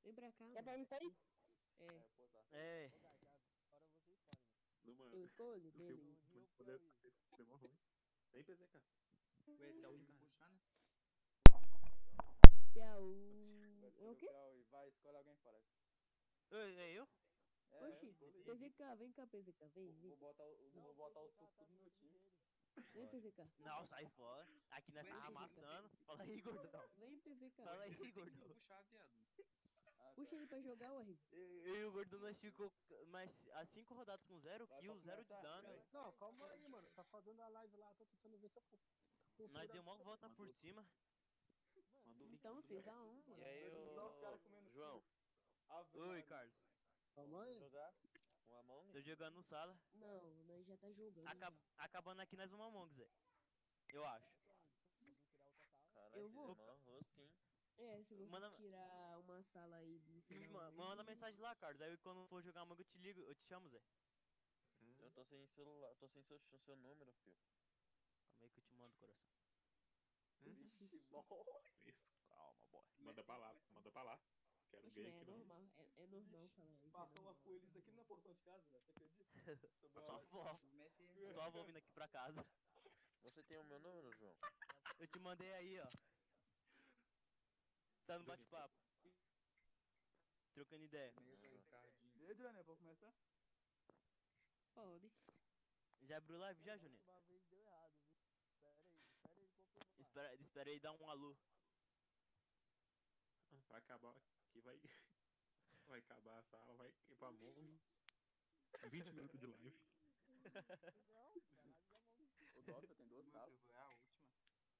Vem pra cá, É pra mano. mim sair? É, pô, tá. É. Ô, Dark, agora você escolhe, mano. Não, mano. eu escolho? O seu Beleza. Rio ou poder Piauí? ser mó ruim. Nem PZK. Esse é o que me puxar, né? Piauí. É o quê? Piauí. Vai, escolhe alguém fora. É eu? Oxi, escolhe. PZK, vem cá, PZK, vem, Vou vem. botar o PZK suco tá tudo no meu time. dele. Vem, PZK. Não, sai fora. Aqui nós tá Vem, amassando. Fala aí, gordão. Vem, PZK. Fala aí, Tem que gordão. me puxar, viado. Puxa ele pra jogar, ué. Eu e o gordão nós ficou mais as 5 rodadas com 0 Vai, kill, pode 0 de começar? dano. Vai. Não, calma aí, mano. Tá fazendo a live lá, tô tentando ver se eu Nós deu uma volta por cima. Mandou Então, 6x1, mano. E aí, Os caras comendo João, Oi, Carlos. Calma aí. jogar um Among? Tô jogando no sala. Não, nós já tá jogando. Acabando aqui nós vamos Among, Zé. Eu acho. Alguém tirar outra sala. Caralho, Eu vou. mano, rosquinho. É, se você Manda- tirar uma sala aí do final. Manda mensagem lá, Carlos. Aí quando for jogar Among eu te ligo, eu te chamo, Zé. Eu tô sem celular, tô sem seu número, filho. Calma aí que eu te mando, coração. Vixe, bom. Isso. Calma, boy. Manda pra lá, manda pra lá. Quero Oxe, gay mas é aqui não. normal, é normal falar isso. Passou uma coelhinha aqui no portão de casa, velho. Você acredita? Só a avó. Só a avó vindo aqui pra casa. Você tem o meu número, João? Eu te mandei aí, ó. Tá no bate-papo. Trocando ideia. E aí, Johnny, pode começar? Pode. Já abriu live já, Juninho? Uma vez deu errado, viu? Espera aí, confirmar. Espera aí, dá um alô. Vai acabar aqui, vai. Vai acabar a sala, vai ir pra Among. 20 minutos de live. Não, caralho, já vamos. O Dota tem duas salas. É a última.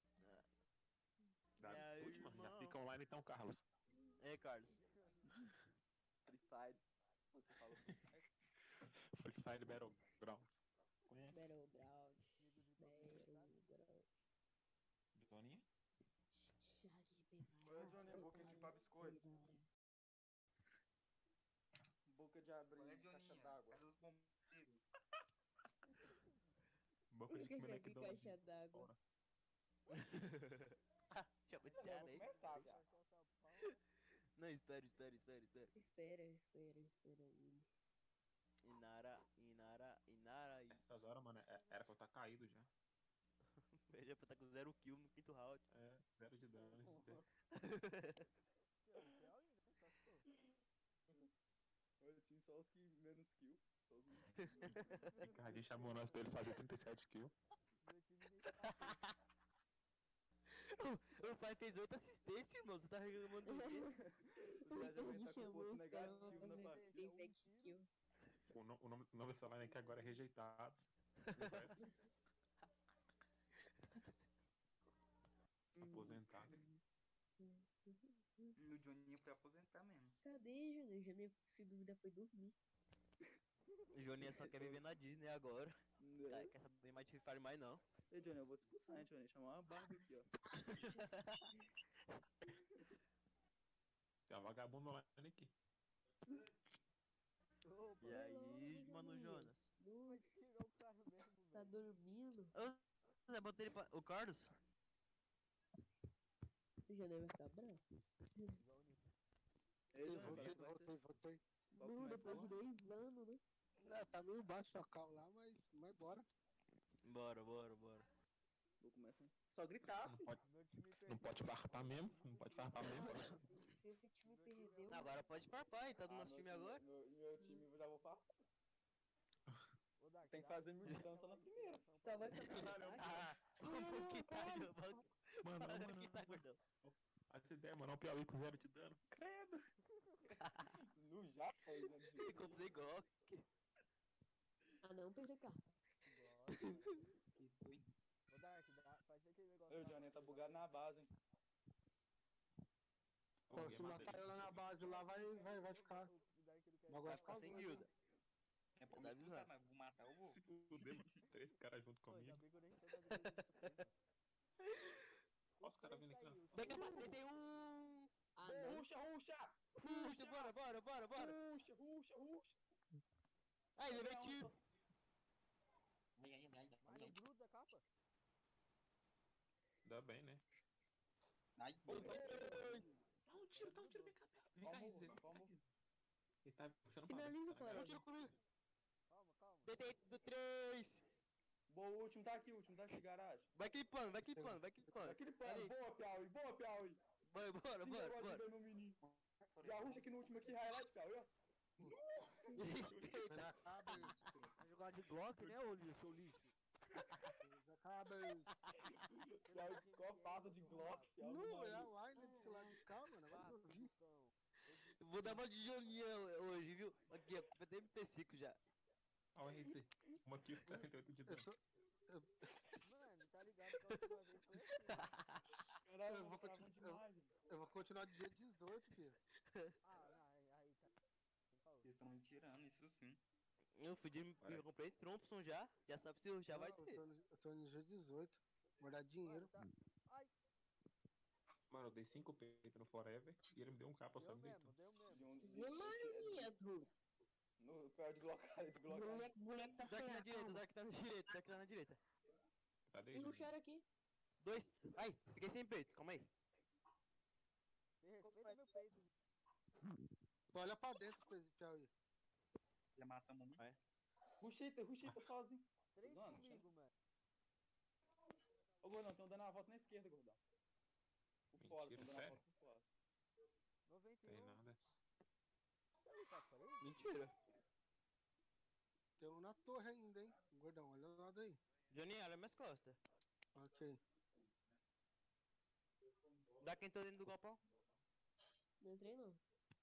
Da E aí, última, já irmão? fica online então, Carlos. É, Carlos. Free Fire. Você falou Free Fire? Free Fire Battlegrounds. Conhece? Battleground. Amigo de todo mundo, tá? Battleground. Joninha? Olha, Johnny, boca de pá biscoito. Boca de abrir Olha, caixa Joninha, d'água. cadê os bombeiros? Boca de Por que comer que McDonald's. caixa d'água? Fora. Chama de Eu vou cearense. começar, viado. Toca pau. Não, espera. Espera ele. Inara. Essas horas, mano, era pra eu estar caído já. Ele já tá com 0 kill no quinto round. É, 0 de dano. Piauí, né? Só se for. Eu tinha só os que menos kill. Só os menos Ricardinho chamou nós pra ele fazer 37 kills. Meu time nem tá. O pai fez 8 assistências, irmão. Você tá reclamando do quê? Os caras já vão estar com ponto negativo na partida. Tem 7 kills. O nome dessa line aqui agora é Rejeitados. Aposentado. E o Joninho foi aposentar mesmo. Cadê, Júnior? Já se dúvida foi dormir. O Joninha só quer viver na Disney agora. Né? Quer saber mais de Free Fire mais não. Ei, Johnny, eu vou te expulsar, hein, Johnny. Chamar uma Barbie aqui, ó. Tem uma vagabunda online aqui. Opa, E aí, mano Jonas? vai tirar o cara mesmo, Tá velho. dormindo? Ô, Zé, botei ele pra... O Carlos? O Júnior vai ficar bravo. Ei, Johnny, Voltei. Qual Não, começa depois lá? de 2 anos, né? É, tá meio baixo sua cal lá, mas bora. Bora. Vou começar. Só gritar. Meu time perdeu. Não pode farpar mesmo. Não pode farpar mesmo. Se esse time perdeu, Agora pode farpar, hein? Tá do nosso time agora. Meu time eu já vou falar. Ô, Dark, Tem que dá- fazer 1000 de dano só na primeira. só vai ficar Ah, vamos quitar, vamos Mano, quitar, gordão. as ideias, mano. É o Piauí com 0 de dano. Credo. No Japão, né? Ele comprei Glock. Ah não, PZK. Que foi? Ô, Dark, faz aquele negócio. Ei, o lá. Johnny tá bugado na base, hein? Pô, se matar ela na base lá, vai ficar. O Dark não quer. Mas agora Vai ficar sem guilda. É pra Tá me expulsar, avisando. mas vou matar o vou. Se fuder, mano. 3 caras junto Pô, comigo. ainda bem que eu nem tô da vida dele. Olha os caras vindo aqui na Daqui a pouco tem um... Ah não. Ruxa! Puxa, bora. Ruxa! Aí, levei tiro. Ai. Mas não gruda a capa? Ainda bem, né? Ai, Dois. Dá um tiro, vem cá. Ó Calma, Gordão, calma. Ele tá puxando pra Finaliza, dentro, tá Flora. ligado? Um tiro comigo. Calma, calma. Deitei do 3. Boa, o último tá aqui, garagem. Vai clipando, vai clipando, vai clipando. Aquele pé, Ali. boa, Piauí, boa, Piauí. Bora, bora, Sim, bora, eu gosto de bora. ver meu menino. Já ruxa aqui no último aqui, highlight, Piauí, ó. Respeita. Acaba isso, filho. Vai jogar de Glock, né, ô lixo, ô lixo? Acaba isso. Piauí psicopata de Glock, Piauí. Não, é maluco. a line desse lado de cá, mano. Agora eu vi. Vou dar uma de Joninha hoje, viu? Aqui, ó, vai ter MP5 já. Ó, o RC. Uma aqui, 78 de Eu dano. tô. Mano, tá ligado que a última vez foi assim. Caralho, Eu vou travando continuar- demais, velho. Eu vou continuar de dia 18, filho. Aí tá. Quem falou? Eles estão me tirando, isso sim. Eu fui de. Eu comprei Thompson já. Já sabe se já vai Não, ter. eu tô no dia 18. Guardar dinheiro. Mano, tá. Ai, Mano, eu dei 5 peitos no Forever e ele me deu um capa só deu me mesmo, deitou. deu De mesmo. um- Maníaco. No pior de Glock, de Glock. Moleque tá Dark na sem direita, calma. Dark tá na direita, Dark tá na direita. Tá Eles desde. rusharam aqui. 2. Ai, fiquei sem peito, calma aí. Você respeita meu peito. Olha pra dentro, Piauí. Já matamos um. Ruxita sozinho. 3 Zona, comigo, mano. Ô, Gordão, tão dando a volta na esquerda, Gordão. Por fora, tão Mentira, dando a sério? volta por fora. 91. Tem nada. Aí, tá, falei? Mentira. Tem um na torre ainda, hein? Gordão, olha o lado aí. Joninha, olha minhas costas. Ok. Dá quem tá dentro do galpão? Não entrei, não.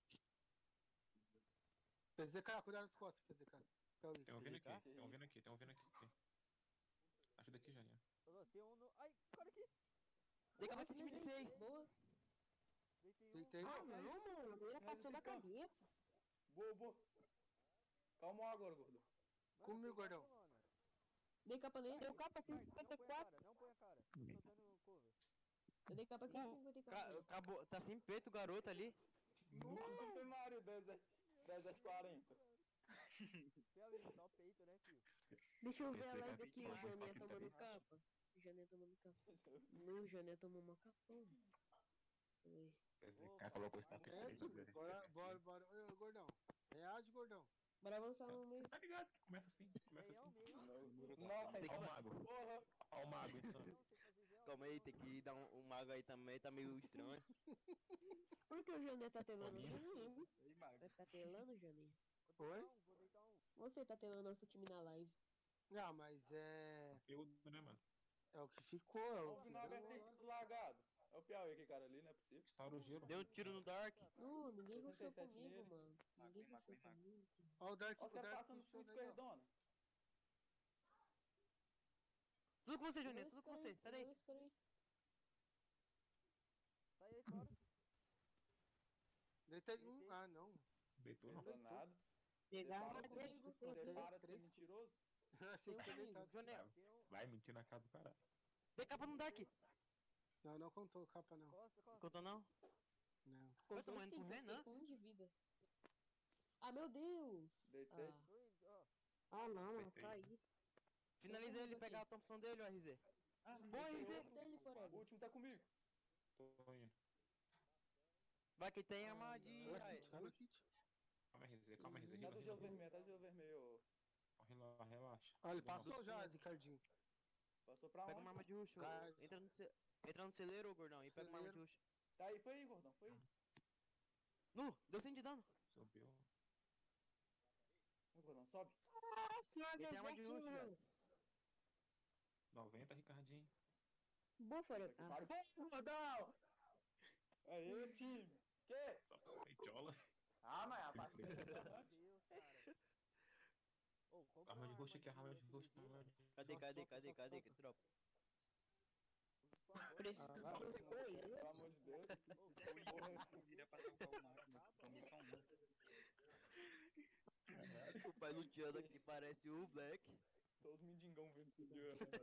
PZK, cuidado das costas, PZK. Piauí. Tem um vindo aqui, PZK? tem um vindo aqui, tem um vindo aqui. Acho daqui, Janinha. Ô, tem um no. Ai, cara aqui. Tem que abater time de 6. Boa. Deitei um. Deitei. Ah, não, mano. Ele passou da cabeça. Boa, boa. Calma agora, Gordão. Mano, Comigo, tem gordão. Barcelona. Dei capa nele. Deu capa Mark, Não põe a 154. cara, não põe a cara. Tô dando cover. Eu dei capa aqui 54. Acabou, tá sem peito o garoto ali. Não tem Mario 10 40. Piauí, só peito, né, filho? Deixa eu ver a Esse live daqui aqui. é O mais Jané top tomando da capa. O Jané tomando capa. Não, o Jané tomou uma capão. Peraí. PZK colocou status É, 3 filho. Bora. Ô, gordão. Reage, gordão. Bora avançar no meio. Você tá ligado que começa assim, Meião, meião. Não, Tem que- Ó o mago, porra. ó o mago insano. Não, sei fazer gel. Calma aí, tem que dar um mago aí também, tá meio estranho. Por que o Jané tá telando? Sominha. Aí, Mago. Vai tá telando, Jané? Oi? Vou deitar um. Você tá telando nosso time na live. Ah, mas é. Conteúdo, né, mano? É o que ficou, é o O que final vai ter deu. tudo lagado. É o Piauí aqui, cara, ali, não é possível. Estoura o gelo. Deu um tiro no Dark. Não, ninguém rushou 67 comigo, nele. mano. Ninguém Mago, rushou mago. comigo. Ó, o Dark, Ó, os o caras Dark passando por puxando aí, ó. esquerdona. Tudo com você, Joninha, tudo com você. Sai daí. Sai aí fora. Deitei um. Ah, não. Deitou Não não. deu nada. Pegar Para uma de comigo, Você você. para de ser três. mentiroso. Achei que tinha Tem um deitado. Joninha, Tem um. Vai mentir na cara do caralho. dei capa no Dark. Não, não contou capa, não. Costa, costa. Contou não? Não. Eu tô indo pro Renan. Um de vida. Ah, meu Deus. Deitei. Ah, Tô indo, ó. não, mano. Acertei. Caí. Finaliza ele, pegar a Thompson dele, o RZ. Boa, RZ. Ele O forever. último tá comigo. Tô indo. Vai que tem armadilha. Olha aí. kit, olha kit. Calma, RZ, calma, RZ. Tá Relaxa, do gelo vermelho, tá do gelo vermelho. ô. relaxa. Olha, ele Não, passou já, Ricardinho. Passou pra Pega onde? uma arma de ruxo. Vai. Entra no celeiro, gordão, e pega uma arma de ruxo. Tá aí, foi aí, Gordão, foi aí. Nu, deu 100 de dano. Subiu. Ô, Gordão, sobe. Ele tem arma de ruxo, velho. 90, Ricardinho. Boa, Forever. Puta que pariu. Pô, Gordão! Aí, time. Que? Só peitola. Ah, mas rapaz. Meu Deus, cara. Ô, compra Arma de uma roxo aqui, arma de USP, roxo. arma de- Cadê, Só cadê, solta, cadê, solta, cadê? solta. Que tropa? por favor. Preciso. Pelo amor de Deus. Ô, Eu queria passar o pau Mago, meu compromisso é um. O pai luteando aqui parece o Black. Todos os mendigão vendo tudo.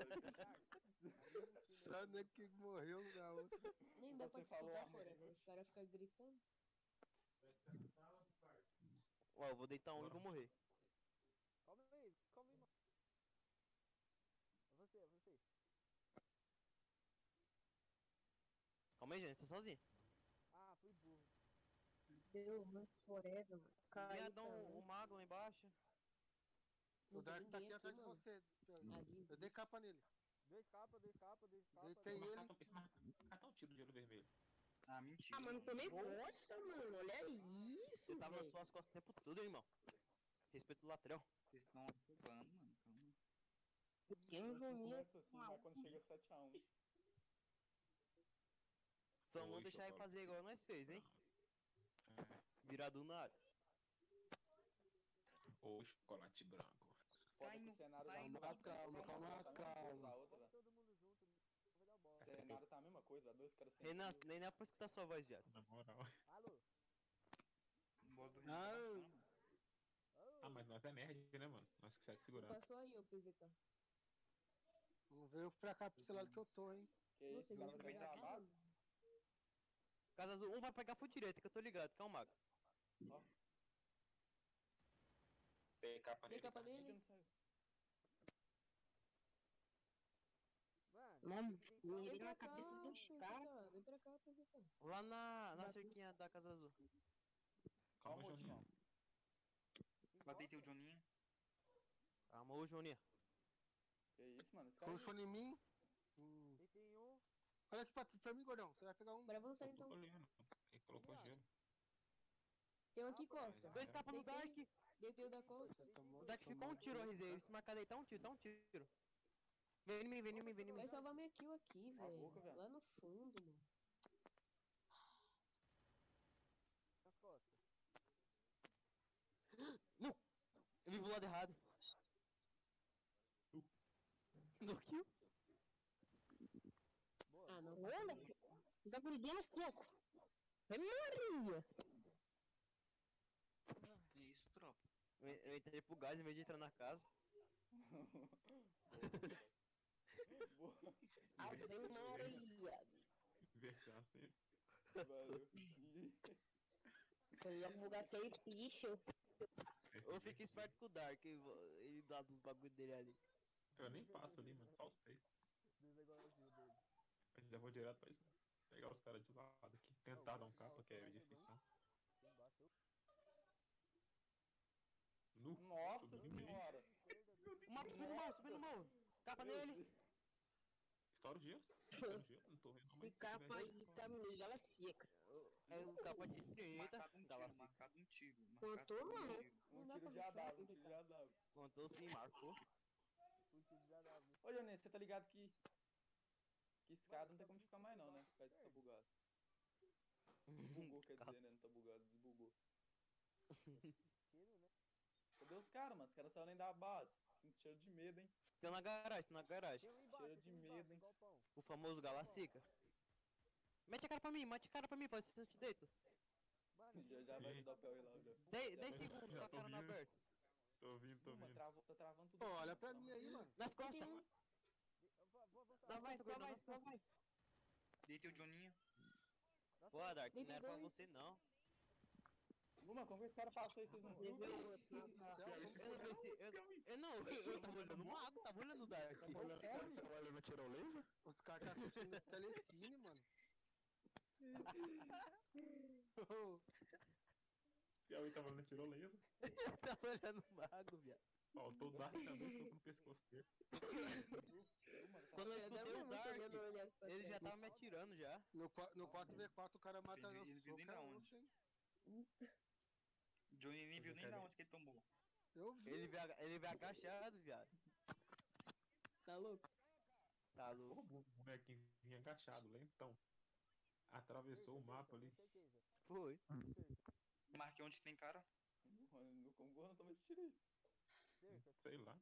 Só nem que morreu na outra. Nem dá pra Você falou escutar, arma de Forever. roxo. Os caras ficam gritando. Ó, eu vou deitar um e vou morrer. calma aí, mano. É você, é você. Calma aí, gente, você tá sozinho. Ah, fui burro. Meu, mano, forever, mano. Caiu Viadão, também. o mago lá embaixo. Não O tem Dark tá ninguém aqui atrás de mano. você. Ali. Eu dei capa nele. Dois capa. Deitei Esse ele. marcar um tiro de olho vermelho. Ah, mentira. Ah, mano, também gosta, mano. Olha isso, Eu tava nas velho. suas costas o tempo todo, hein, irmão. Respeito o latrão. Vocês estão roubando, mano. Calma. Pequeno Joninha. Começa assim, mas quando chega 7x1. Só não Oi, deixar ele chocolate. fazer igual nós fez, hein? É. Virar do nada. Ou chocolate branco. Foda Tá que o indo, cenário tá tá indo. calma. Vamos todo mundo junto. Vai dar bola. O cenário tá a mesma coisa, dois caras sem Renan, kill. nem dá pra escutar sua voz, viado. Na moral. Alô? O modo do Ah, revelação, mano. Ah, mas nós é nerd, né, mano? Nós consegue segurar. Passou aí, ô PZK. Vamos ver pra cá pro lado que eu tô, hein. Que isso, Você os caras vai vão jogar pegar a base? Casa azul, um vai pegar full direita, que eu tô ligado, que é o mago. Tem capa Tem nele. capa tá? nele? Não saiu. Mano, Mano, tem mirei que na entrar. cabeça dos caras. Vem pra cá, PZK. Lá na Batu. cerquinha da casa azul. Calma, Calma, Juninho. Joninho. Mas deitei o Joninho. Calma, ô Joninha. Que isso, mano? Esse cara Puxou em mim. E tem um. Olha aqui pra mim, gordão. Você vai pegar um. Bora avançar Eu tô então. olhando. Ele colocou gelo. Tem um aqui, Costa. Dois capas no Dark. Deitei o da Costa. Você tomou. O Dark ficou um tiro, RZ. Se marcar daí, tá um tiro. Vem em mim, vem em mim, vem em mim. Vai salvar minha kill aqui, Cala a velho. boca, velho. Lá no fundo, mano. Nas costas. Eu vim pro lado errado. No kill? Boa. Ah, não. Olha, filho. Tá grudando pouco. É Maria. Que isso, tropa? Eu entrei pro gás em vez de entrar na casa. Boa. Ave Maria. Inversão sempre. Valeu. Eu ia bugar aquele bicho. Eu fico esperto com o Dark, ele dá dos bagulho dele ali. Eu nem passo ali, mano. Só os três. Dos negocinhos dele. Eu já vou direto pra pegar os caras de lado aqui. Tentar dar um capa, que é difícil. Tem embaixo. Nu. Nossa Tudo bem. senhora. O Max subiu no morro. Capa nele. Estoura o gelo. Estoura o gelo. Não tô vendo. Esse mas capa se tiver aí tá meio ela seca. É o capa de 30. Marcado um tiro, Galáxia. marcado um tiro. Contou, marcado um mano? tiro. Um Não dá tiro pra já deixar, dava, um PZK. tiro já dava. Contou sim, marcou. O tiro já dava. Ô, Joninho, você tá ligado que esse cara não tem como ficar mais não, né? Por causa que tá bugado. Bugou, quer dizer, né? Não tá bugado, desbugou. Tiro, né? Cadê os caras, mano? Os caras não saíram nem da base. Sinto cheiro de medo, hein? Tem na garagem, tem na garagem. Tem um embaixo, Cheio de tem um medo, embaixo, hein? galpão. O famoso Galacica. Mete a cara pra mim, pode ser que eu te deito. Mano, Já vai ajudar o Pel aí lá, já. 10 segundos com a tô cara no vindo. aberto. Tô vindo, tô Ih, mano, vindo. tá travando tudo. Pô, aqui, olha mano. pra mim aí, mano. Nas costas. vou avançar. Nas costas, gordão, nas só costas. vai. Deitei o Joninho. Nas Pô, costas. Dark, não Deitei era pra dois. você não. Mano, como que esse cara passou aí, vocês não viram? Eu não pensei, eu tava olhando o mago, tava olhando o Dark. Olha no tirolesa? Os caras tá assistindo telecine, mano. Se alguém tava no tirolesa. Tava olhando o mago, viado. Faltou o Dark também, soco no pescoço dele. Quando eu Eu escutei dava o muito Dark, olhando olhar pra ele já trás. tava me atirando já. No 4v4 o cara mata Ele no viu nem soco, da é onde. osso, hein? Johnny nem viu nem da onde que ele tomou. Eu vi. Ele veio agachado, viado. Tá louco? Tá O louco. bonequinho vinha agachado, lentão. Atravessou o mapa ali. Certeza. Foi. Marquei onde tem cara. Mano, como eu também tirei. Cerca. Sei lá.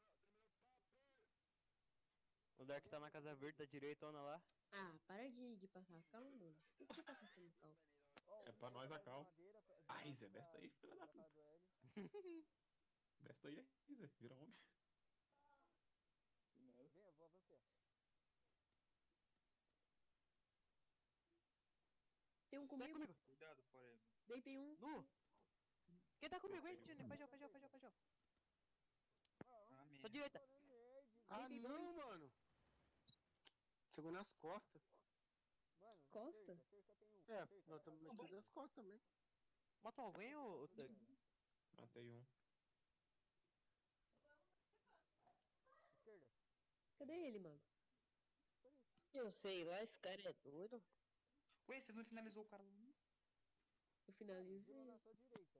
O Dark tá na casa verde da direitona lá. Ah, para de passar calma, mano. Por que você tá passando calma? Ó, É um pra nós a pega cal. madeira pra- Ah, debaixo Zé, desce daí, filha da da puta. casa do L. Desce daí aí, Zé. Vira homem. Que nada. Vem, eu vou avançar. Tem um Vem comigo? comigo. Cuidado, Forever. Deitei um. Nu. Quem tá comigo, hein, Johnny? Pajão. Ah, Sua merda. direita. Ah, Deitei não, mano. Chegou nas costas. Mano, Costa? cerca tem um. É, cerca. nós estamos aqui das costas também. Matou alguém, ô Tug? Matei um. Esquerda. Cadê ele, mano? Eu sei lá, esse cara é doido. Ué, vocês não finalizou o cara lá? Não? Eu finalizei. Vila na sua direita.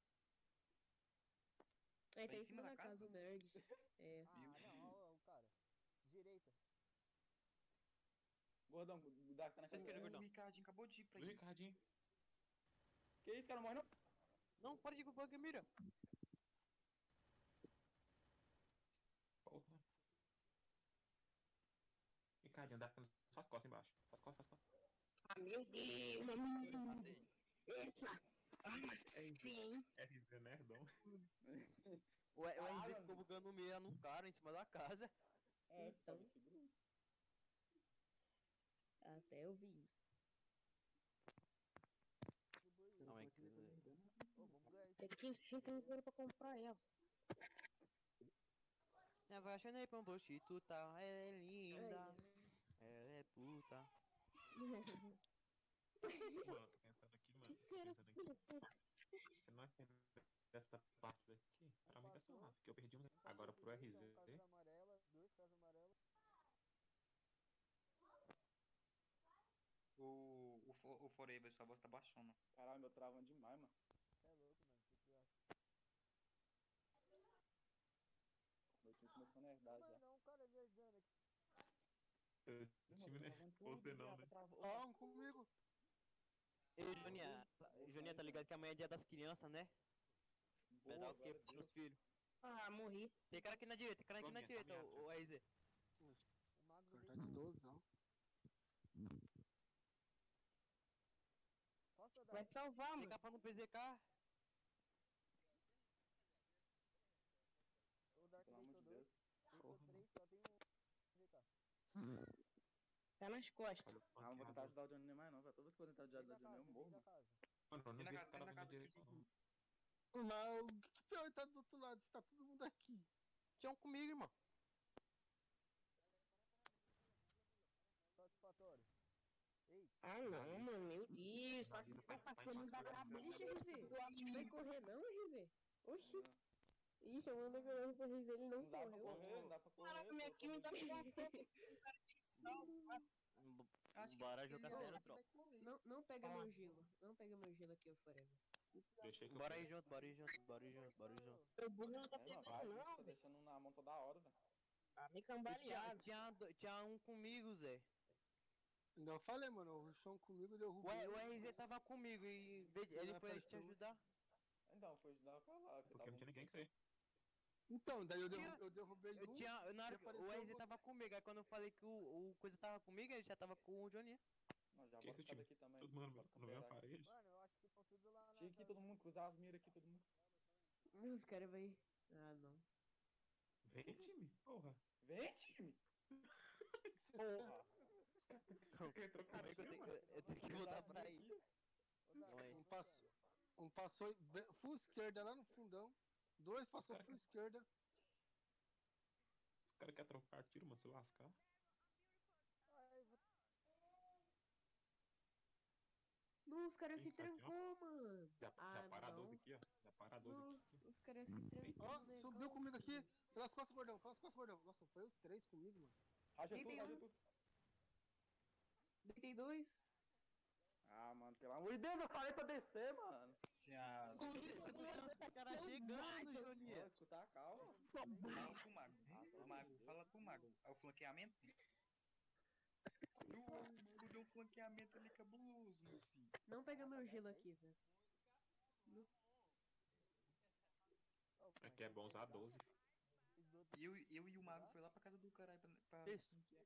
Aí Tá tá em cima da casa, o nerd. É. Ah, não, ó, o cara. Direita. Gordão, o Dark tá na Vocês casa querem, dele. gordão? O Ricardinho acabou de ir pra Oi, aí. Ricardinho. Que isso, cara? Morre não? Não, para de culpar que mira. Porra. Ricardinho, dá suas costas embaixo. Suas costas, suas costas. Ah, meu Deus, mano. Matei. Essa. Ah, sim. RZ nerdão. O RZ Caralho, ficou bugando meia no cara, em cima da casa. É, Então. tava seguro. Até eu vi isso. Não, é que... Ô, vamos ganhar esse. Tem que sim, tem dinheiro pra comprar ela. Me apaixonei por um prostituta, ela é Ai, linda, ai. ela é puta. Mano, tô pensando aqui, mano. Tô pensando aqui. Se nós perdemos essa parte daqui, pra mim tá suave, porque eu perdi um. Agora pro RZ. Casa amarela, 2 casas amarelas. O Forever, sua voz tá baixona. Caralho, meu travando demais, mano. Você é louco, mano. O que que acha? Meu time começou a nerdar já. Não, cara, ele herdando aqui. O time, né? Você não, né? Ó, comigo. Ei, Joninha, tá ligado que amanhã é dia das crianças, né? Vai dar o quê pros seus filhos? Ah, morri. Tem cara aqui na direita, tem cara aqui na Caminha, direita, caminha, o RZ. O magro Cortar dele. de 12, ó. Posso dar? Vai salvar, Tem mano. capa no PZK? O Dark Pelo amor deitou de 2. Deus. Deitou 3, só tem um VK. Tá nas costas. Olha o Ah, não vou tentar flanqueador. ajudar o Johnny mais não, velho. Toda vez que eu vou tentar ajudar o Johnny, eu morro, da mano. casa. Mano, eu não Tem na vi casa, esse tem cara na vindo na casa. direção, não. Mas o que pior tá do outro lado? Tá todo mundo aqui. Tinha um comigo, irmão. Satisfatório. Ei, Ah, não, mano. Meu Deus. Só se Vai, for vai, passando da vai, cabeça, Ixi, RZ. Não vai correr não, RZ? Oxi. Ixi, eu mandei correr pro RZ, ele não Não dá pra correu. correr, não dá pra correr. Caraca, minha pô, kill tá tô me meio- dando um cara te salva. Acho que Bora ele jogar acha sério, que tropa. vai correr. Não pega meu gelo. Não pega meu gelo aqui, ô Forever. Deixei que eu Bora aí peguei. junto, bora aí junto, bora aí junto, bora aí junto. O bug não tá É, mano, pegando, vai, não, tá velho. deixando um na mão toda hora, velho. Tá me Tinha, cambaleado. tinha um comigo, Zé. Ainda eu falei, mano, o chão comigo O, derrubei. o RZ tava comigo e ele Não foi te apareceu. ajudar. Então, foi ajudar pra lá. Porque não tinha ninguém que sei. Então, daí eu, Tinha- eu derrubei Eu um. tinha, na hora que apareceu o RZ você. tava comigo, aí quando eu falei que o coisa tava comigo, ele já tava com o Johnny. Não, já Que bora esse ficar time? daqui também. Todo mundo Bora no mesmo camperar aqui. parede. mano, eu acho que estão tudo lá na Chega aqui casa. todo mundo, cruzar as miras aqui, todo mundo. Os caras vai... Ah, não. Vem, time. Porra. Vem, time! Porra. Como é que Como é que eu tenho que voltar pra aí? Ô, Dark, Oi. Um passou, um passou full esquerda lá no fundão. 2 passou Cara, full esquerda. Os caras querem trocar tiro, mano, se lascar. Ai, vou... Não, os caras se Ih, aqui, ó. trancou, mano. Já Ah, para a 12 não. aqui, ó. Já para a 12 Não, aqui. os caras se trancou. Ó, no negócio. subiu comigo aqui. Pelas costas, gordão. Pelas costas, gordão. Nossa, foi os 3 comigo, mano. Raja Quem tudo, tem raja um? tudo. Deitei 2. Ah, mano, pelo amor de Deus, eu falei pra descer, mano. Tinha. Como você não viu esse cara chegando, Pô, Johnny? escutar, calma. Fala tu, Mago. Mago, fala tu, Mago. É o flanqueamento? O Mago deu um flanqueamento ali cabuloso, meu filho. Não pega meu gelo aqui, velho. Ô, Aqui é bom usar 12. Eu e o Mago foi lá pra casa do caralho pra Isso. flanquear.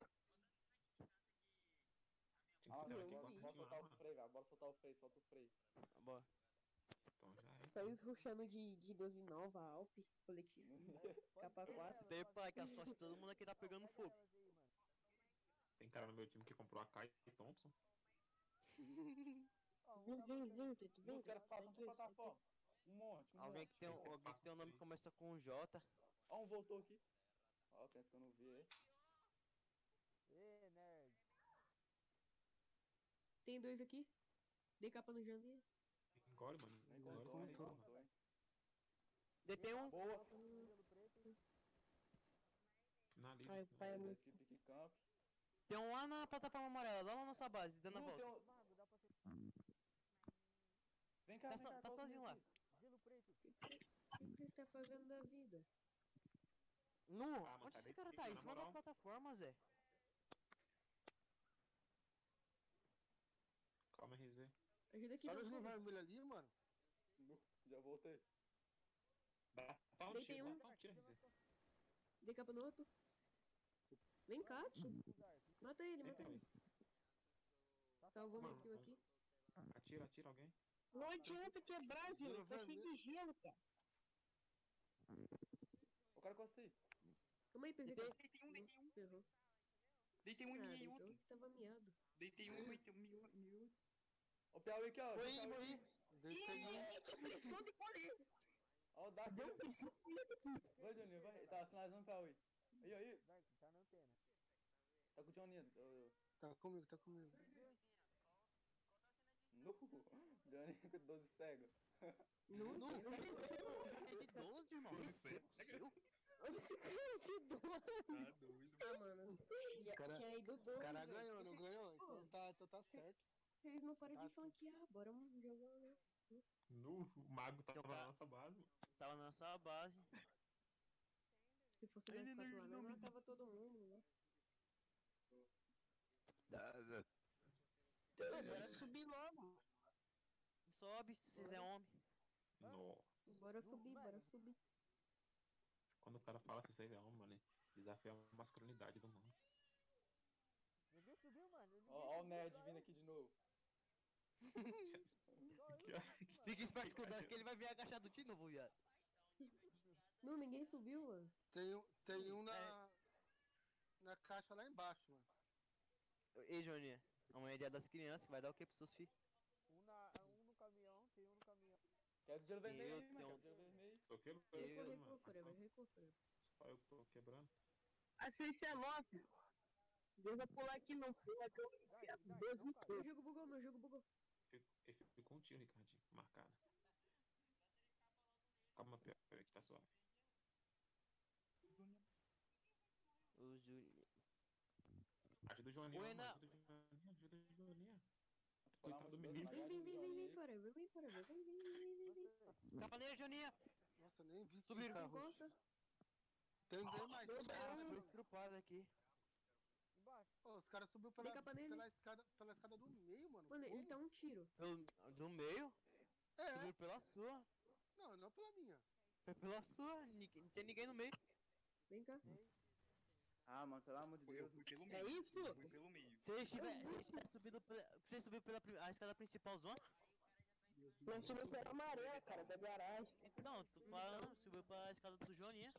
Tinha Ah, que ter não, aqui eu bora, vi. com bora soltar o mano. freio, velho. Bora soltar o freio, solta o freio. Bora. Então já é. Só eles rushando de 12 nova, Alp, coletivo. Capa 4. Tem pai que as costas de todo mundo aqui tá pegando fogo. Tem cara no meu time que comprou a Kai Thompson. Vem, Tito, vem. Os caras sai passam aqui, por sai aqui. plataforma. Um monte, um Alguém monte. que tem um nome que começa com J. Ó, um voltou aqui. Ó, pensa que eu não vi aí. Ê, nerd. Tem 2 aqui. Dei capa no Jandir. Engole, mano. Nem Engole. Matou. Matou, hein? DT um. Boa. Na lista. Ai, pai, Da meu. equipe que camp. Tem um lá na plataforma amarela, lá na nossa base, dando a Tem volta. um... Mago, dá pra ser. Vem cá, Tá, vem cá. tá sozinho lá. Gelo preto. O que você tá fazendo da vida? Nu, Ah, mas onde tá esse desse cara tá? jeito, Em na cima da moral. plataforma, Zé. Calma, RZ. Ajuda aqui, Só não. no Fogo. vermelho ali, mano. Já voltei. Dá um Deitei tiro, um. dá um tiro, RZ. Dei capa no outro. Vem cá, tio. Mata ele, mata ele. Salvou meu Mano, kill aqui. atira alguém. Não adianta quebrar, Júlio. Tá cheio de gelo, cara. O cara encosta aí. Calma aí, PVK. Deitei um. Ferrou. Deitei um e Ah, miei então outro. que tava miado. Deitei um e miei outro. Ó o Piauí aqui, ó. Morri, morri. Deitei um. Pressão de colher. Ó o Dark. Deu pressão de colher aqui. Vai, Joninho, vai. Tá finalizando o Piauí. Aí. Dark, tá na antena. Tá com o Joninho. Tá comigo, tá comigo. No. Joninho com 12 cego. Não, não. É de 12, irmão. Seu. Esse cara é de boa. Tá doido. Ah, mano. Os caras Tinha ido os dois, cara velho. ganhou, não ganhou? Então tá certo. Vocês não param Tá de flanquear. Bora jogar, né? O mago tava Jogar. na nossa base, mano. Tava na nossa base. Se fosse mais fácil lá, né? Matava todo mundo, né? Bora subir logo. Sobe se você é homem. Nossa. Bora subir, bora subir. Quando o cara fala se você é homem, mano, desafia a masculinidade do mundo. Ninguém subiu, mano. Ó o Ned vindo aqui de novo. Fica esperto com o Dark que ele vai vir agachado de novo, viado. Não, ninguém subiu, mano. Tem um na caixa lá embaixo, mano. Ei, Joninha. Amanhã é dia das crianças, vai dar o que pros seus filhos? Um no caminhão, tem um no caminhão. Quero do gelo vermelho, Eu hein, tenho- mano. Quero do gelo vermelho. Tô quebrando, Recuo, mano. forever, recuo, forever. Só eu que tô quebrando. A ciência é nossa. Deus vai pular aqui não. Pula que eu enfio 12 no Meu corpo. jogo bugou, meu jogo bugou. Eu fico com um tiro, Ricardinho, marcado. Calma, peraí que tá suave. O Júlio. Ajuda o Joaninha, Oi, mano, não. ajuda o Joaninha, ajuda o Joaninha. Coitado Coitado do menino. Vem, forever, vem, forever. Vem. Cavaleiro, Joninha. Nossa, nem vi que Subiram. carro. Encosta. Tem mais. Foi estrupado aqui. Embaixo. Ô, os caras subiu Dei capa nele. pela escada do meio, mano. Mano, ele Como? tá um tiro. Do meio? É, Subiu pela sua. não pela minha. Foi pela sua. Não tinha ninguém no meio. Vem cá. Ah, mano, pelo amor de Eu Deus. fui pelo É meio. isso? Eu fui pelo meio. Se eles tivessem subido pela. Você subiu pela a escada principal zona? Não subiu pela amarela, cara, da garagem. Não, tô falando, subiu pela escada do Joninha.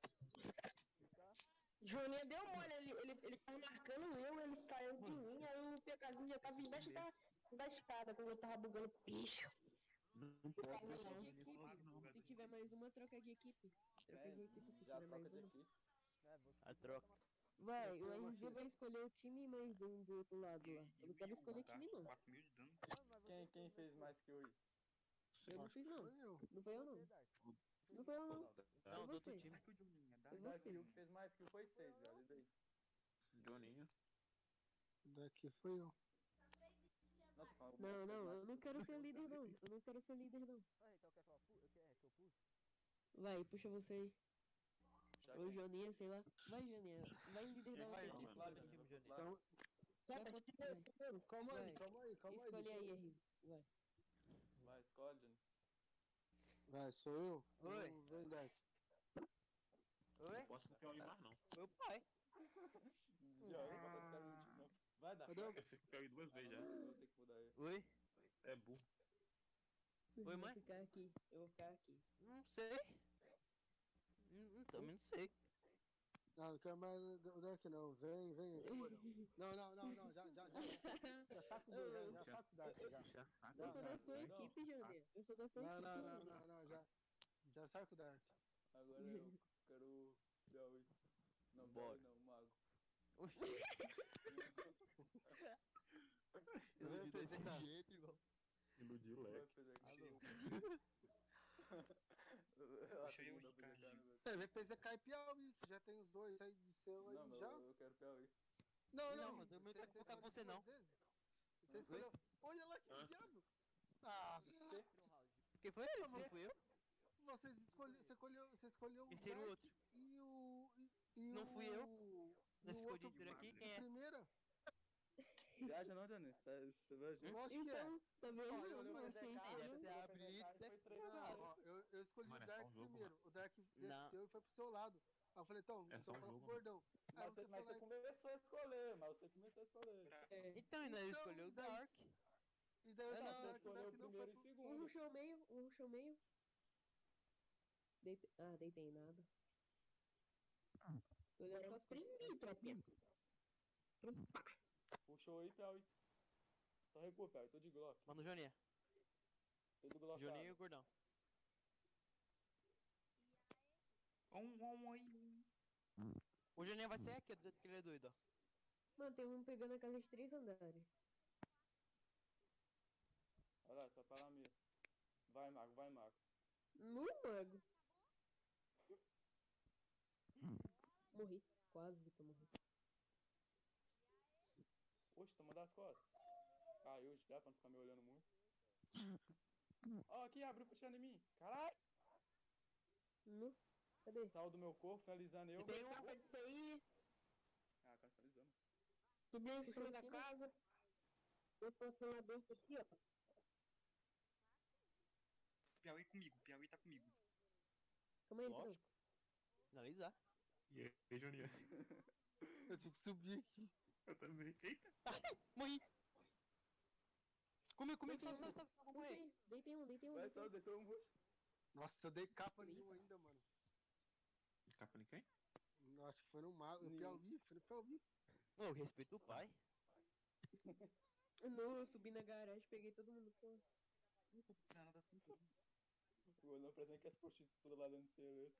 Juninho deu mole, ele tava marcando eu, ele saiu de mim, aí o Pegazinho já tava embaixo da escada, quando eu tava bugando o bicho. Não Troca pode. de equipe. Se tiver mais uma, troca de equipe. Troca de equipe se Já tiver troca mais de uma. aqui. A troca. Vai, Eu o tenho uma RG vai escolher o time e mais um do outro lado lá. Eu não quero escolher Tá? time não. 4.000 de dano. Quem fez mais que eu aí? Eu não Acho fiz que não. foi eu. Não foi eu não. Não foi eu não. Não, do outro você. time. Dark o Juninho, Eu Dark. vou Daqui, o sim. que fez mais que eu foi 6, velho. E daí? Joaninha. Daqui foi eu. Não, tô falando. Não, não, eu não quero ser líder não. Eu não quero ser líder não. Ah, então quer que eu puxe? Vai, puxa você aí. Já Ou que- Joninha, sei lá. Vai, Joninha. Vai líder da Vai, outra não, equipe. Vai, time, Joninho, Joninho. vai. Então, Vai, vai. calma aí, Vai. calma aí. Escolhe aí, RG. Vai. Vai, escolhe, Johnny. Vai, sou eu? Oi. Então, vem, Dark. Oi? Não posso ter olho mais, não. Meu pai. Já, não vai ficar mentindo, não. Vai dar. Cadê o... Eu fico com duas vezes já. Eu vou ter que mudar ele. Oi? É burro. Eu Oi, vou mãe? ficar aqui. Eu vou ficar aqui. Não sei. Também não sei. Não quero mais o Dark não. Vem. Não. Já saco dele, já saco o Dark, já. Já saca. Eu sou da sua não. equipe, Joninha. Eu sou da sua Não, equipe. já saco o Dark. Agora eu quero o Piauí. Não, Bora. Piauí não, o Mago. Oxi. Eu vou Iludido desse fazer, cara. jeito, irmão. Iludiu o Vai leque. fazer aqui. Alô. Vem PZK e Piauí, que já tem os dois aí de seu aí Não, mas já. eu quero Piauí. Não, mas eu não quero colocar você não. Você escolheu. Olha lá que viado! Ah, você. Quem foi ele? Não, Não fui eu? Você escolheu o Esse era o Dark outro. e o. Se não fui eu, e nesse o ficou o outro dia inteiro aqui, de quem é? primeira. Viaja não, Johnny? Você viajou? Lógico que é. Então, tá vendo? Ó, eu olhei Mano, o PZK, gente, deve eu- ser a Blitz, deve foi ser Não, ó, eu escolhi Mano, o é só Dark um jogo, primeiro. O Dark Não. desceu e foi pro seu lado. Aí eu falei, então, É só então um fala jogo, pro gordão. Aí Mas você você foi lá começou a escolher, mas você começou a escolher. é. Então, ainda Então, escolheu o daí- Dark. e daí eu Não, escolhi o Você Dark, o escolheu Dark o não foi primeiro e pro. segundo. Ruxou meio, ruxou meio. Deitei nada. Tô olhando suas costas. tropinha. Puxou aí, Piauí. Só recua, Piauí. Tô de Glock. Mano, Joninha. Tô do Glock. Joninha e o gordão. Aí. O Joninha vai ser aqui, do jeito que ele é doido, ó. Mano, tem um pegando a casa de 3 andares. Olha lá, essa para a minha. Vai, Mago, vai, Mago. No mago. Morri. Quase que eu morri. Oxe, toma das costas. Caiu já pra não ficar me olhando muito. Ó, aqui, abriu puxando em mim. Caralho! No. Cadê? Saiu do meu corpo, finalizando eu. Tem um capa disso aí. Ah, tá finalizando. Subiu em cima da casa. Eu tô sendo aberto aqui, ó. Piauí comigo, Piauí tá comigo. Calma aí, Lógico. Finalizar. E aí, Joninha? Eu tive que subir aqui. Eu também. Eita! Morri. Comigo, Deitei sobe, um. sobe, sobe, vou morrer. Deitei um. Vai, deitei só, um. deitou um roxo. Nossa, eu dei capa em um ainda, mano. Capa em quem? Acho que foi no Mago. No Piauí, foi no Piauí. Ô, respeita o pai. Não, eu subi na garagem, peguei todo mundo. Pô. Nada assim tudo. O olhão parecendo que as prostitutas lá dentro do celular.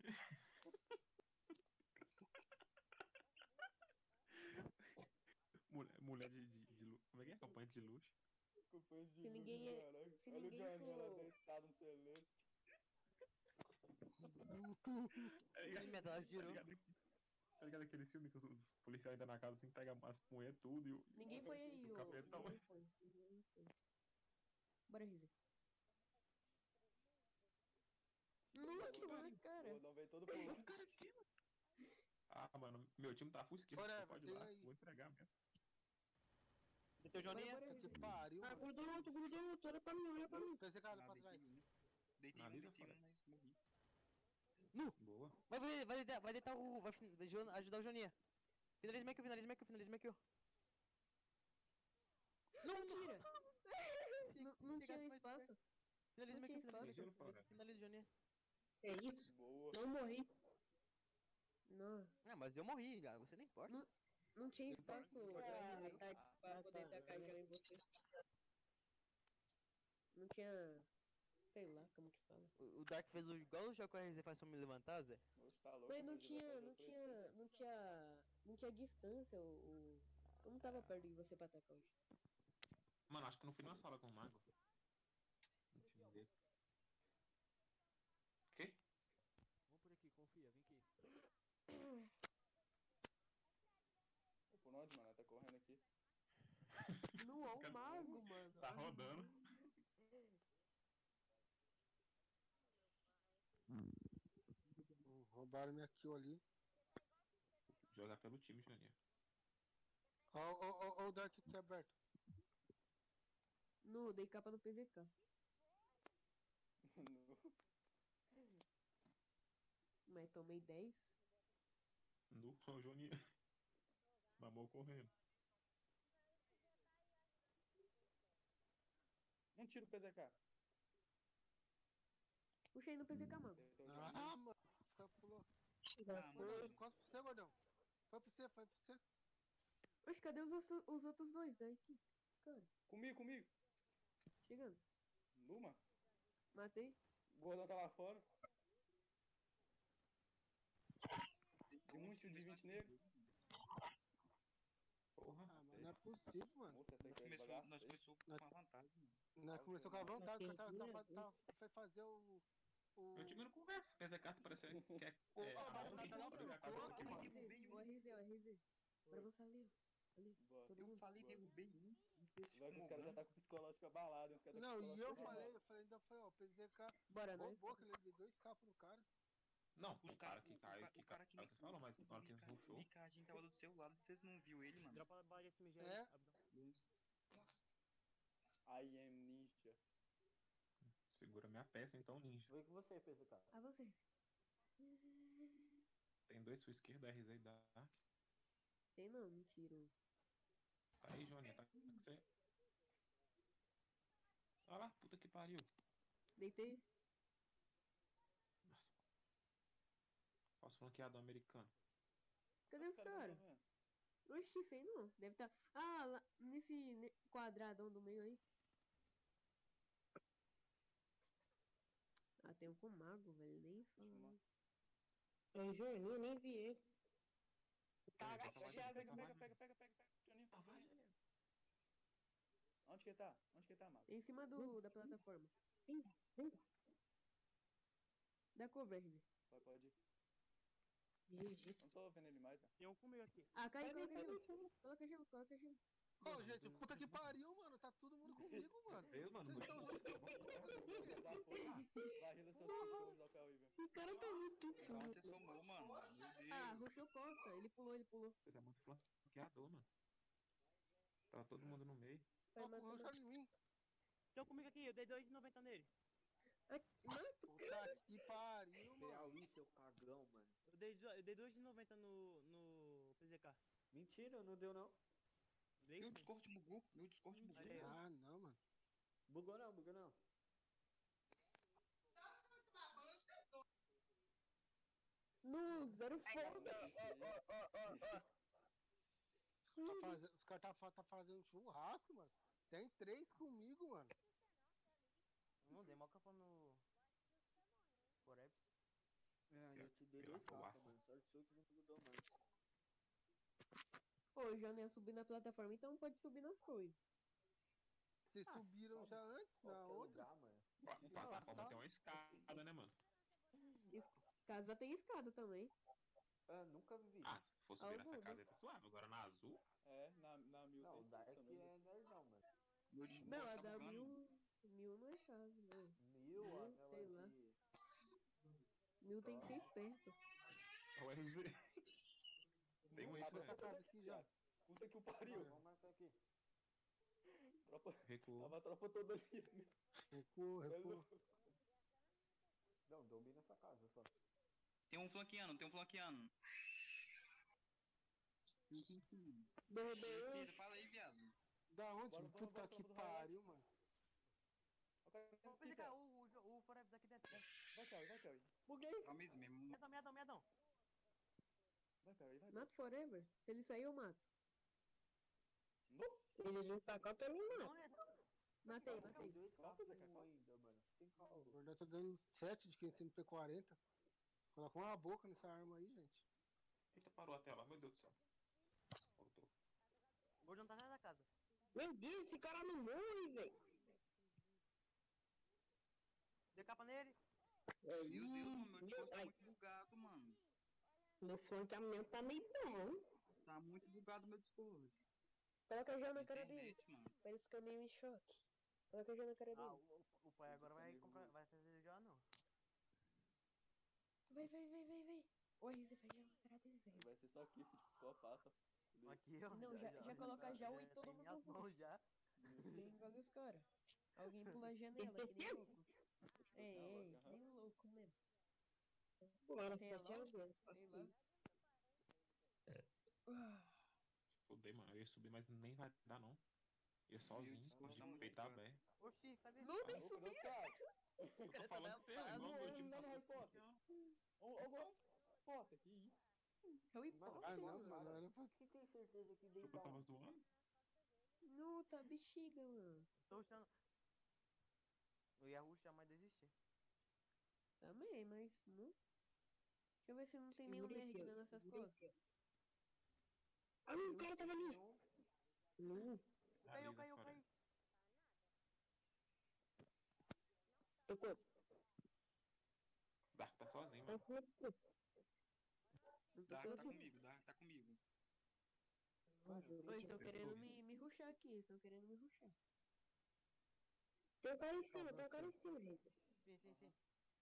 Mulher de como é que é? Acompanhante de luxo. Companheiro de Se luxo, ninguém é- caralho. se Olha o ninguém Johnny lá for- deitado no celular. Ele me atrás girou. Tá ligado aquele filme que os policiais ainda na casa assim, pegam as moedas tudo e o. Ninguém foi aí, O ô. capetão. Ninguém foi. Ninguém foi. Bora, Rizzy. Não, tomou na cara. O olhão veio todo pulando. Ah, mano, meu time tá full esquerdo. Bora, Você pode ir tem lá, aí. vou entregar mesmo. Meteu Joninha. Bora, Que Rizzy. pariu, Ah, mano. grudou outro, olha pra mim, olha pra mim. Pensei, cara, Ah, pra trás. Deitei Analisa, um, cara. mas morri. Boa. Vai deitar o. Vai ajudar o Joninha. Finaliza Michael, finaliza Michael, finaliza Michael. Não, tira! Não tinha espaço. Finaliza Não tinha Michael, finaliza espaço. Michael. Finaliza o Joninha. É isso? Boa. Não morri. Não, Ah, mas eu morri, cara, você nem importa. não tinha espaço Ah, pra poder tacar já em você. Não tinha. Sei lá como que fala. O Dark fez igual o Joco RZ faz pra me levantar, Zé. Oxe, tá louco. Mas não mas ele vai tinha, fazer não o tinha, preciso. não tinha, não tinha distância. Eu não tava perto de você pra atacar hoje. Mano, acho que eu não fui na sala com o mago. No time dele. Quê? Vamos por aqui, confia, vem aqui. Pô, por onde, mano? Tá correndo aqui. Não é Esse cara um mago, mano. Tá rodando. Roubaram minha kill ali. Jogar pelo time, Joninha. Ó o Dark aqui aberto. No, dei capa no PVK. Mas tomei 10. No o Joninha. Mamou correndo. Um tiro PZK. Puxei no PVK, mano. Deitou o Ah, Johnny. mano. Fica pulou. Ah, mano. Costa pra você, gordão. Foi pra você, foi pra você. Oxe, cadê os outros dois da equipe? Cara, Comigo. chegando. Numa. Matei. O gordão tá lá fora. De um tiro de 20 nele. Porra. Ah, mas não é possível, mano. Nossa, essa aqui é Nós devagar. começou com uma vantagem, mano. Nós começou com a vontade, Não, foi fazer o Eu digo não conversa, PZK tá parecendo que é. Ô, É, mas anão, tá tá dando ligado? Tá outro, aqui, mano. O RZ. Pra você ali, ó. Ali. Bora. Todo Eu mundo. falei, derrubei um. Esse Vai que os caras já tá com o psicológico abalado, os caras tá com Não, o e eu psicológico abalado. ainda falei, ó, o PZK Bora, né? roubou aquele de 2 capas no cara. Não, O o cara, cara que caiu, o cara que você falou, mas na hora que o rushou. Ricardinho tava do seu lado, vocês não viu ele, mano? Dropa a bala de SMG É. aí, rapidão. Nossa. I am ninja. Segura minha peça, então, ninja. Vem com você, PZK. A você. Tem 2 sua esquerda, RZ e Dark. Tem não, mentira. Tá aí, Johnny, tá com você. Olha lá, puta que pariu. Deitei. Nossa. Olha os flanqueador americano. Cadê os caras? Oxi, sei não. Deve estar. Ah, lá nesse quadradão do meio aí. Ah, tem um com mago, velho. Nem fala. É Juninho, nem vi ele. Tá Pega, agachado. Pega. Juninho. Onde que ele tá? Mago? Em cima da plataforma. Vem. Da cover, RZ. Pode ir. GG. Não tô vendo ele mais, né? Tem um comigo aqui. Ah, cai, Vai coloca descer, gelo. Coloca gelo. Ô, gente, puta que pariu, mano. Tá todo mundo comigo, mano. Eu, mano, Vocês muito estão Dá fogo. Barrila seus cachorros ao pé aí, velho. Esse cara tá muito Então foda. você somou, mano. Meu Deus. Ah, rushou costa. Ele pulou. Vocês é muito flanqueador, mano. Tá todo mundo no meio. Vai Ó, matar. correu em mim. Tem um comigo aqui, eu dei 2,90 nele. Puta que pariu, mano. Real, seu cagão, mano. Eu dei 2,90 no PZK. Mentira, não deu não. Dei Meu sim. Discord bugou. Olha aí, ó. Ah, não, mano. Bugou não. No zero fogo. Os caras tá fazendo churrasco, mano. Tem 3 comigo, mano. Não, dei mó capa no... Forever. É, eu te dei Pela 2 capas, coasta. mano. Sorte sua que não mudou mais. Ô, o João ia subir na plataforma, então pode subir nas coisas. Vocês subiram já antes, na Qualquer outra. lugar, mano. Plataforma tem uma escada, né, mano? Casa tem escada também. Ah, nunca vi. Ah, se for subir nessa Algum, casa aí, tá suave. Agora na azul. É, na mil Não, o tem Dark também. é nerdão, mano. Meu Discord Não, a tá da bugando. mil não é casa, não. Aquela sei lá. de... Mil tem que ser esperto. É o RZ. Tem um aí, Abre né? essa casa aqui já. Puta que o pariu. Não, vamos marcar aqui. Tropa, Recuou. tava a tropa toda ali. Recua. Não, domina essa casa só. Tem um flanqueando. Derrubei. Pisa, fala aí, viado. Da onde? Bora, Puta que pariu, mano. O cara Ô, PZK, o Forever aqui dentro. Vai, Carry. Buguei. Calma aí mesmo. Miadão. Vai, Carry. Mato Forever? Se ele sair, eu mato. Ele não tá com a mim, Não, é... Matei. Tem 2 capas Zé, calma. ainda, mano. Tem O calma. Gordão tá dando 7 de 500 MP40. Coloca uma boca nessa arma aí, gente. Eita, parou a tela. Meu Deus do céu. Voltou. O Gordão tá dentro da casa. Meu Deus, esse cara não morre, velho. Dei capa nele. Meu Deus, mano. Meu Meu Discord tá pai. muito bugado, mano. Meu flanqueamento tá meio bom. Tá muito bugado meu Discord. Coloca já na cara dele. Internet, mano. Pra ele ficar meio em choque. Coloca já na cara Ah, dele. o pai agora vai comprar... Vai fazer já não. Vai. Ô, RZ, vai já na cara dele, velho. Vai ser só aqui, filho de psicopata. Aqui, ó. Não, já coloca já o e todo tem mundo minhas mãos já. Quem joga os caras? Alguém pula a janela, Tem que nem certeza? louco. É, nem louco mesmo. Bora, Sei 7 a lá. 0. Sei lá. Fudei, mano. Eu ia subir, mas nem vai dar, não. Ia sozinho, Discord tá de muito peito bugado. aberto. Oxi, cadê? Não tem Cadê subir. os caras? Tô falando que você é igual meu time tá Harry Potter. Ô, Potter, que isso? Harry Mano, Potter, Ah, não, mano. mano. Era pra... Quem tem certeza que Eu deitar tava zoando. Não, tá bexiga, mano. Tô rushando. Eu ia rushar, mas desisti. Também, mas não. Deixa eu ver se não tem nenhum nerd nas nossas costas. Ah, o cara tava ali. Caiu. Tocou. Tá em cima de tu. Dark tá comigo, Dark tá comigo. Oi, estão querendo me rushar aqui, estão querendo me rushar. Tem um cara em cima, gente. Sim.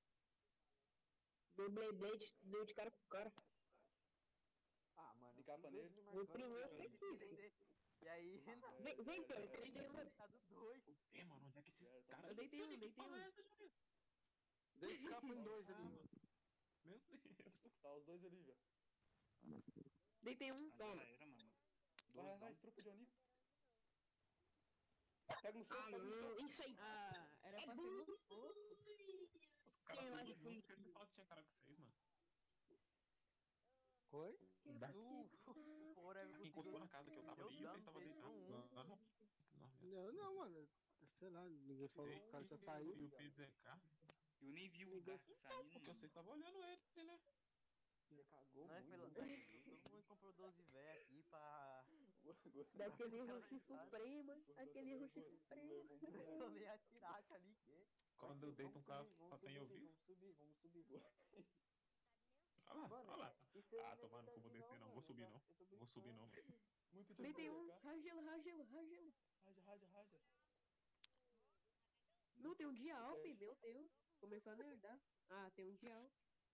Deu Blade, deu de cara pro cara. Ah, mano. De capa nele. O primeiro esse aqui, velho. E aí, Vem, Pedro, eu deitei um. dois. É, mano, onde é que esses caras... Eu deitei um. Que porra é essa, Juninho? Dei capa em 2 ali. Meu Deus. Tá os dois ali, velho. Deitei um. Ah, já era, mano. Vai, estrupa o Johnny. Pega um soco, pega um soco. Isso aí. Ah, era pra ser no soco. Os caras tudo juntos, você falou que tinha cara com vocês, mano. Oi? Porra, Quem encostou na casa que eu tava ali e vocês estavam deitados. Não, mano. Sei lá, ninguém falou que o cara já saiu. E o PZK? Eu nem vi o Dark saindo, Porque mano. vocês estavam olhando ele, né? Ele cagou Não é muito. pela. Todo mundo comprou 12 véia aqui pra. Daquele rush suprema. Aquele rush suprema. Começou nem a atirar ali. Quando eu deito um cara só tem ouvido. Vamos subir. Olha lá. Isso aí Ah, não é tomar no cu, vou verdade descer não. não, Vou subir mano. não. Eu tô Vou subir não, mano. Muito Deitei um. cá. Ragelo. Raja. Não, tem um Dialp, meu Deus. Começou a nerdar. Ah, tem um Dialp.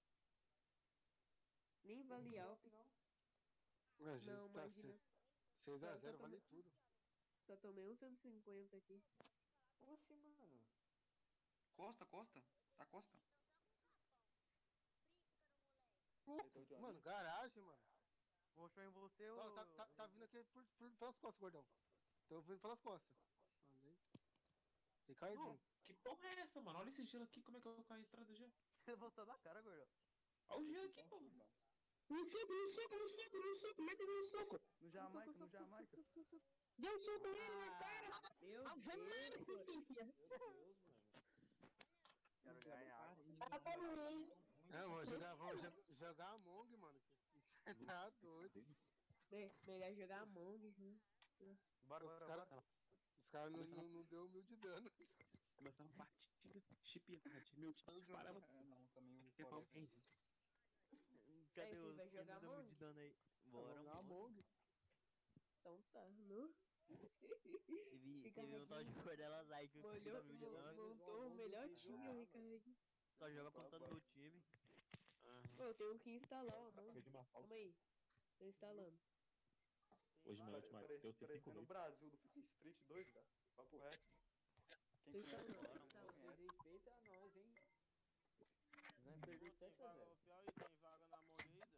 Nem vale Alp. A gente Não, tá imagina. 6x0, vale tudo. Só tomei um 150 aqui. Como assim, mano? Costa. Tá costa. Mano, garagem, mano. Mostrou em você ou. Tá vindo aqui pelas costas, gordão. Tô vindo pelas costas. Ricardinho. Que porra é essa, mano? Olha esse gelo aqui, como é que eu vou cair atrás do gelo? Você botou na cara, gordão. Olha o gelo aqui, pô. No soco, mete no soco. No Jamaica. Deu um soco nele na cara. Meu Ave Deus. Maria. Meu Deus, mano. Quero ganhar. Tá bom. Vamos jogar Among, mano. Você tá doido. Melhor jogar Among, viu? Bora. Os caras não deu 1000 de dano. Começando a partida, chip, meu time disparava. Não, também o Tem Coreia. alguém. Cadê Aí, os vai jogar que Among? de dano aí? Bora, Vamos jogar Among. Então tá, não? Teve um tal de Cordela Zai que eu consegui dar 1000 de dano. Montou o melhor time, o Ricardo. Só joga contando do time. Pô, eu tenho que instalar, ó. Acabei de matar Calma aí. Tô instalando. Hoje na última eu tenho 5 Parecendo o vezes. Brasil do Fica Street 2, cara. Papo reto. Quem Tô conhece, instalando. Você respeita nós, hein? Nós perdemos 7x0. Piauí tem vaga na Mongueira?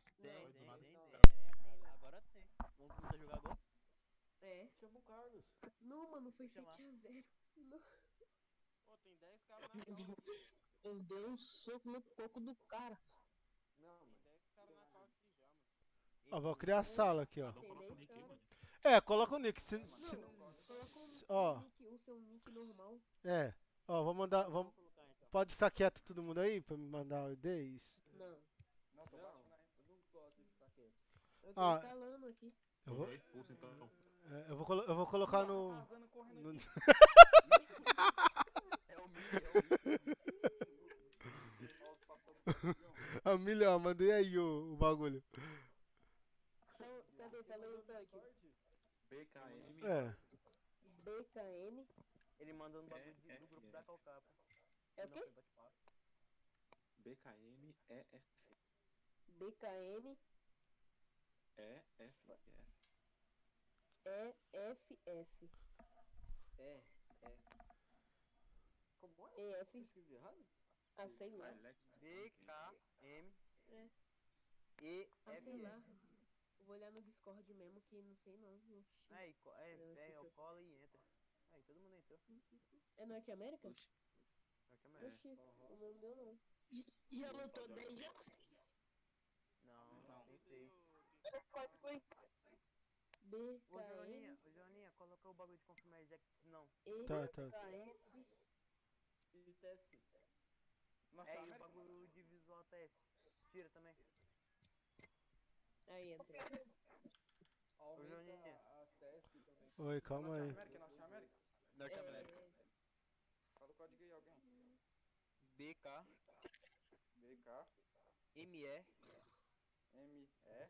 Tem. Agora tem. Vamos começar a jogar agora? É. Chama o Carlos. Não, mano, foi Chamar. 7x0. Não. Pô, tem 10 caras na cal aqui. Eu dei um soco no coco do cara. Não, Tem mano. 10 caras na cal aqui já, mano. Ó, vou criar a sala aqui, ó. Não coloca o nick aí, mano. Coloca o nick. Coloca o seu nick normal. Vou mandar. Vamos colocar então. Pode ficar quieto todo mundo aí pra me mandar o ID? Não. Não, tô Não, baixando aí. eu não gosto de ficar quieto. Eu tô Ah. instalando aqui. Eu vou, expulso, então. eu vou colocar no. Arrasando, correndo no- aqui. É o milho. Ó, os passados do campeão. A milhão, mandei aí o bagulho. Cadê? Fala aí o toque. BKM. BKM. Ele mandando bagulho do grupo da Calcapa. É o quê? BKM EF. BKM EFF. Como é? EF. Eu escrevi errado? Ah, sei lá. BKM É. E Ah, sei lá. Vou olhar no Discord mesmo, que não sei não. Oxi. Aí, eu colo e entra. Aí, todo mundo entrou. É Norte América? Norte América. Oxi, o meu não deu não. Já lutou 10 já? Não, tem 6. Quanto foi? Ô, BKM Joaninha, coloca o bagulho de confirmar eject, não. Tá. EFF. E teste. Norte E o América. bagulho de visual teste. Tira também. Aí entra. Aumenta Joaninha. as testes também. Oi, calma aí. Norte América. Norte América. É, Fala o código aí, alguém. BK. VK, ME, ME,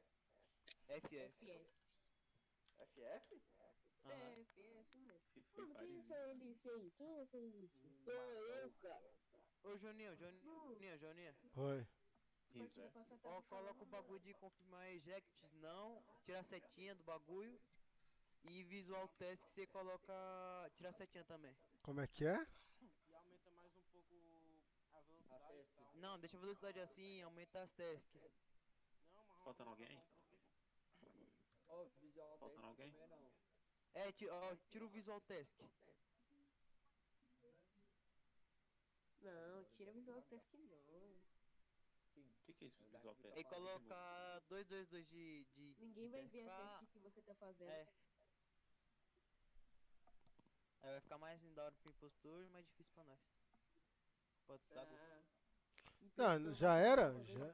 FF. FF? Aham. FF, mano. Foi Mano, quem é parecido. essa Elice aí? Quem é essa Elice? Eu, cara. Ô, Joninha. Oi. Partida Isa. passada Ó, tava coloca o falando. bagulho de confirmar ejects não, tira a setinha do bagulho. E visual test que você coloca, tira a setinha também. Como é que é? E aumenta mais um pouco a velocidade e tal. Não, deixa a velocidade assim, aumenta as tasks. Faltando alguém? Ó, visual Faltando teste alguém? também não. É, ó, tira o visual test. Não, tira visual test não. O que é isso, visual test? Aí coloca 222 de Ninguém vai teste ver a pra... teste que você tá fazendo. É. Aí vai ficar mais da hora pro impostor e mais difícil pra nós. Pode dar gol. Não, já era? Já.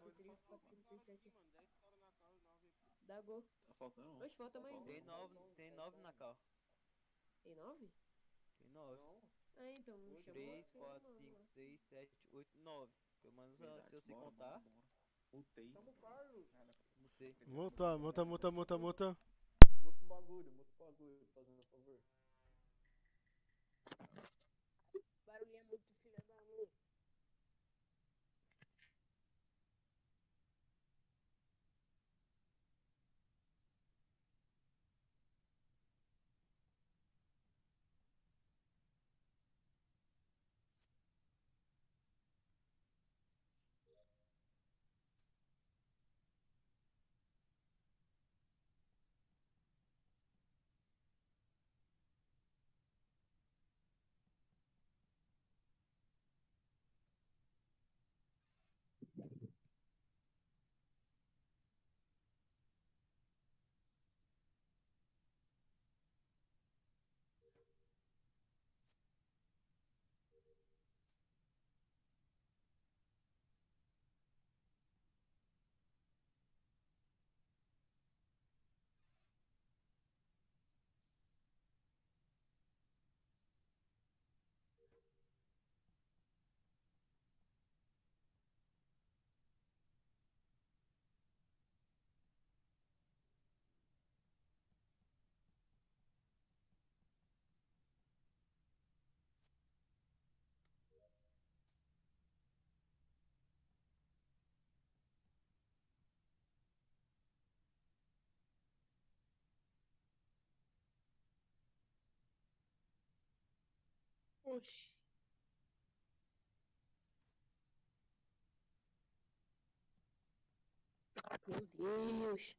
Dá gol. Tá faltando um. Oxe, falta mais um. Tem 9 na cal. Tem 9? Tem 9. Ah, então. Não 3, 4, 5, 6, 7, 8, 9. Pelo menos Verdade, se você bora, contar. bora. Mutei. Mutei. Muta. Muta o bagulho, fazendo favor. Esse barulho é muito filho da mãe. Oxi. Meu Deus.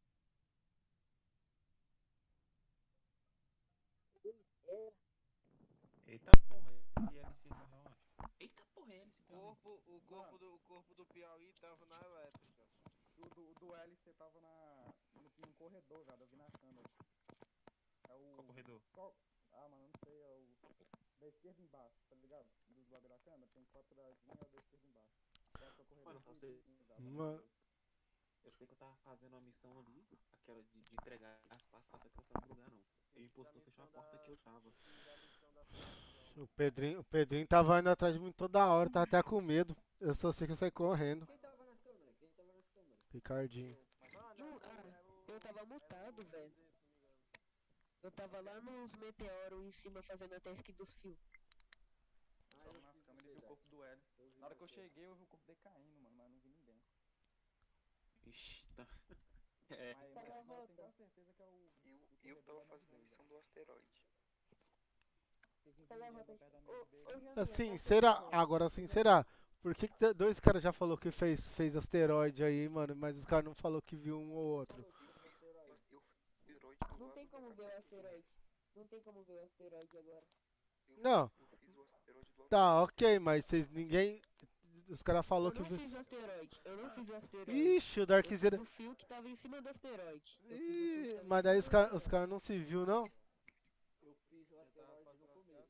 Eita porra, esse LC morreu onde? Eita porra, LC morreu. O corpo do Piauí tava na elétrica. Do LC tava no corredor, velho. Eu vi na câmera. É o. Qual corredor? Ah, mano, eu não sei. É o. Da esquerda embaixo, tá ligado? Dos bagulho da câmera. Tem 4 quadradinhos e é o da esquerda embaixo. É o corredor. Mano, você. Mano. Eu sei que eu tava fazendo uma missão ali, aquela de entregar as pastas, só que eu sabia lugar não. Ele impostou, fechou a porta que eu tava. O Pedrinho tava indo atrás de mim toda hora, tava até com medo. Eu só sei que eu saí correndo. Quem tava nas câmeras? Ricardinho. Eu tava mutado, velho. Eu tava lá nos meteoros em cima fazendo a task dos fios. Tava nas câmeras e vi o corpo do L. Na hora que eu cheguei, eu vi o corpo decaindo, mano, mas não vi ninguém. Ixi, tá. É. Mas eu tenho quase certeza que é o. Eu tava fazendo a missão do asteroide. Assim, será? Agora assim, será? Por que dois caras já falou que fez asteroide aí, mano, mas os caras não falou que viu um ou outro? Eu fiz asteroide do Não lado tem da como ver o cadeia. asteroide. Não tem como ver o asteroide agora. Não. Eu fiz o asteroide do lado Tá, ok, mas ninguém. Os caras falou Eu que não viu. fiz o asteroide. Eu não fiz o asteroide. Ixi, o Darkzera. O fio que tava em cima do asteroide. Ih, mas daí os caras não se viu, não? Eu fiz o asteroide no começo.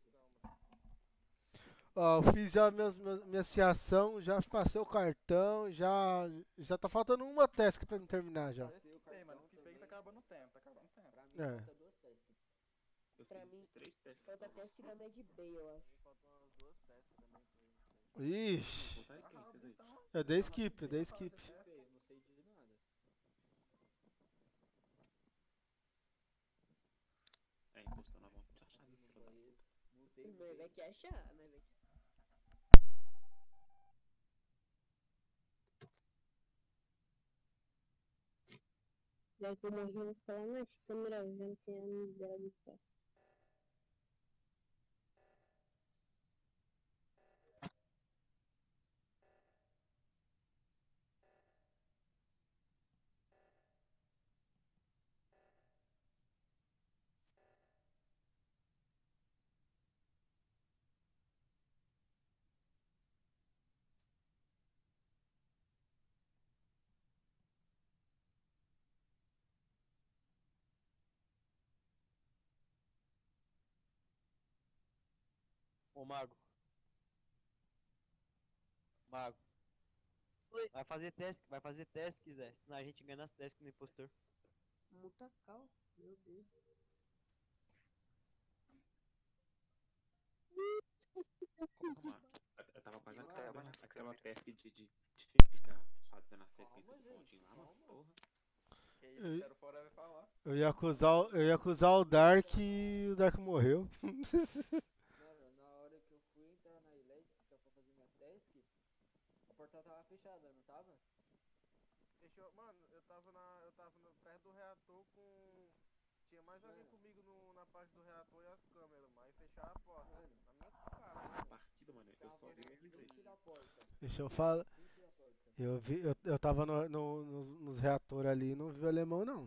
Ó, eu fiz já minha fiação, já passei o cartão, já tá faltando uma task pra não terminar já. Ei, mano, esse fake tá acabando o tempo, Pra mim, É. falta 2 testes. Eu Pra fiz mim, 3 testes. falta task da Mad Bay, eu acho. Faltam umas 2 tasks também. Ixi. Voltar aqui, vocês aí. É da skip, é da skip. Eu não sei de nada. É, impostor na mão. Já sabe, filho da Banheiro. puta. Mutei, Nós vai que achar, nós vai que... Já que eu morri, eu vou falar, mas câmera vendo que é a miséria do pé. Ô, Mago. Mago. Oi. Vai fazer teste, Zé. Senão a gente ganha as tasks no impostor. Mutacal, meu Deus. Calma. Eu tava quase acabando aquela task de ficar fazendo a sequência do pontinho lá, mano. Porra. Que isso, quero forever falar. Eu ia acusar o Dark e o Dark morreu. Mano, na hora que eu fui entrar na elétrica pra fazer minha task, a porta tava fechada, não tava? Fechou. Mano, eu tava perto do reator com... Tinha mais alguém comigo na parte do reator e as câmeras, mas fecharam a porta. Mano, Na minha cara. Essa partida, mano, eu só vi o MZ. Frente da porta. Deixa eu falar. Frente da porta. Eu tava nos reatores ali e não vi o alemão, não.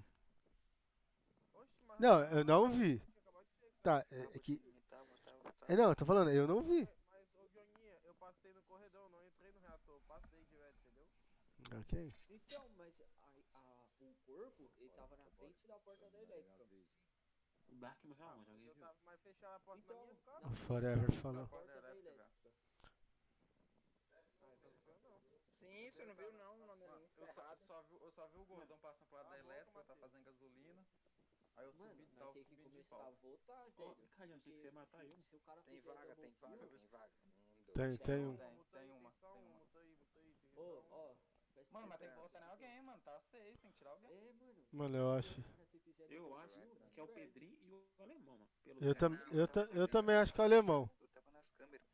Oxe, mas Não, eu não vi. acabou de chegar. Tá, é que. Não, eu tô falando, eu não vi. Mas, ô Guioninha, eu passei no corredor, não entrei no reator, passei direto, entendeu? Ok. Então, mas o corpo, ele tava na frente da porta da elétrica. O Dark morreu aonde? Alguém viu? Mas fecharam a porta Então, na minha cara. na O frente Forever da falou. porta da Elétrica, elétrica. Ah, então não foi eu não. Sim, você não viu não, o nome ali encerrado. Eu só vi o gordão passando pro lado da elétrica, tá fazendo gasolina. Aí eu Mano, subi, nós tava tem que subindo de começar a pau. voltar, Ô, velho. Ricardinho, achei que você ia matar eu. Se o cara Tem fizer vaga, double tem vaga, kill- tem vaga. Um, dois, Tem, tem um. Tem uma. Só Tem um, uma. muta aí, tem Ô, só um. ó. presta Mano, mas tem que atenção. votar em alguém, mano. Tá 6, tem que tirar alguém. É, mano. Mano, eu acho. Cara, se fizer Eu double acho kill, que é o perde. Pedrinho e o Alemão, mano. Pelo Eu também acho que é o alemão. Eu tava nas câmeras.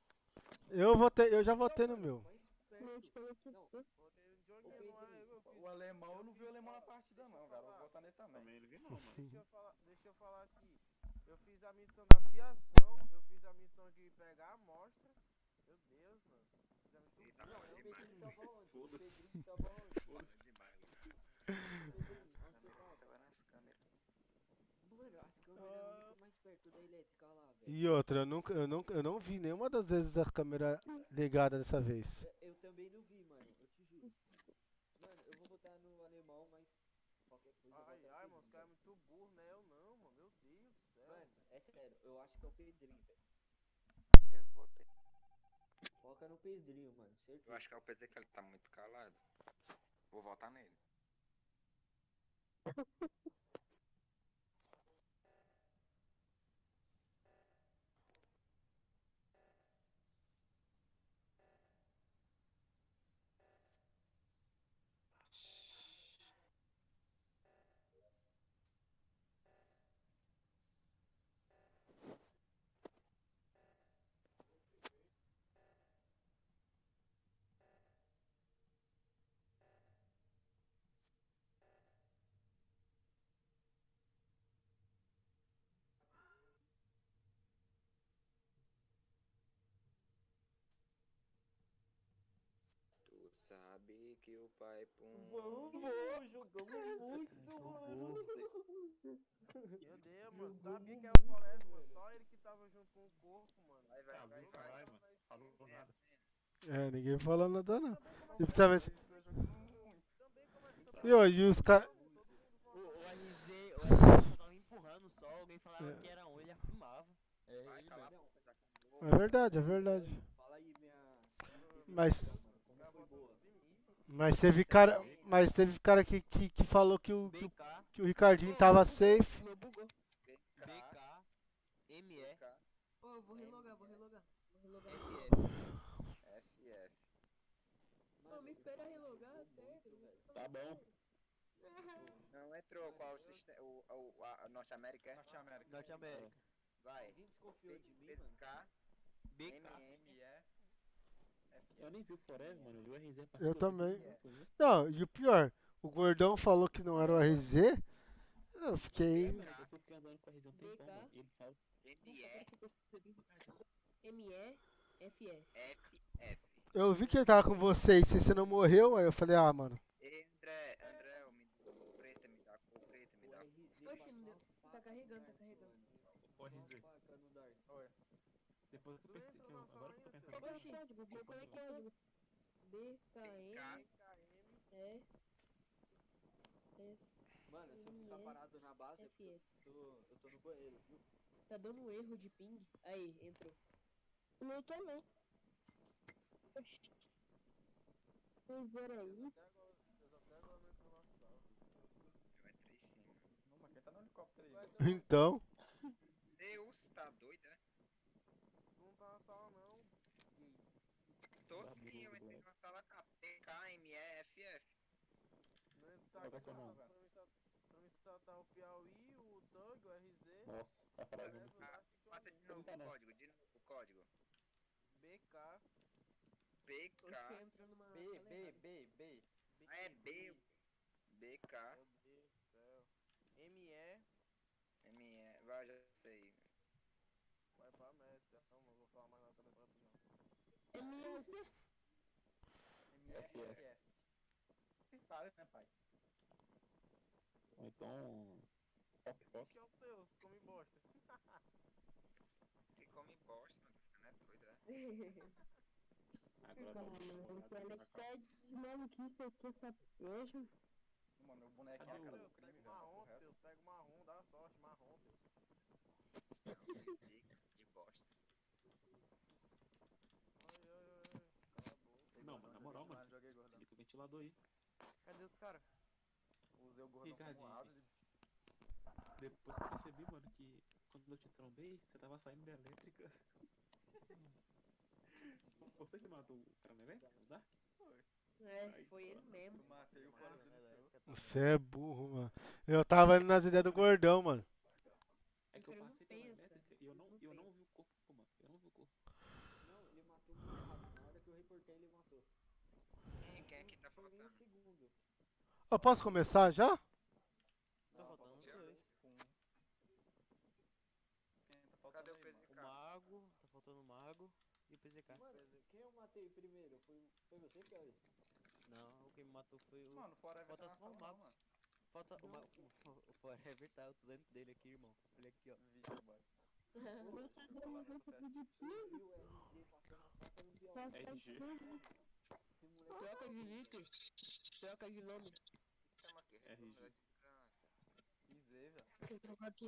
Eu já votei no meu. Mais Não, perto. tipo, eu aqui. Não, Botei o Johnny, não é? Eu fiz. O alemão, eu não vi o alemão na partida não, velho. Vou votar nele também. Também não vi não, mano. Deixa eu falar aqui. Eu fiz a missão da fiação, eu fiz a missão de pegar a amostra. Meu Deus, mano. Fiz a missão Eita, não, bom o demais. Pedrinho tava onde? O Foda-se. Pedrinho tava onde? Bom demais. Pedrinho, onde você tava? Tava nas câmeras. Mano, as câmeras é muito mais perto da elétrica lá, velho. E outra, eu não vi nenhuma das vezes a câmera ligada dessa vez. Eu também não vi, mano. Eu te juro. Mano, eu vou botar no alemão, mas qualquer coisa. Ai, bota no ai, mano, os Pedrinho, caras é muito burro, né? Eu não, mano. Meu Deus do céu. velho. Mano, é sério, eu acho que é o Pedrinho, velho. Eu botei. Coloca no Pedrinho, mano. Eu Certeza. acho que é o PC que ele tá muito calado. Vou votar nele. Tu sabe que o pai pum. Jogamos muito, mano. Meu Deus, mano. Sabia que era o Forever, mano. Só ele que tava junto com o corpo, mano. Vai, Sabe, caralho, mano. Falou nada. É, ninguém falou nada não. E principalmente. Também começa E os caras. O LZ só tava empurrando só, alguém falava que era um, ele afirmava. É, Vai, ele cala a mesmo. boca, já acabou. É verdade, é verdade. Fala aí, minha. Mas. Como foi boa? Mas teve cara que falou que o Ricardinho Ô, tava bugou, safe. bugou. BK, BK, ME, BK, Ô, eu vou relogar. FF. FF. Ô, me espera relogar, sério. Tá bom. Não entrou. Qual o sistema? A Norte América é? Norte América. Norte América. Vai. Alguém desconfiou de mim, mano? PZK, BK. MM. Eu nem vi o Forever, mano. Eu vi o RZ pra Eu também. tudo. Não, e o pior, o gordão falou que não era o RZ. Eu fiquei. Eu fiquei andando com o RZ um tempão, mano. E ele fala. ME, FE. FF. Eu vi que ele tava com vocês, se você não morreu, aí eu falei, ah, mano. Ei, André, preta, me dá cor, preta, me dá cor. Oxe, não deu. Tá carregando, tá carregando. Ô, RZ. Oi. Depois que eu pensei que eu. Agora que eu tô pensando Oxe, aqui. qual é que é o código? BKM. Mano, se eu ficar parado na base, eu tô no banheiro, viu? Tá dando erro de ping. Aí, entrou. O meu também. Oxi. Pois era isso. Eu até agora não entro na sala. Eu entrei sim, mano. Não, mas quem tá no helicóptero aí? Então. Deus, tá doido, é? Não tá na sala não. Tô sim, eu entrei na sala KMEFF. Não tá Qual é aqui seu nome? pra mim tá o Piauí, o Doug, o RZ. Nossa, tá falando. Passa de novo o código, o código. BK. BK. Você entrou numa sala errada. B. Ah, é B. BK. Meu Deus do céu. ME. ME. Vai, já sei. Vai pra meta. Não vou falar mais nada também pra tu não. MFF. Para, né, pai? Ou então. Fox. Que é o teu, come bosta. Que come bosta, mano. Tá ficando é doido, é? Agora tá Porque ela está de maluquice aqui, essa peixe. Mano, o boneco é a cara do crime, velho. Marrom, Teus. Pega o marrom, dá sorte, marrom, Teus. De bosta. Ai. Cala a boca. Não, mano, na moral, mano. Joguei gordão. Liga o ventilador aí. Cadê os caras? Usei o gordão como asa de... Depois que eu percebi, mano, que quando eu te trombei, você tava saindo da elétrica. Você que matou o cara na elétrica, o Dark? Foi ele mesmo. Eu matei o foragido seu. Você é burro, mano. Eu tava ali nas ideias do gordão, mano. É que eu passei pela elétrica e eu não vi o corpo, mano. Eu não vi o corpo. Não, ele matou muito rápido. Na hora que eu reportei, ele matou. Quem é que tá Foi faltando? um segundo. Eu posso começar já? Tá faltando os dois. Cadê o O PZK? Mago, tá faltando o Mago e o PZK. Mano, quem eu matei primeiro? Foi você, Piauí? Não, quem me matou foi o. Mano, o Forever Falta tá na só o sala não, Mago. mano. Falta o Forever tá, eu tô dentro dele aqui, irmão. Olha aqui, ó. Vixe, boy. Ele tá dando você de tudo. E o RG passando a faca no Piauí. Passa RG. tudo. Esse moleque Troca de nick. Troca de nome. Chama aqui, retorno da desgraça. Izê, velho. Deixa eu trocar aqui.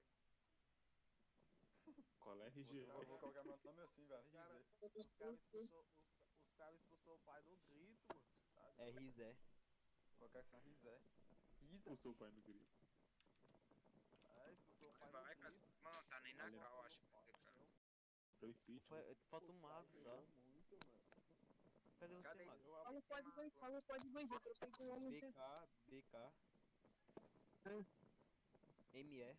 Qual é RG? Eu vou colocar meu nome assim, velho. Os caras expulsou o pai no grito, mano. Tá É Rizé. Vou colocar assim, Rizé. O seu pai no grito. Expulsou o pai Vai, no cara. grito. Mano, tá nem na Valeu. cal, acho. PZK. Foi pitch. Falta um Mago só. muito, mano. Cadê você, Cadê Mago? Fala o código aí, eu troquei com o homem. BK. ME.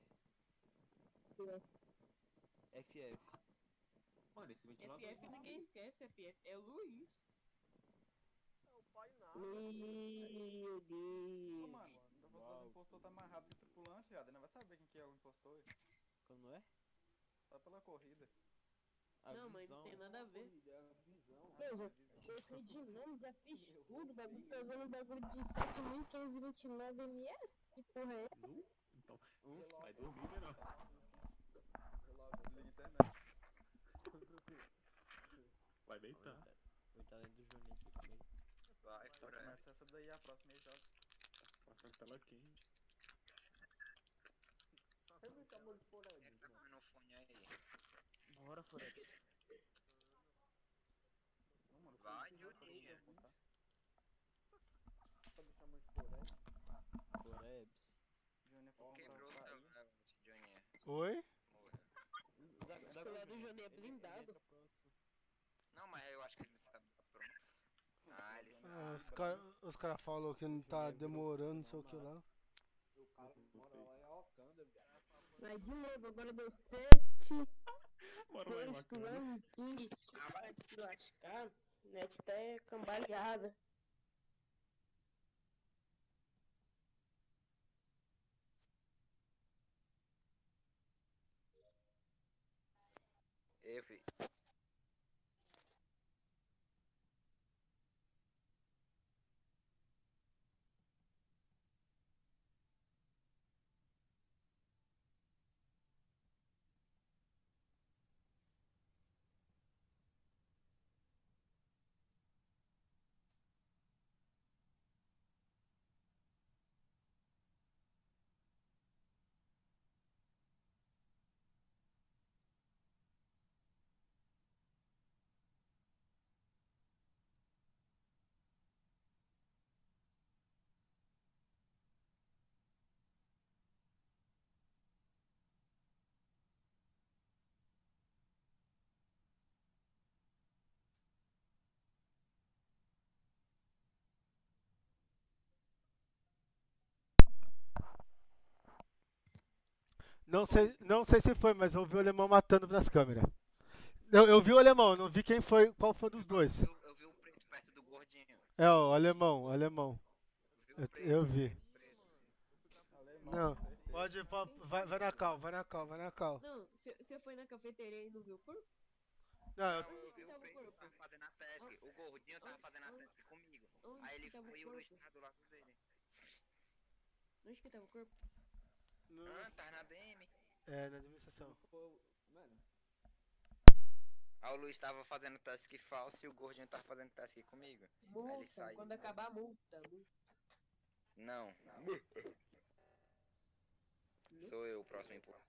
FF. Mano, esse ventilador. FF ninguém esquece, FF. É Luiz. É o pai nada. Meu Ô, Deus. mano, o impostor tá mais rápido que o tripulante, viado. Ele não vai saber quem é o impostor. Quando não é? Só pela corrida. A Não, mas visão. não tem nada a ver. Meu, já sei de nome, já fiz tudo. Bagulho pegando um bagulho de 7.529 ms. Que porra é essa? Então, vai dormir, né, não? Desliga a internet. Vai deitar. Vou entrar dentro do Juninho aqui também. Vai, Então Forever. começa essa daí, a próxima aí joga. Passando tela quente. Ele tá muito fora Quem é que tá comendo o fone aí? Bora, Forex. Não, mano, Vai, Juninho. Juninho. Tá me chamando de Forex. Forebs. Juninho foi Quebrou o comprar seu um level, Juninho. Oi? Morreu. O celular do Johnny é blindado. Não, mas eu acho que ele não sabe dar pronto. Ah, ele sabe. Os cara falou que não tá demorando, não sei o que lá. O cara que mora lá é Wakanda, viado. Mas de novo, agora deu 7. Bora lá em Wakanda. Vai se lascar. Net tá cambaleada. Eu, fi. Não sei se foi, mas eu vi o alemão matando nas câmeras. Eu vi o alemão, não vi quem foi, qual foi dos dois. Eu vi o preto perto do gordinho. É, o alemão. Eu vi. Não, pode, vai na cal. Não, você foi na cafeteria e não viu o corpo? Não, Eu vi o preto tava fazendo a task. O gordinho tava fazendo a task comigo. Aí ele foi e o Luiz tava do lado dele. Onde que tava o corpo? Tava na DM. É, na administração. Mano. Aí o Luiz tava fazendo task falso e o gordinho tava fazendo task comigo. Aí ele saiu. Quando acabar a multa. Não. Sou eu o próximo empurrão.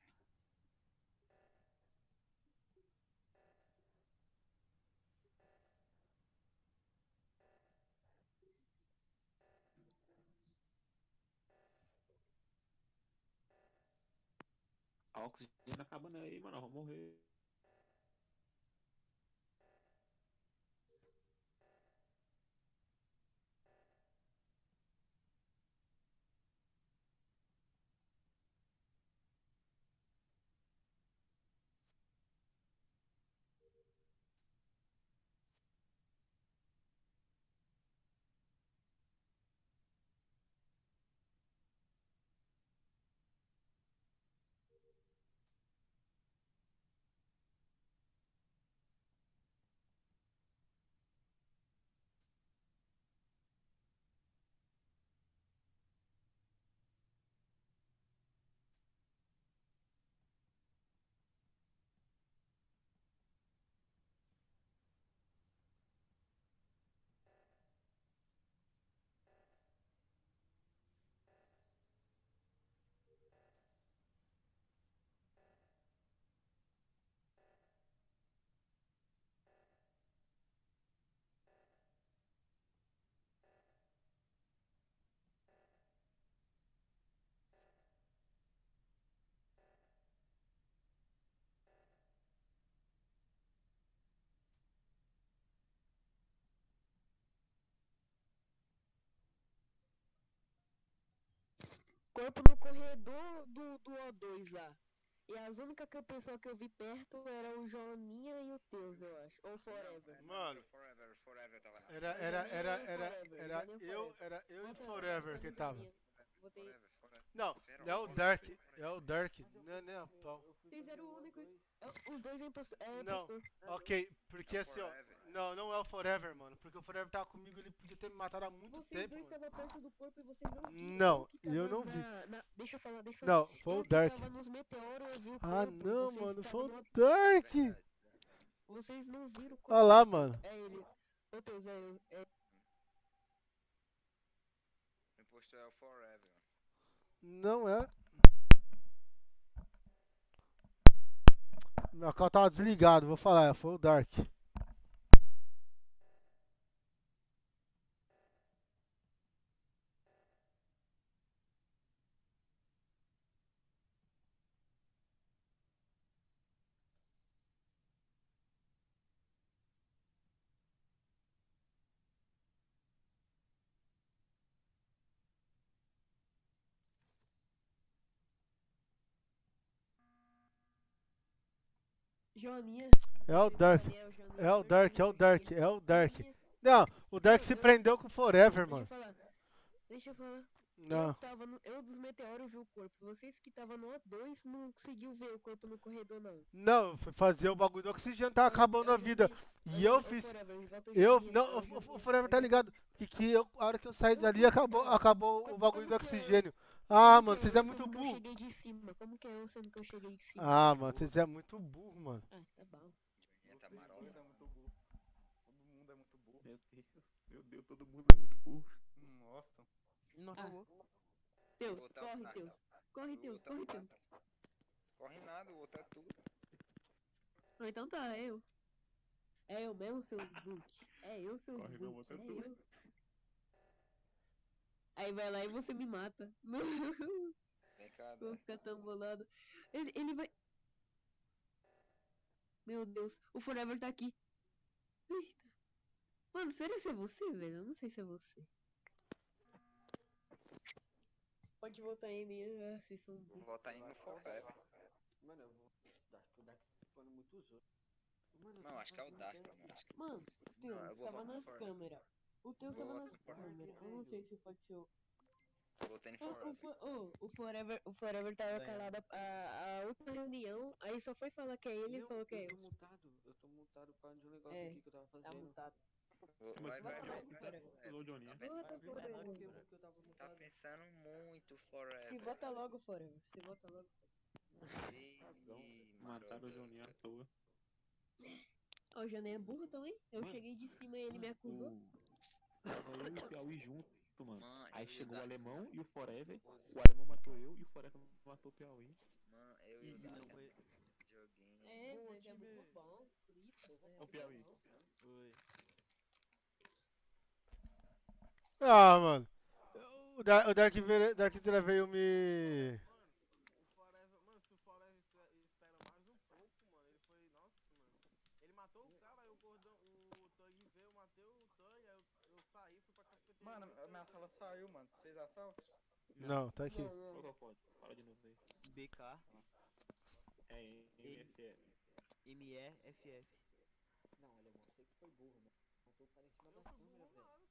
A oxigênio acabando aí, mano. Vamos morrer. Corpo no corredor do O2 lá. E as únicas pessoas que eu vi perto eram o Joaninha e o Teus, eu acho. Ou Forever. Mano. Forever tava na Era eu e Forever que tava. Botei. Não, é o Dark. Não é o pau. Vocês eram o único. Os dois é impostor. Não, ok, porque assim, ó. Não é o Forever, mano. Porque o Forever tava comigo, ele podia ter me matado há muito Vocês tempo. dois estavam perto do corpo e vocês não viram. Não, eu não vi. Deixa eu falar. Não, foi o Dark. Eu tava nos meteoros, eu vi o corpo. Ah, não, mano, foi o no... Dark. Vocês não viram o corpo. Olha lá, mano. É ele. Ô, Teus, é... O impostor é o Forever. Não é. Meu carro tava desligado, vou falar, foi o Dark. Joninha. É o Dark. Joninha, É o Dark, é o Dark, é o Dark. Não, o Dark se prendeu com o Forever, mano. Deixa eu falar. Não. Eu dos meteoros vi o corpo. Vocês que estavam no O2 não conseguiu ver o corpo no corredor, não. Não, eu fui fazer o bagulho do oxigênio, tá acabando a vida. E eu fiz. Não, o Forever tá ligado. Que a hora que eu saí dali acabou o bagulho do oxigênio. Ah, mano, vocês é muito burro. Eu cheguei de cima. Como que é eu sendo que eu cheguei de cima? Ah, mano, vocês é muito burro, mano. Ah, tá bom. Todo mundo é muito burro. Todo mundo é muito burro. Meu Deus, todo mundo é muito burro. Nossa. Nossa, Teus, Botar corre, o Teus. Corre, Teus, corre, Teus. Corre nada, o outro é tudo. Ah, então tá, é eu. É eu mesmo, seus book. É eu, seus Corre não, book. outro é É tu. eu. Aí vai lá e você me mata. Vem cá, Vou Dan. ficar tão bolado. Ele vai... Meu Deus, o Forever tá aqui. Eita. Mano, será que é você, velho? Eu não sei se é você. Pode votar em mim, vocês são Vou votar em no Forever. Mano, eu vou. Acho que o Dark tá falando muito os outros. Mano, Não, acho que é o Dark, mano. Acho que... Mano, Deus, Não, eu vou tava votar no nas Forever. câmeras. O teu Vou tava votar nas no Forever. câmeras. Eu não sei se pode ser o... Votei no Forever. O Forever tava calado a última reunião, aí só foi falar que é ele e falou que é eu. Eu tô mutado por causa de um negócio É, aqui que eu tava fazendo. tá mutado. Vai, vai, vai. Alô, Joninha. Tá pensando muito, Forever. Se vota logo, Forever. Se vota logo. Mataram o Joninha à toa. Ó, o Jané é burro também. Eu cheguei de cima e ele me acusou. Tava eu e o Piauí junto, mano. Aí eu chegou ia o dar- alemão e o Forever. O alemão matou eu e o Forever matou o Piauí. Mano, eu e o Dark esse joguinho. É, mas é muito bom. Ô, Piauí. Oi. Ah, mano. O Darkzera veio me... O Forever, mano, se o Forever espera mais um pouco, mano, ele foi, nossa, mano. Ele matou o cara, aí o gordão, o Tug veio, eu matei o Tug, aí eu saí, fui pra cafeteria. Mano, minha sala saiu, mano. Você fez assalto? Não, tá aqui. Ô, pode. Fala de novo aí. BK, É MFF. MEFF. Não, alemão, você que foi burro, mano. Matou o cara em cima da câmera,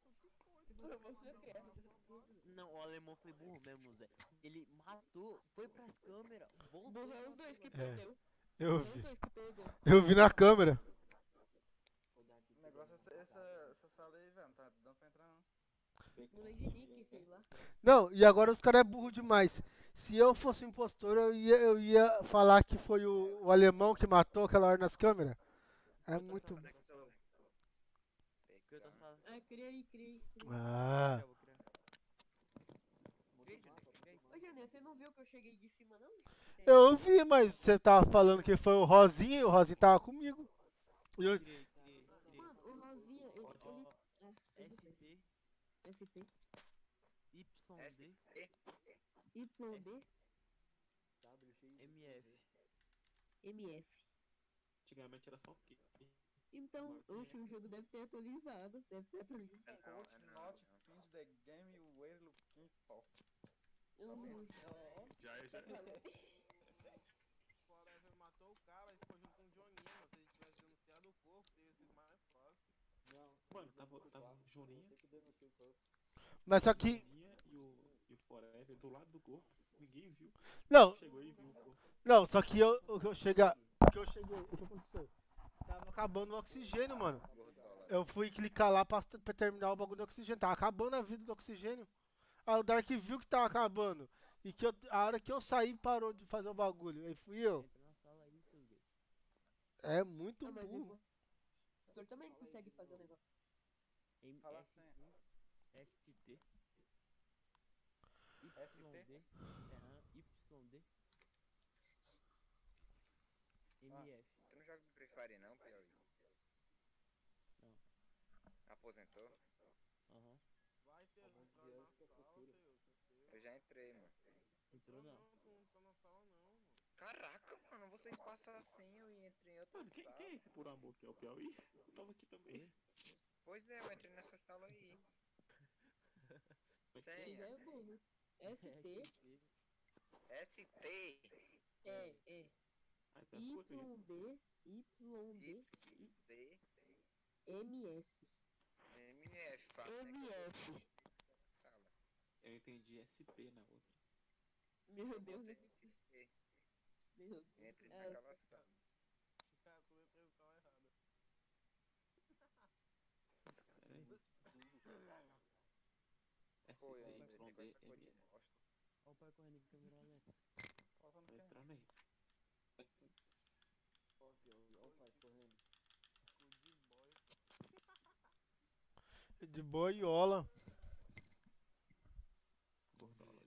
velho. Não, o alemão foi burro mesmo, Zé. Ele matou, foi pras câmeras, voltou. Burro é os dois que É. perdeu. Eu Os vi. dois que perdeu. Eu vi na câmera. O negócio é essa sala aí, velho. Não tá dando pra entrar, não. No Legenic, sei lá. Não, e agora os caras é burro demais. Se eu fosse impostor, eu ia falar que foi o alemão que matou aquela hora nas câmeras. É muito... Ah, criei. Ah. Ô, Jané, você não viu que eu cheguei de cima, não? Eu vi, mas você tava falando que foi o Rosinha e o Rosinha tava comigo. E eu... Mano, o Rosinha, ele... ST, ST. YD, YD. MF. MF. Antigamente era só o quê? Então, oxe, o jogo deve ter atualizado. Deve ter atualizado. Not finish the game we're looking for. Já. O Forever matou o cara e ficou junto com o Joninha, mano. Se ele tivesse denunciado o corpo, teria sido mais fácil. Mano, tava o Joninha. Mas só que... Joninha e o Forever do lado do corpo. Ninguém viu. Não. Chegou aí e viu o corpo. Não, só que o que eu cheguei... O que aconteceu? Tava acabando o oxigênio, mano. Eu fui clicar lá pra terminar o bagulho do oxigênio. Tava acabando a vida do oxigênio. Aí o Dark viu que tava acabando. E que a hora que eu saí, parou de fazer o bagulho. Aí fui eu. É muito burro. O pastor também consegue fazer o negócio. Fala a senha. ST. ST? YD. MF. Tu não joga Free Fire não, Piauí? Não. Aposentou? Aham. Vai ter entrar na sala, Eu já entrei, mano. Entrou não. Tu não tá na sala não, mano. Caraca, mano, vocês passam assim, eu entrei em outra Mano, quem sala. é esse por amor que é o Piauí? Eu tava aqui também. Pois é, eu entrei nessa sala aí. Ele Senha. é burro. ST. ST. É. Mas é por isso. YD D, MF. MF, faça MF. sala. Eu entendi SP na outra. Meu Deus. Botei SP. Meu Deus. Entre naquela sala. Cara, tu escreveu o carro errado. Peraí. Foi aí, ST, você com essa cor de YD, bosta. Olha o pai correndo em câmera lenta. Falando Tô quem? entrando aí. Olha o pai correndo. Good boy. De boiola. Gordola.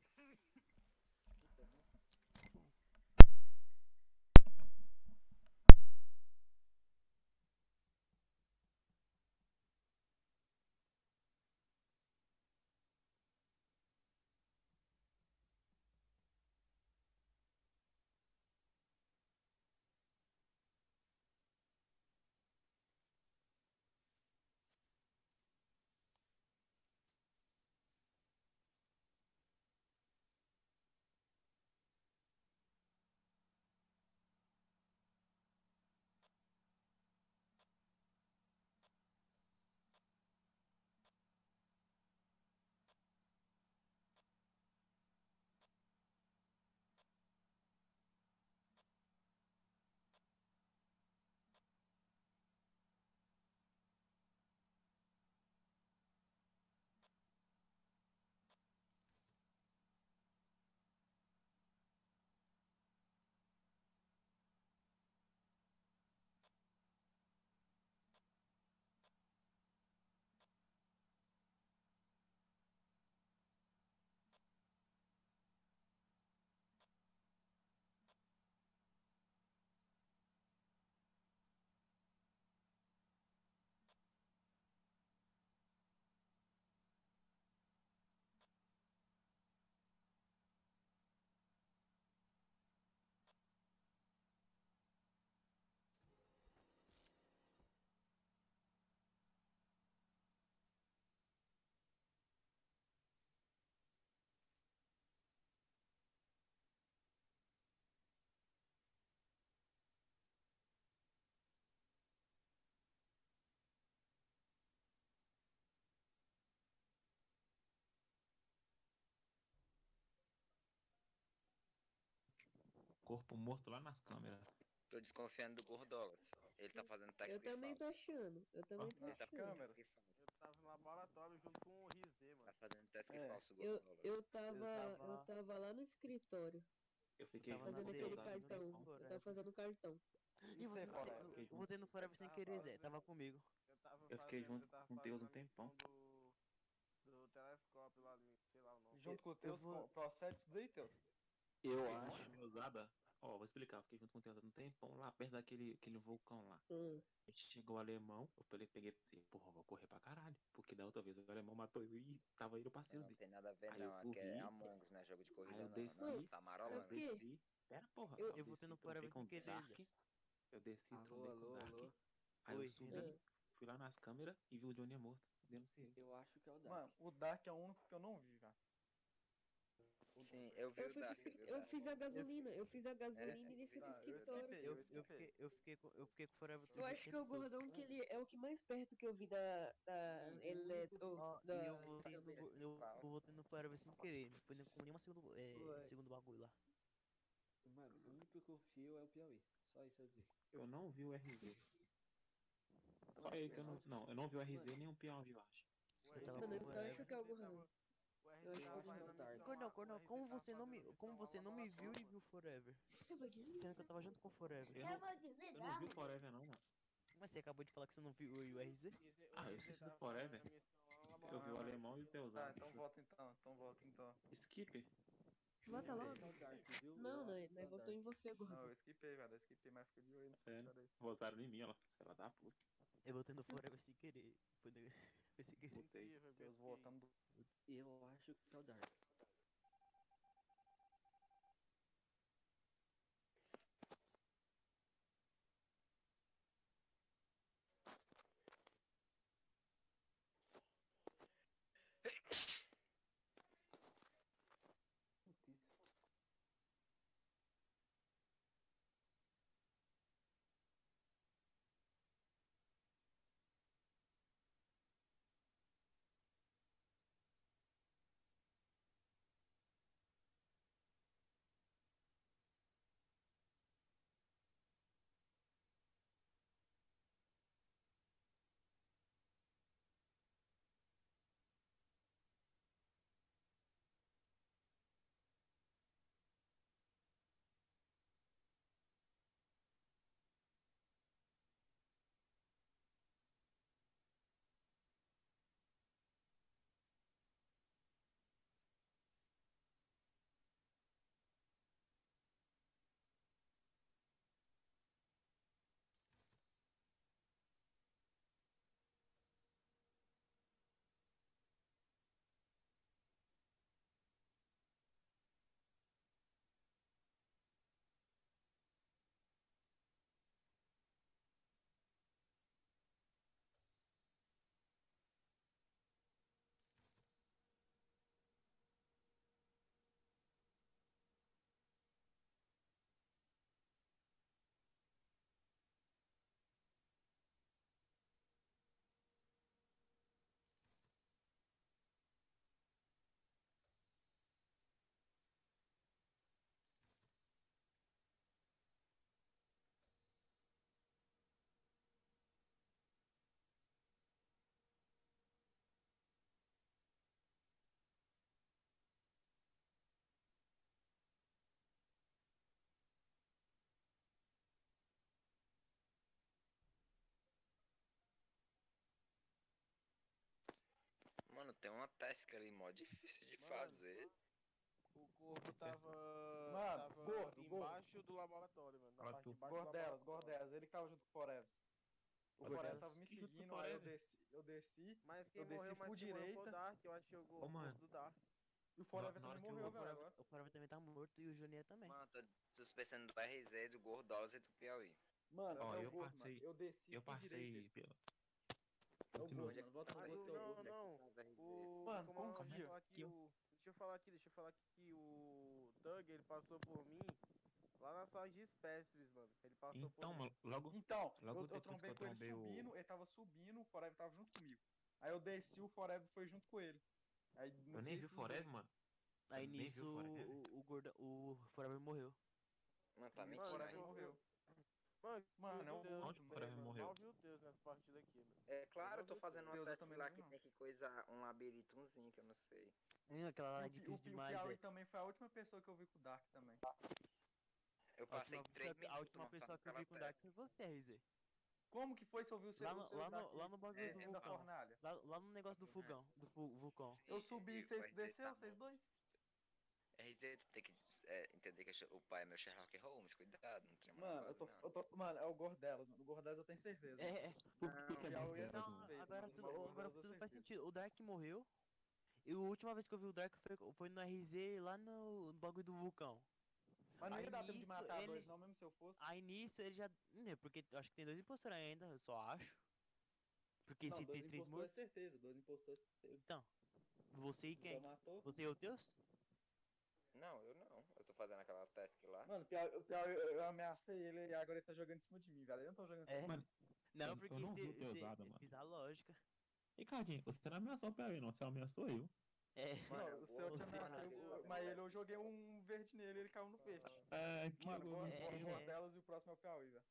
Corpo morto lá nas câmeras. Tô desconfiando do Gordolas. Ele tá fazendo teste Eu de também falso. tô achando. Eu também tô Ele tá fazendo achando. teste de falso. Eu tava no laboratório junto com o Rizê, mano. Tá fazendo teste de falso, Eu, Gordolas. eu tava lá no escritório. Eu fiquei Tava na Fazendo aquele TI, no cartão. tempo Eu tava fazendo o cartão. Ih, Isso é forever. eu voltei no Forever sem querer, Zé. Tava comigo. Eu fiquei junto com Deus um tempão. Do telescópio lá, sei lá o nome. Junto com o Teus, procede isso daí, Teus? Eu Fiquei acho. junto com Teusada. Ó, vou explicar. Eu fiquei junto com o Teusada um tempão lá perto daquele vulcão lá. Aí chegou o alemão, eu peguei e pensei, porra, eu vou correr pra caralho. Porque da outra vez o alemão matou eu e tava indo pra cima Não dele. tem nada a ver, Aí não. eu Aqui é corri. Among Us, né? Jogo de Aí corrida, eu não. desci. Não, tá Aí eu marolando. desci. Pera, porra. Eu desci, voltei no troquei Forever com sem querer, Dark. Zé. Eu desci, Alô, trombei com alô, Dark. alô. Aí eu Oi, subi, Renan. fui lá nas câmeras e vi o Johnny morto. Denunciei. Eu acho que é o Dark. Mano, o Dark é o único que eu não vi, velho. Sim, eu vi o Dark. Eu fiz a gasolina. Eu fiz a gasolina e desci no Tá, eu escritório. esquipei, eu esquipei. Eu fiquei com o Forever Eu acho que o gordão que ele é o que mais perto que eu vi da Ó, da e eu voltei no, câmera. eu voltei no Forever sem querer. Não foi nem com nenhuma Foi. segundo bagulho lá. Mano, o único que eu confio é o Piauí. Só isso eu digo. Eu não vi o RZ. Só ele que eu não. Não, eu não vi o RZ nem o Piauí, eu acho. Eu tava Mano, com o eu acho Forever. que é o gordão. O Eu RZ acho que tava eu fazendo a missão Cordão, lá. Cordão, como você não me viu e viu o Forever? Sendo que eu tava junto com o Forever. Eu não vi o Forever não, mano. Mas você acabou de falar que você não viu o RZ? Ah, eu esqueci do Forever. Eu vi o alemão e o Tá, Teusado. então volta então. Então volta então. Skip? Volta logo. É o Dark, viu? Não, Eu não, acho que é nós o votou em Dark. você, Não, gordão. eu esquipei, velho. Eu esquipei, mas fica de olho nesse Sério? cara aí. Voltaram em mim, ela. Ela da puta. Eu voltei no Forever sem querer. Foi sem querer. Botei. Teus voltando. Eu acho que é o Dark. tem uma task ali mó difícil de fazer. O corpo tava. Mano, tava gordo, embaixo do laboratório, mano. Na parte de baixo do Gordelas, laboratório. Gordelas, ele que tava junto com o Forever. O Forever tava me seguindo, aí eu desci. Mas quem Eu desci morreu, full mas quem morreu foi o direita. Dark. Eu achei o corpo do Dark. E o Forever Na hora também que morreu, eu- velho, agora. O Forever também tá morto e o Joninha também. Mano, tô suspensando do RZ, do Gordolas e do Piauí. Mano, Ó, é o eu gordo, passei. mano. Eu desci Eu full direita. passei pela. É o Continua. gordo, mano. Volta Mas no o. seu Não, gordo. não. O. Mano, Como confia. eu falar aqui, deixa eu falar que o Doug, ele passou por mim lá na sala de espécimes, mano. Ele passou por Então, mim. mano, logo. Então, Logo eu depois que trombei eu com ele trombei subindo, ele tava subindo, o Forever tava junto comigo. Aí eu desci, o Forever foi junto com ele. Aí no Eu nem vi o Face, os Forever, dois- mano. Aí Eu nem vi nisso o Forever. o Forever morreu. Mano, tá Mano, mentindo. Forever Aí. morreu. Mano, é o Deus, Onde o Forever mano. morreu? Mal viu Deus nessa partida aqui, mano. É claro, eu Mal tô viu fazendo uma Deus, eu task também lá não vi, que não. tem que coisar um labirintozinho que eu não sei. Aquela lá é E difícil o demais, Piauí é. também foi a última pessoa que eu vi com o Dark também. Eu passei 3 minutos, A última mano, só pessoa que eu vi com o naquela Dark task. foi você, RZ. Como que foi se eu vi o seu, Lá no bagulho do descendo da vulcão. fornalha? Lá no negócio do fogão, vulcão. Eu subi e vocês desceu, vocês dois? RZ, tu tem que entender que o pai é meu Sherlock Holmes, cuidado, não trema na Mano, base, não. Mano, é o Gordelas, mano. O Gordelas eu tenho certeza. É. O Piauí é Não, suspeito, agora mano, mas o Gordelas eu tudo faz certeza. sentido. O Dark morreu. E a última vez que eu vi o Dark foi no RZ lá no bagulho do vulcão. Mas não ia Aí dar tempo de nisso, matar ele- dois, não, mesmo se eu fosse. Aí nisso ele já. Porque eu acho que tem 2 impostores ainda, eu só acho. Porque Não, se dois tem 3 impostores mortos. é certeza, dois impostores é certeza. Então, você e Só quem? matou? Você e o Teus? Não, eu não. Eu tô fazendo aquela task lá. Mano, o Piauí, eu ameacei ele e agora ele tá jogando em cima de mim, velho. Eu não tô jogando em cima de Mano, mim. Não, eu porque não vi o você Teusada, mano. fiz a lógica. Ricardinho, você não ameaçou o Piauí, não. Você ameaçou eu. É. Não, o seu eu te você- ameacei, mas eu joguei um verde nele e ele caiu no verde. É, que Mano, eu o Gordelas e o próximo é o Piauí, velho.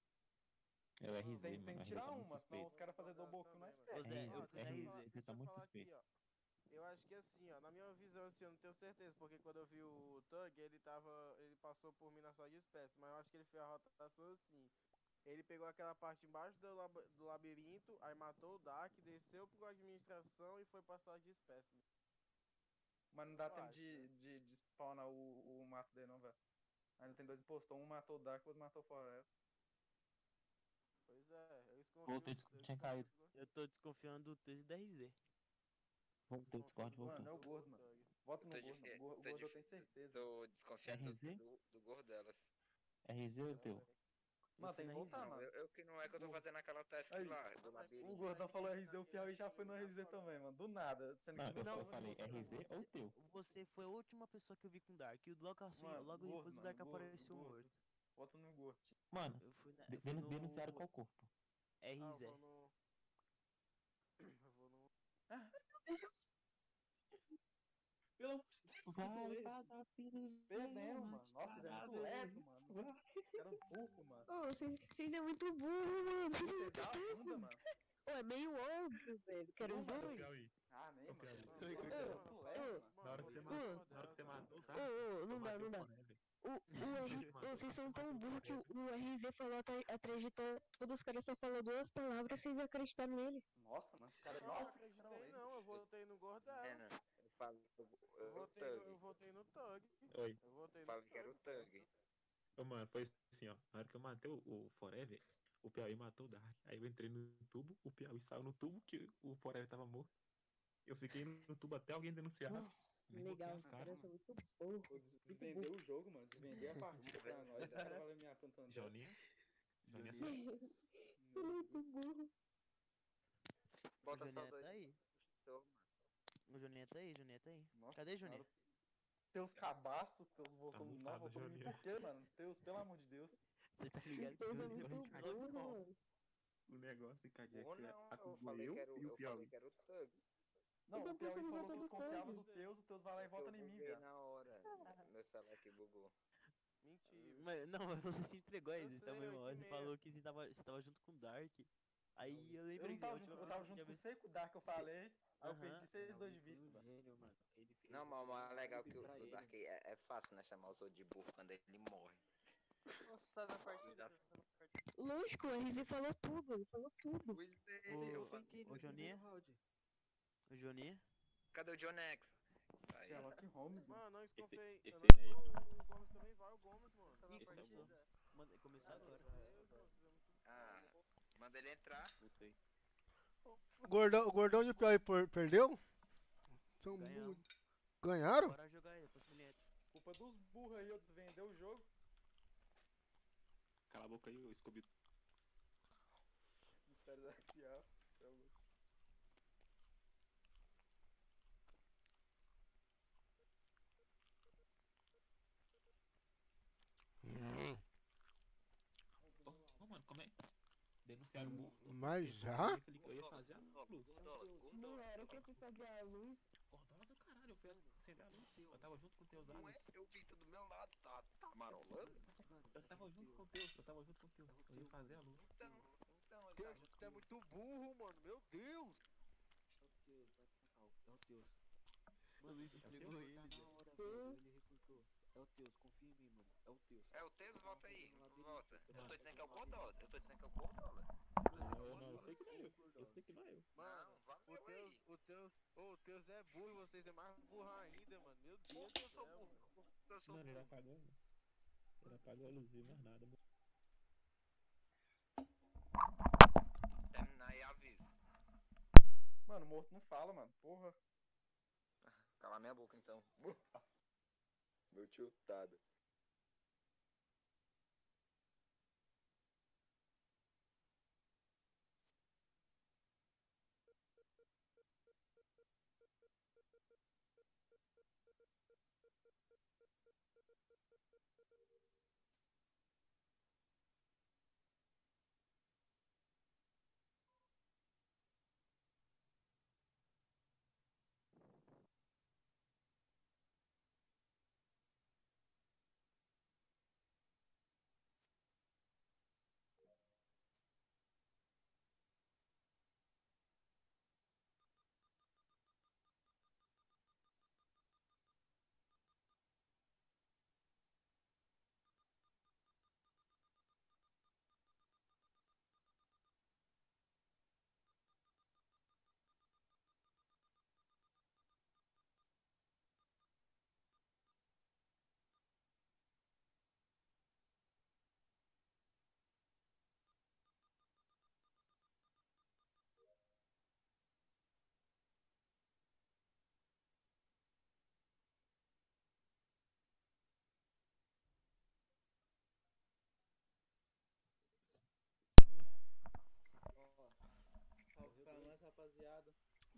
É o RZ, Tem mano. que o tirar RZ tá muito uma, senão suspeito. os caras fazem double kill nós perdemos. Zé, RZ, eu fui na RZ. você tá muito suspeito. Aqui, ó. Eu acho que assim, ó, na minha visão, assim, eu não tenho certeza, porque quando eu vi o Tug, ele passou por mim na sala de espécie, mas eu acho que ele fez a rotação assim. Ele pegou aquela parte embaixo do labirinto, aí matou o Dark, desceu pro administração e foi pra sala de espécie. Mas não dá Eu tempo acho, de spawnar o mato dele, não, velho. Ainda tem dois impostores, um matou o Dark, o outro matou o Forever. Pois é, eu escondi. Voltei, tinha caído. Eu tô desconfiando do Teus e da RZ. Voltei, o Discord voltou. Mano, é o gordo, mano. Volta no gordo, mano. O gordo eu tenho certeza. Tô desconfiando RZ? do Gordelas. RZ ou o teu? Mano, tem que voltar, Não, mano. eu que não é que eu tô fazendo aquela task Aí, lá, do O labirinto. Gordão falou RZ, o Piauí já foi no RZ também, mano. Do nada. Sendo Não, que eu tava falei você, RZ ou teu? Você foi a última pessoa que eu vi com o Dark. E logo, assim, Mano, logo gordo, depois o mano, Dark gordo, apareceu gordo. morto. Volta no gordo. Mano, Eu fui no denunciaram qual corpo? RZ. Eu vou no... Ah, meu Deus! Pelo amor de Deus, Vai muito passar lento. filho. Perdemos, mano. Nossa, é muito lento, mano. Era burro, mano. Ô, vocês é muito burro, mano. Você dá a bunda, mano. Ô, é meio óbvio, velho. Quero os dois. Ah, nem, mano. Na hora que você matou, tá? Não dá, não dá. Vocês são tão burros que o RZ falou a trajetória, todos os caras só falam 2 palavras, vocês acreditaram nele. Nossa, mano. Cara, Não, nossa, acreditei não, eu votei no Gordel. Eu falo, Eu votei no Tug. Oi. Eu votei no Falei que era o Tug. Ô, mano, foi assim, ó. Na hora que eu matei o Forever, o Piauí matou o Dark. Aí eu entrei no tubo, o Piauí saiu no tubo que o Forever tava morto. Eu fiquei no tubo até alguém denunciar. Nem Legal, botei os os caras são caras. muito burros. Vou desvender o jogo, mano. Desvender a partida pra nós. Os caras valem minha cantando. Joninha? Joninha Muito burro. Bota O só Joninha dois. tá aí. O Joninha tá aí, Joninha tá aí. Nossa Cadê Joninha? senhora. Teus cabaços, teus voltando mutado, não, voltando em mim. Joninha. Por quê, mano? Teus, pelo amor de Deus. Você tá ligado? Teus é Eu- muito burro, mano. O negócio, Cadê? Ou Que não, eu acusou falei que era e o eu Piauí. falei que era o Tug. Não, Então o Piauí por que você falou que votou no desconfiava Tug? do Teus, o Teus vai lá e vota em mim, buguei velho. na hora. Meu celular aqui bugou. Mentira. Mas, não, mas você se entregou aí, Eu você sei, também, oito mano. e Você meia. falou que você tava junto com o Dark. Aí eu Eu lembrei não que tava a junto, última eu tava vez que junto com eu você e com o Dark, eu falei. Aí eu Aham. perdi vocês dois de vista, velho. Gênio, mano. Ele fez Não, mas o mais legal que o pra ele. Dark é fácil, né? Chamar os outros de burro quando ele morre. Nossa, tá na partida? Lógico, o RZ falou tudo, ele falou tudo. Pois é, Ô, eu ô, Joninha? O Joninha? Cadê o John X? Aí. Sherlock Holmes, mano. Mano, não desconfiei. Esse Eu aí não é ele, não. o Gomes também vai, o Gomes, mano. Ih, começou. Começou agora. Ah, manda ele entrar. Voltei. O Gordão e o Piauí perdeu? São Ganhamos. Ganharam? Bora jogar aí, depois que ele entra. Culpa dos burros aí, outros vendeu o jogo. Cala a boca aí, o Scooby. Mistérios S.A. Cê é louco. Ô, mano, como é? Denunciaram o burro. Mas já? Eu ia fazer a luz. Não era que eu fui fazer a luz. Gordolas o caralho, eu fui acender a luz. Eu tava junto com teus Não amigos. é? Eu vi, tá do meu lado, tá marolando? Eu tava junto com teus, eu ia fazer a luz. Então, ele Deus, você é muito burro, mano. Meu Deus. É o Teus. O Luiz entregou ele, Deus. ele recrutou. É o Teus, confia em mim, mano. É o Teus. É o Teus, volta aí, volta. Eu tô dizendo que é o Gordolas, eu tô dizendo que é o Gordolas. Eu sei que não é eu. Eu sei que não é eu. Mano, valeu aí. o Teus é burro e vocês é mais burro ainda, mano. Meu Deus. Por que eu sou burro? Eu sou Mano, ele burro. apagou. Ele apagou a luz, viu mais nada. Terminar e avisa. Mano, morto não fala, mano. Porra. Cala minha boca então. Meu tiltado. Salve pra nós, rapaziada.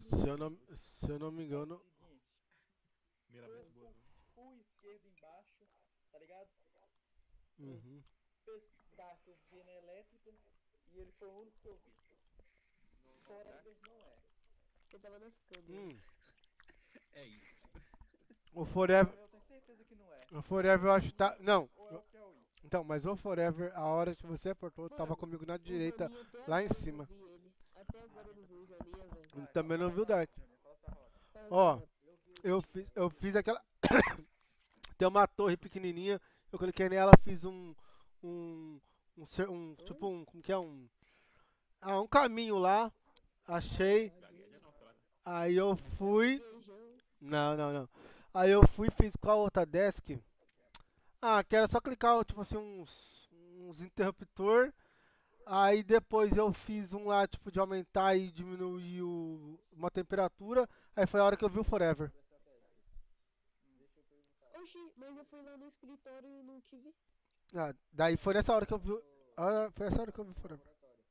Se eu não me engano. Seguinte. Primeiramente, boa noite. Full esquerdo embaixo, tá ligado? Uhum. Tá, que eu vi na elétrica e ele foi o único que eu vi. Forever não é. Você tava nas câmeras. É isso. O Forever. Eu tenho certeza que não é. O Forever eu acho que tá. Não. Ou é o Piauí. Então, mas o Forever, a hora que você apertou, tava comigo na direita, lá em cima. Até agora eu não vi o Joninha, velho. Também não viu o Dark. Ó, eu fiz aquela. Tem uma torre pequenininha, eu cliquei nela, fiz tipo um, como que é, um caminho lá, achei, aí eu fui, não, aí eu fui, fiz qual outra desk, que era só clicar, tipo assim, uns interruptor, aí depois eu fiz um lá, tipo, de aumentar e diminuir uma temperatura, aí foi a hora que eu vi o Forever. Oxi, mas eu fui lá no escritório e não te vi. Daí foi nessa hora que eu vi. Foi essa hora que eu vi o Forever.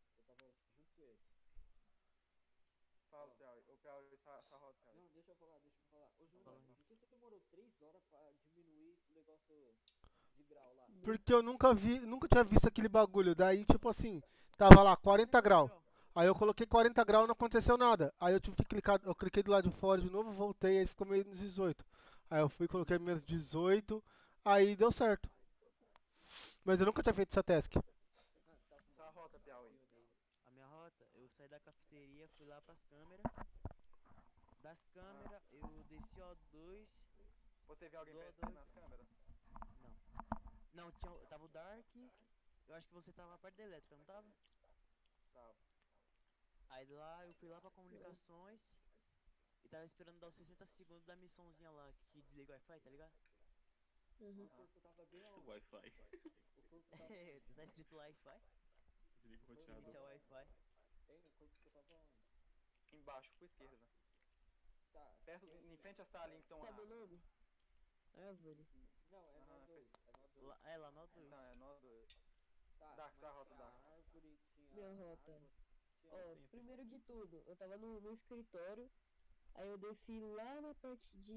Fala, Piauí. O Piauí, essa roda, Piauí. Não, deixa eu falar. Ô, Júnior, por que você demorou 3 horas pra diminuir o negócio de grau lá? Porque eu nunca tinha visto aquele bagulho. Daí, tipo assim, tava lá 40 graus. Aí eu coloquei 40 graus e não aconteceu nada. Aí eu tive que clicar, eu cliquei do lado de fora de novo, voltei, aí ficou menos 18. Aí eu fui, coloquei menos 18, aí deu certo. Mas eu nunca tinha feito essa task. Essa rota, Piauí. A minha rota, eu saí da cafeteria, fui lá pras câmeras. Das câmeras, eu desci O2. Você viu alguém perto nas câmeras? Não. Não, tava o Dark. Eu acho que você tava perto da elétrica, não tava? Tava. Aí lá, eu fui lá pra comunicações. E tava esperando dar os 60 segundos da missãozinha lá que desliga o Wi-Fi, tá ligado? O corpo tava bem onde? Wi-Fi. O corpo tava É, tá escrito lá Wi-Fi. Desliga o Esse é o roteador. Wi-Fi. Hein, o corpo que eu tava onde? Embaixo, pra esquerda. Tá. Perto, em frente à salinha que estão lá. Sabe o nome? Árvore. Não, é nó 2. É nó 2. É lá no 2. Então, é nós dois. Tá, Dark, essa mas rota tinha Dark. árvore, tinha Minha rota. água, tinha Ó, primeiro de tudo, eu tava no escritório, aí eu desci lá na parte de.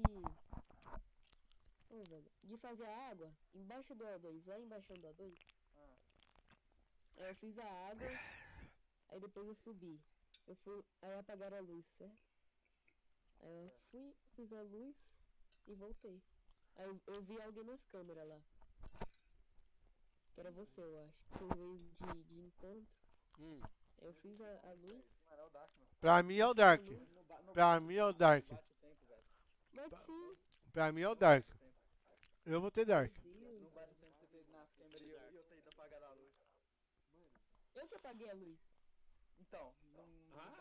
Ô, velho, de fazer a água, embaixo do O2, lá embaixo do O2. Aí eu fiz a água, aí depois eu subi. Eu fui, aí apagaram a luz, certo? Aí eu fui, fiz a luz e voltei. Aí eu vi alguém nas câmeras lá. Que era você, eu acho. Foi vez de encontro. Aí eu fiz a luz. Mano, é o Dark, mano. Pra mim é o Dark. Pra mim é o Dark. Mas sim. Pra mim é o Dark. Eu vou ter Dark. Não bate o tempo que você fez nas câmeras e eu ter ido apagar a luz. Eu que apaguei a luz. Então, não.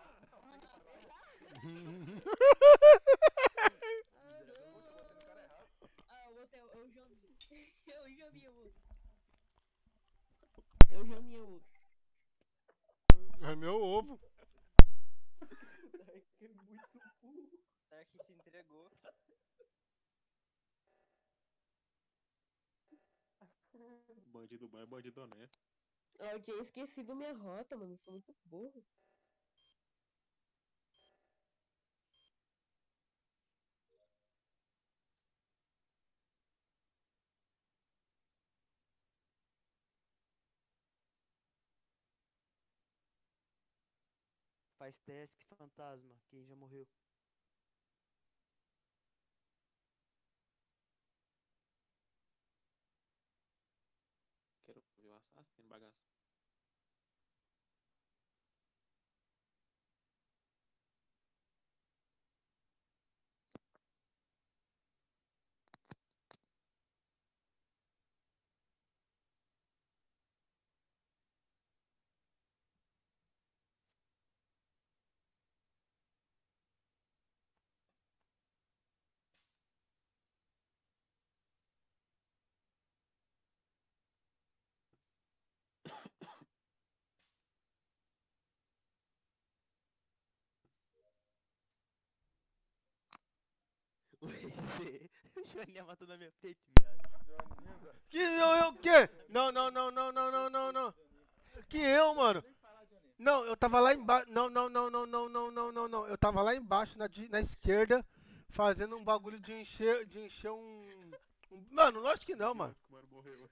Ah, o outro é o Jominho. É o Jominho, o outro. É o Jominho, o outro. É meu ovo. Dark é muito burro. Dark se entregou. Bandido bom é bandido honesto. Ah, eu tinha esquecido minha rota, mano. Eu sou muito burro. Faz task fantasma, quem já morreu. Quero ver o assassino bagaço. O Joaninha matou na minha frente, viado. Que eu o quê? Não, não, não, não, não, não, não, não. Que eu, mano? Não, eu tava lá embaixo. Não, não, não, não, não, não, não, não, não. Eu tava lá embaixo na esquerda, fazendo um bagulho de encher Mano, lógico que não, mano. O mano morreu.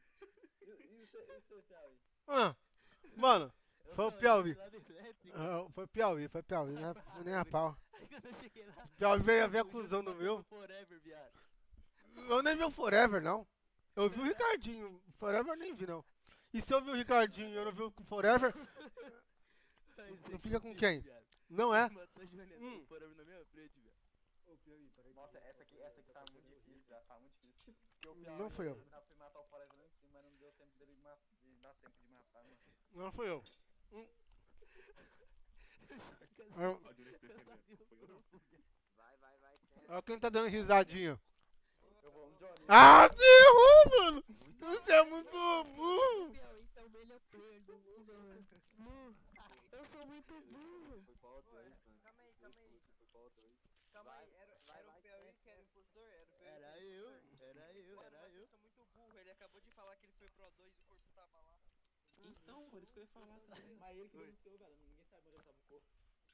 Ah, mano, foi o Piauí. Foi Piauí, né? Nem a pau. Piauí veio acusando o meu. Eu nem vi o Forever, não. Eu vi o Ricardinho. Forever eu nem vi, não. E se eu vi o Ricardinho e eu não vi o Forever, não fica com quem? Não é? Nossa, essa aqui tá muito difícil, já tá muito difícil. Porque o Piauí Não fui eu. foi matar o Forever lá em cima, mas não deu tempo dele de dar tempo de matar, mano. Não fui eu. Olha quem tá dando risadinha. Eu vou no Johnny. Ah, derruba, mano! Você é muito burro! Eu sou muito burro. Calma aí. Calma aí, era o Piauí que era o impostor? Era eu. Você é muito burro, ele acabou de falar que ele foi pro O2 e o corpo tava lá. Então, por isso que eu ia falar também. Mas ele que denunciou, velho. Ninguém sabe onde tava o corpo.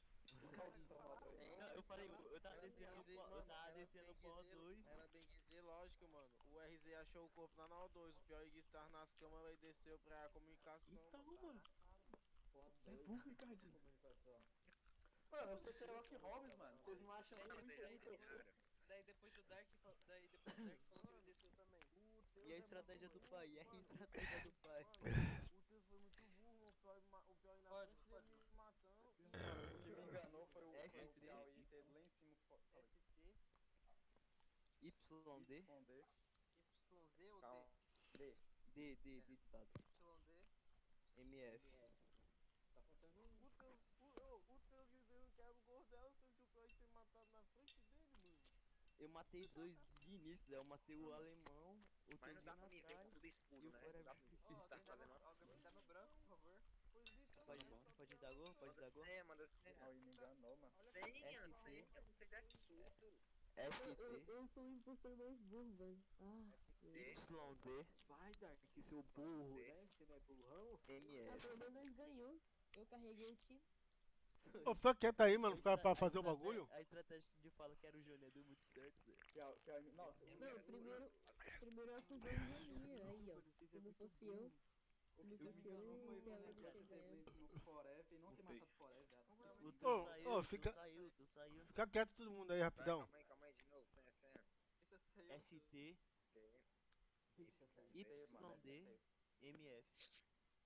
Não, eu falei, eu tava descendo pro O2. Era bem dizer, lógico, mano. O RZ achou o corpo lá na O2. O Piauí disse estar nas câmeras e desceu pra comunicação. Então, mano. É burro, Ricardinho. Mano, eu sou Sherlock Holmes, mano. Vocês não acham Daí depois do Dark falou que ele desceu também. E a estratégia do pai? E a estratégia do pai? O Teus foi muito burro, o Piauí na frente dele me matando. O que me enganou foi o ST. Piauí ter lá em cima. YD? YZ ou Calma. D? D, ditado. YD. MF. Tá faltando um. O Teus dizendo que era o Gordel, sendo que o Piauí tinha matado na frente matei dois de início, eu matei o alemão, o Mas não dá pra Tuzino me ver atrás com tudo escuro, e o né? Forever Dá pra me Fugiu. tá fazendo. Alguém me dá no branco, por favor. Pode dar gol? Pode Manda dar gol? senha, manda senha. Não, e me enganou, mano. Senha, ST. senha, você é surdo. Eu sou o impostor mais burro, velho. Ah, YD. Vai, Dark, seu burro, né? Você não é burrão? pelo menos nós ganhou. Eu carreguei o time. Ô, fica quieto aí, mano, pra fazer o bagulho. A estratégia de fala que era o Johnny deu muito certo, Zé. Nossa, Não, primeiro eu acusei o Joninha, aí, ó. Se não fosse eu, o que você me enganou foi o negócio de ter Blaze no Forever e não ter matado Forever. O teu Ô, saiu, ô, o teu fica- saiu, o teu saiu. Fica quieto todo mundo aí, rapidão. Calma aí, de novo, senha, senha. ST, YD, MF.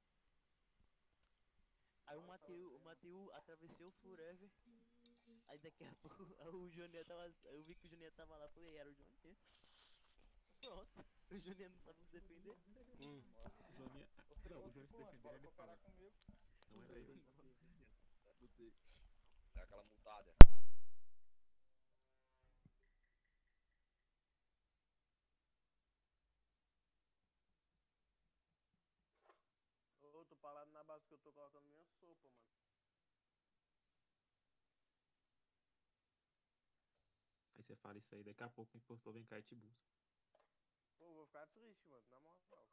Aí o atravessei o Forever. Aí daqui a pouco o Johnny tava. Eu vi que o Johnny tava lá, falei, era o Johnny. Pronto. O Johnny não sabe se defender. O Johnny se defender, ele fala. Não era eu. Botei. Dá aquela mutada. Ô, tô parado na base que eu tô colocando minha sopa, mano. Aí você fala isso aí, daqui a pouco o impostor vem cá e te busca. Pô, vou ficar triste, mano, na moral.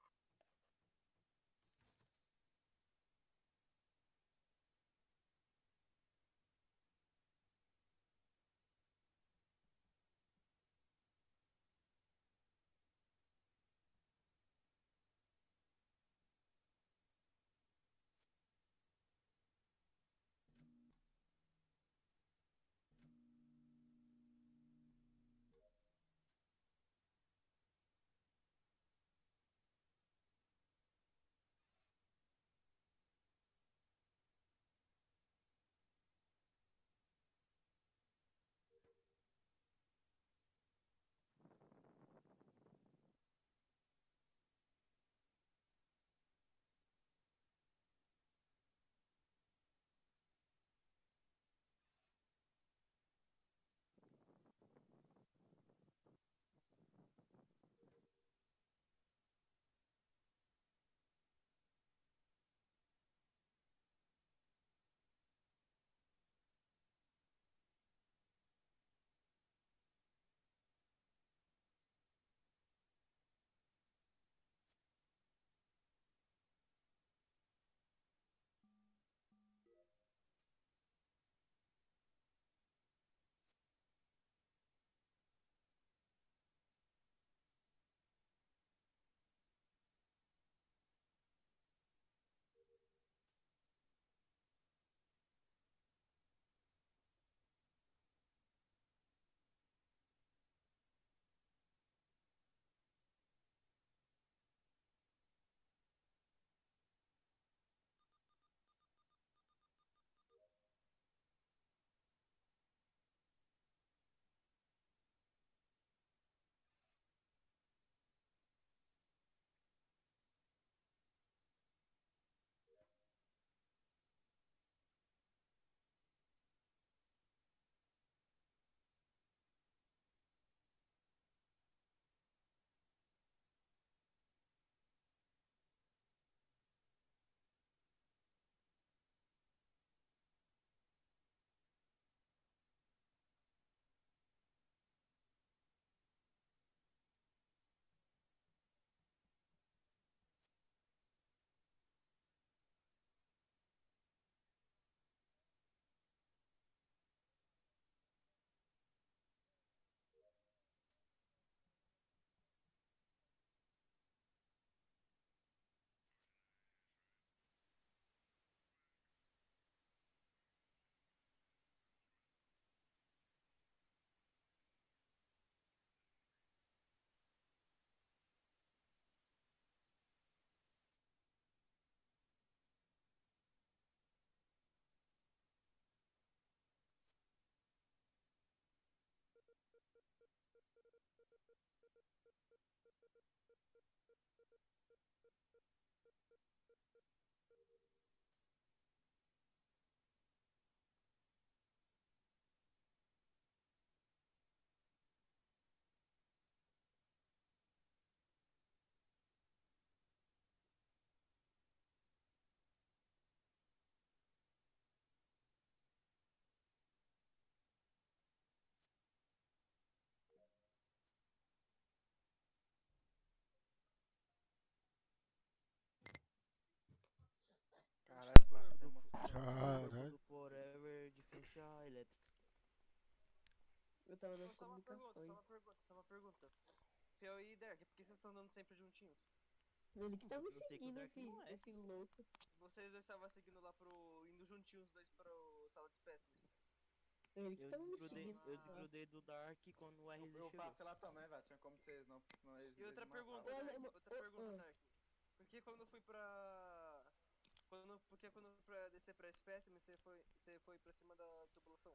Caralho. do Forever de frente à elétrica. Eu tava nas Só uma pergunta, comunicações. só uma pergunta. Piauí e Derek, por que vocês estão andando sempre juntinhos? Ele que tava Eu sei que o seguindo Dark não é. esse louco. Vocês dois estavam seguindo lá pro. Indo juntinhos os dois pro sala de espécimes. Ele que Eu tava me desgrudei, seguindo. eu desgrudei do Dark quando o RZ Eu chegou. passei lá também, velho. Tinha como vocês não, porque senão eles. E outra eles pergunta, matavam. Dark, Olha, outra pergunta, Dark. Por que quando eu fui pra. Porque quando eu fui pra descer pra espécime, você foi pra cima da tubulação?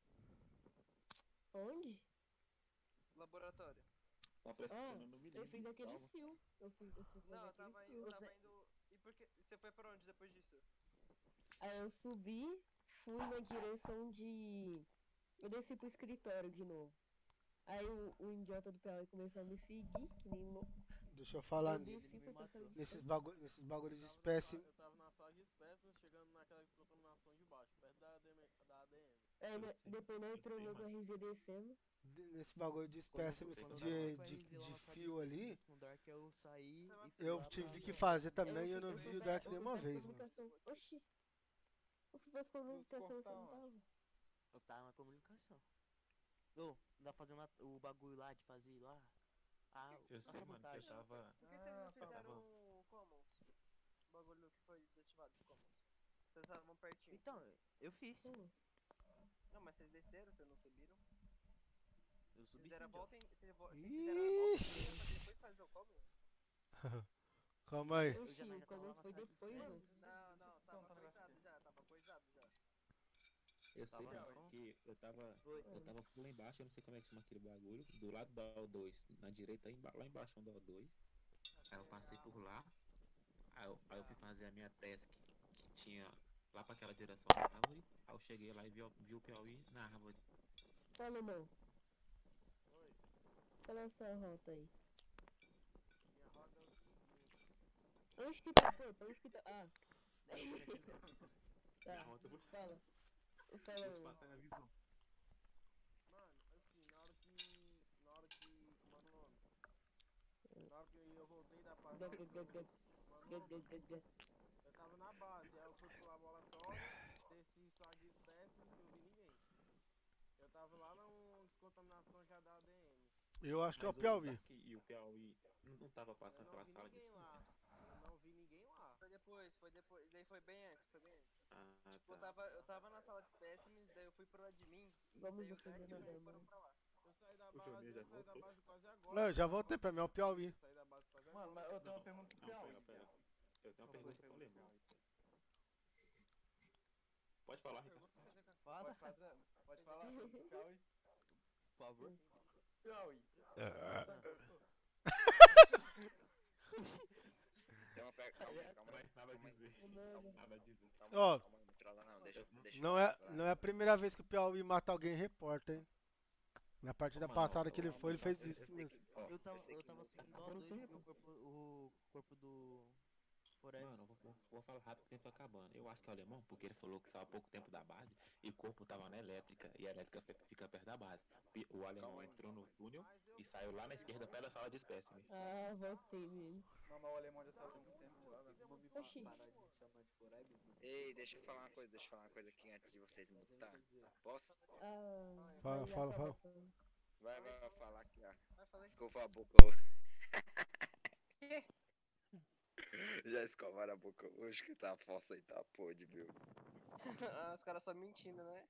Onde? Laboratório. Tá pressionando no Eu milímetro. fiz aquele calma. fio. Eu fiz Não, eu aquele tava fio. indo. E por que. Você foi pra onde depois disso? Aí eu subi, fui na direção de... Eu desci pro escritório de novo. Aí o idiota do Piauí começou a me seguir, que nem louco. Deixa eu falar Eu desci pra passar de nesses bagulho de espécie. Eu tava na sala de espécimes, chegando naquela descontaminação de baixo, perto da ADM. É, depois nós entrou no RZ descendo. Nesse bagulho de espécimes de fio ali, No Dark eu saí e fui eu lá tive pra- que fazer também e eu não vi o Dark nenhuma vez, mano. Oxi. Eu fui pra comunicação, você não tava. Eu tava na comunicação. Ô, não dá fazendo o bagulho lá de fazer lá? Ah, Eu a sei, mano, que eu sabotagem. tava. Por que vocês não fizeram o Commons? O bagulho que foi desativado de Commons. Vocês estavam pertinho. Então, eu fiz. Não, mas vocês desceram, vocês não subiram? Eu subi Fizeram a sim, volta John. vocês fizeram a volta primeiro pra depois fazer o Commons? Calma aí. Eu já O Commons foi depois, mano. Não, tava coisado já, tava coisado já. Eu sei, Tava mano, não. que eu tava lá embaixo, eu não sei como é que chama aquele bagulho, do lado da O2, na direita, lá embaixo da O2. Aí eu passei por lá, aí eu fui fazer a minha task que tinha lá pra aquela direção da árvore. Aí eu cheguei lá e vi o Piauí na árvore. Fala, irmão. Qual é a sua rota aí? Minha rota é o seguinte. Onde que tá, pô? Onde que tá? Ah. Tá, fala. Fala aí. Passar na visão. Mano, assim, na hora que. Como é o nome? Na hora que eu voltei da parte. Eu tava na base, aí eu fui pro laboratório, desci só de espécimes, não vi ninguém. Eu tava lá na descontaminação já da ADM. Eu acho que é o Mas Piauí. Dark e o Piauí não tava passando pela sala de Ninguém lá. espécimes. Eu não vi ninguém lá. Foi depois. Daí foi bem antes, Ah, Tipo, tá. eu tava na sala de espécimes, daí eu fui pro admin, Vamos daí o defender Derek e o nada, João foram mano. pra lá. Eu saí da O Johnny já base voltou? quase agora. Não, eu já voltei, pra mim é o Piauí. Eu saí da base quase agora. Mano, mas eu tenho uma pergunta pro Não, Piauí. pera. Eu tenho uma pergunta pro Alemão. Pode falar, Ricardo. Pode falar pro Piauí. Por favor. Piauí. Tem uma pergunta. Calma aí. Nada a dizer. Nada a dizer. Ó, Calma aí, não trola não. Deixa não é a primeira vez que o Piauí mata alguém e reporta, hein? Na partida passada que ele foi, ele fez isso mesmo. Eu tava subindo a O2 e vi o corpo do Forever. Mano, vou falar rápido que o tempo tá acabando. Eu acho que é o Alemão, porque ele falou que saiu há pouco tempo da base e o corpo tava na elétrica e a elétrica fica perto da base. O Alemão entrou no túnel e saiu lá na esquerda perto da sala de espécimes. Ah, voltei mesmo. Não, mas o alemão já saiu tem muito tempo de lá, velho. Oxi. Ei, deixa eu falar uma coisa aqui antes de vocês mutar. Posso? Ah, Fala, aí já fala, tá fala. voltando. Vai falar aqui, ó. Vai falar. Escova a boca. Já escovaram a boca hoje que tá fossa aí, tá podre, viu? Ah, os caras só mentindo, né?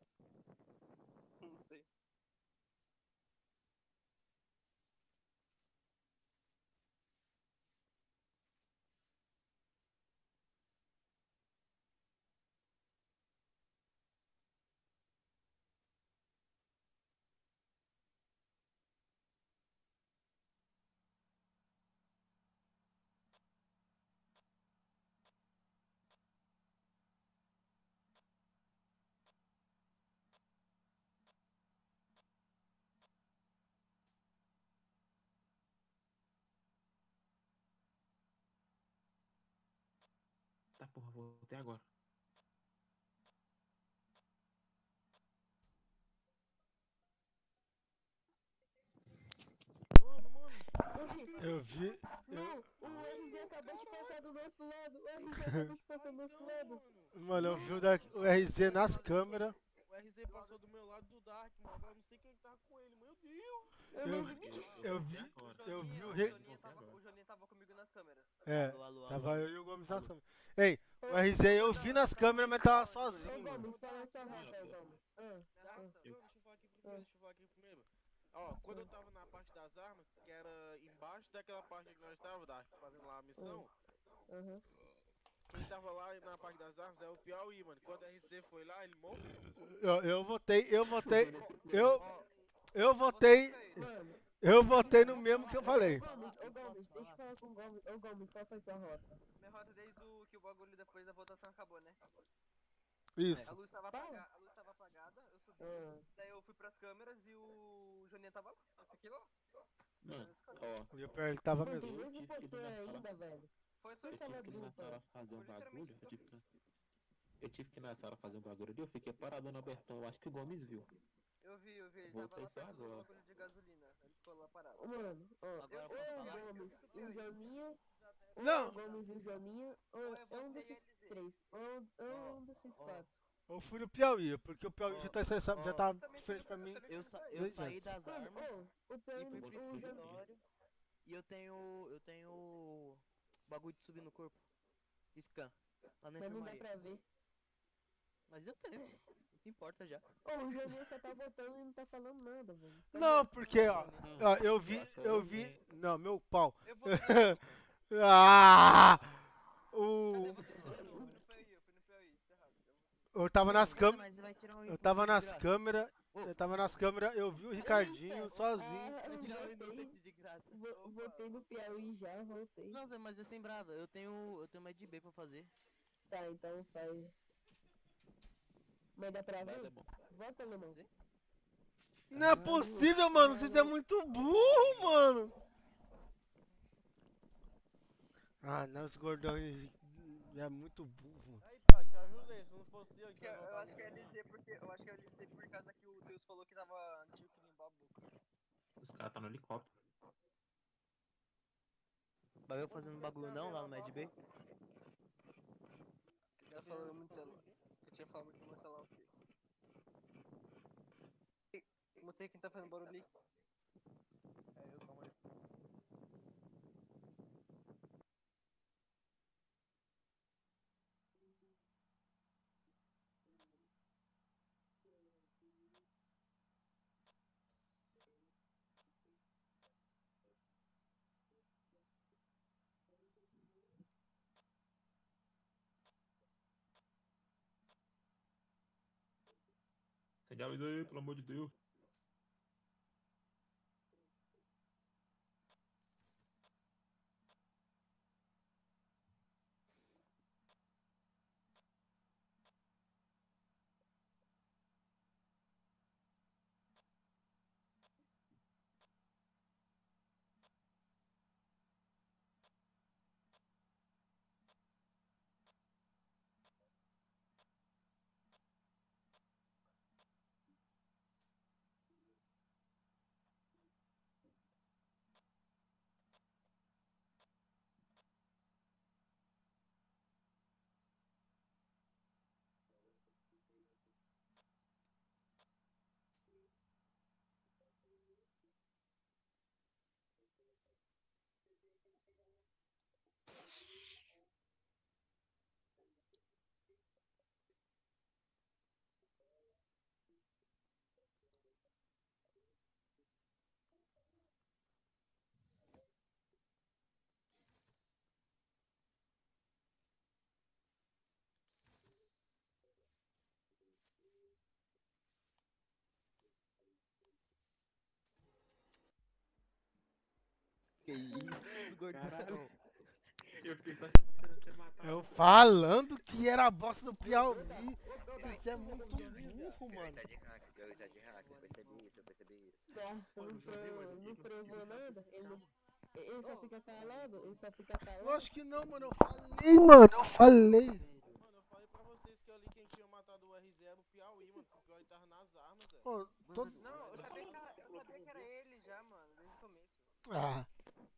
Não sei. Tá, porra, voltei agora. Mano. Eu vi. Não, o RZ acabou de passar do nosso lado. O RZ acabou de passar do nosso lado. Mano, eu vi o RZ nas câmeras. O RZ passou do meu lado do Dark, mano. Agora eu não sei quem que tava com ele, meu Deus. Eu vi o O Joninha tava comigo nas câmeras. É, Alô. tava eu e o Gomes nas câmeras. Ei, o RZ eu vi nas câmeras, mas tava sozinho, mano. Gomes, fala sua rota, Gomes. Deixa eu falar aqui primeiro. Ó, quando eu tava na parte das armas, que era embaixo daquela parte que nós tava, Dark, fazendo lá a missão. Quem tava lá na parte das armas é o Piauí, mano. Quando o RZ foi lá, ele morreu. Eu votei no mesmo que eu falei. Ô Gomes, deixa eu falar com o Gomes. Ô Gomes, qual foi sua rota? Minha rota desde que o bagulho depois da votação acabou, né? Isso. A luz tava apagada, eu subi. Daí eu fui pras câmeras e o Joninha tava lá. Eu fiquei lá. E o pior, ele tava Mano, mesmo. tem mesmo você ainda, velho. Foi só Eu tive que ir na sala fazer um bagulho. Eu tive que ir na sala fazer um bagulho ali. Eu fiquei parado no abertão. Eu acho que o Gomes viu. Eu vi. Ele Voltei tava só lá perto do agora. bagulho de gasolina. Ele ficou lá parado. Mano, ó, Agora ou posso o falar? Gomes e o Joninha. Não. Ou o Gomes e o Joninha. Ou é um desses três. Ou um desses quatro. Eu fui no Piauí, porque o Piauí já tá estressado, já tá diferente pra mim. Eu saí das armas O e Piauí, fui pro o escritório. E eu tenho bagulho de subir no corpo. Scan. Lá na Mas não dá enfermaria. pra ver. Mas eu tenho. Não se importa já. Ô, o Joninha só tá votando e não tá falando nada, velho. Não, porque, ó, eu vi. Não, meu pau. Ah! Eu tava nas câmeras. Eu tava nas câmeras, eu vi o Ricardinho sozinho. Votei no Piauí já, voltei. Não, Zé, mas é sem brava. Eu tenho Med B pra fazer. Tá, então faz. Mas dá pra ver? Vai, bom. Vota, Lemão. Não é possível, mano. Vocês é muito burro, mano. Ah, não, esse gordão aí é muito burro, mano. Aí, Piau, te ajudei. Se não fosse eu, Eu acho que é LZ por causa que o Deus falou que tava antigo que limpar a boca. Os caras tá no helicóptero. Vai eu fazendo bagulho não lá no Med B? Já falou muito celular. Eu tinha falado muito no meu celular. Botei quem tá fazendo barulho aí. Eu, calma aí. Acende a luz aí, pelo amor de Deus. Que isso, gordão. Eu fiquei só esperando você matar. Eu falando que era a bosta do Piauí. Vocês é muito burro, mano. Tá de hack, eu percebi isso. Certo, não provou nada? Ele só fica falando? Lógico que não, mano. Eu falei, mano. Eu falei. Mano, eu falei pra vocês que ali quem tinha matado o RZ era o Piauí, mano. Porque o Piauí tava nas armas, velho. Ô, todo... Não, eu sabia que era ele já, mano, desde o começo. Ah.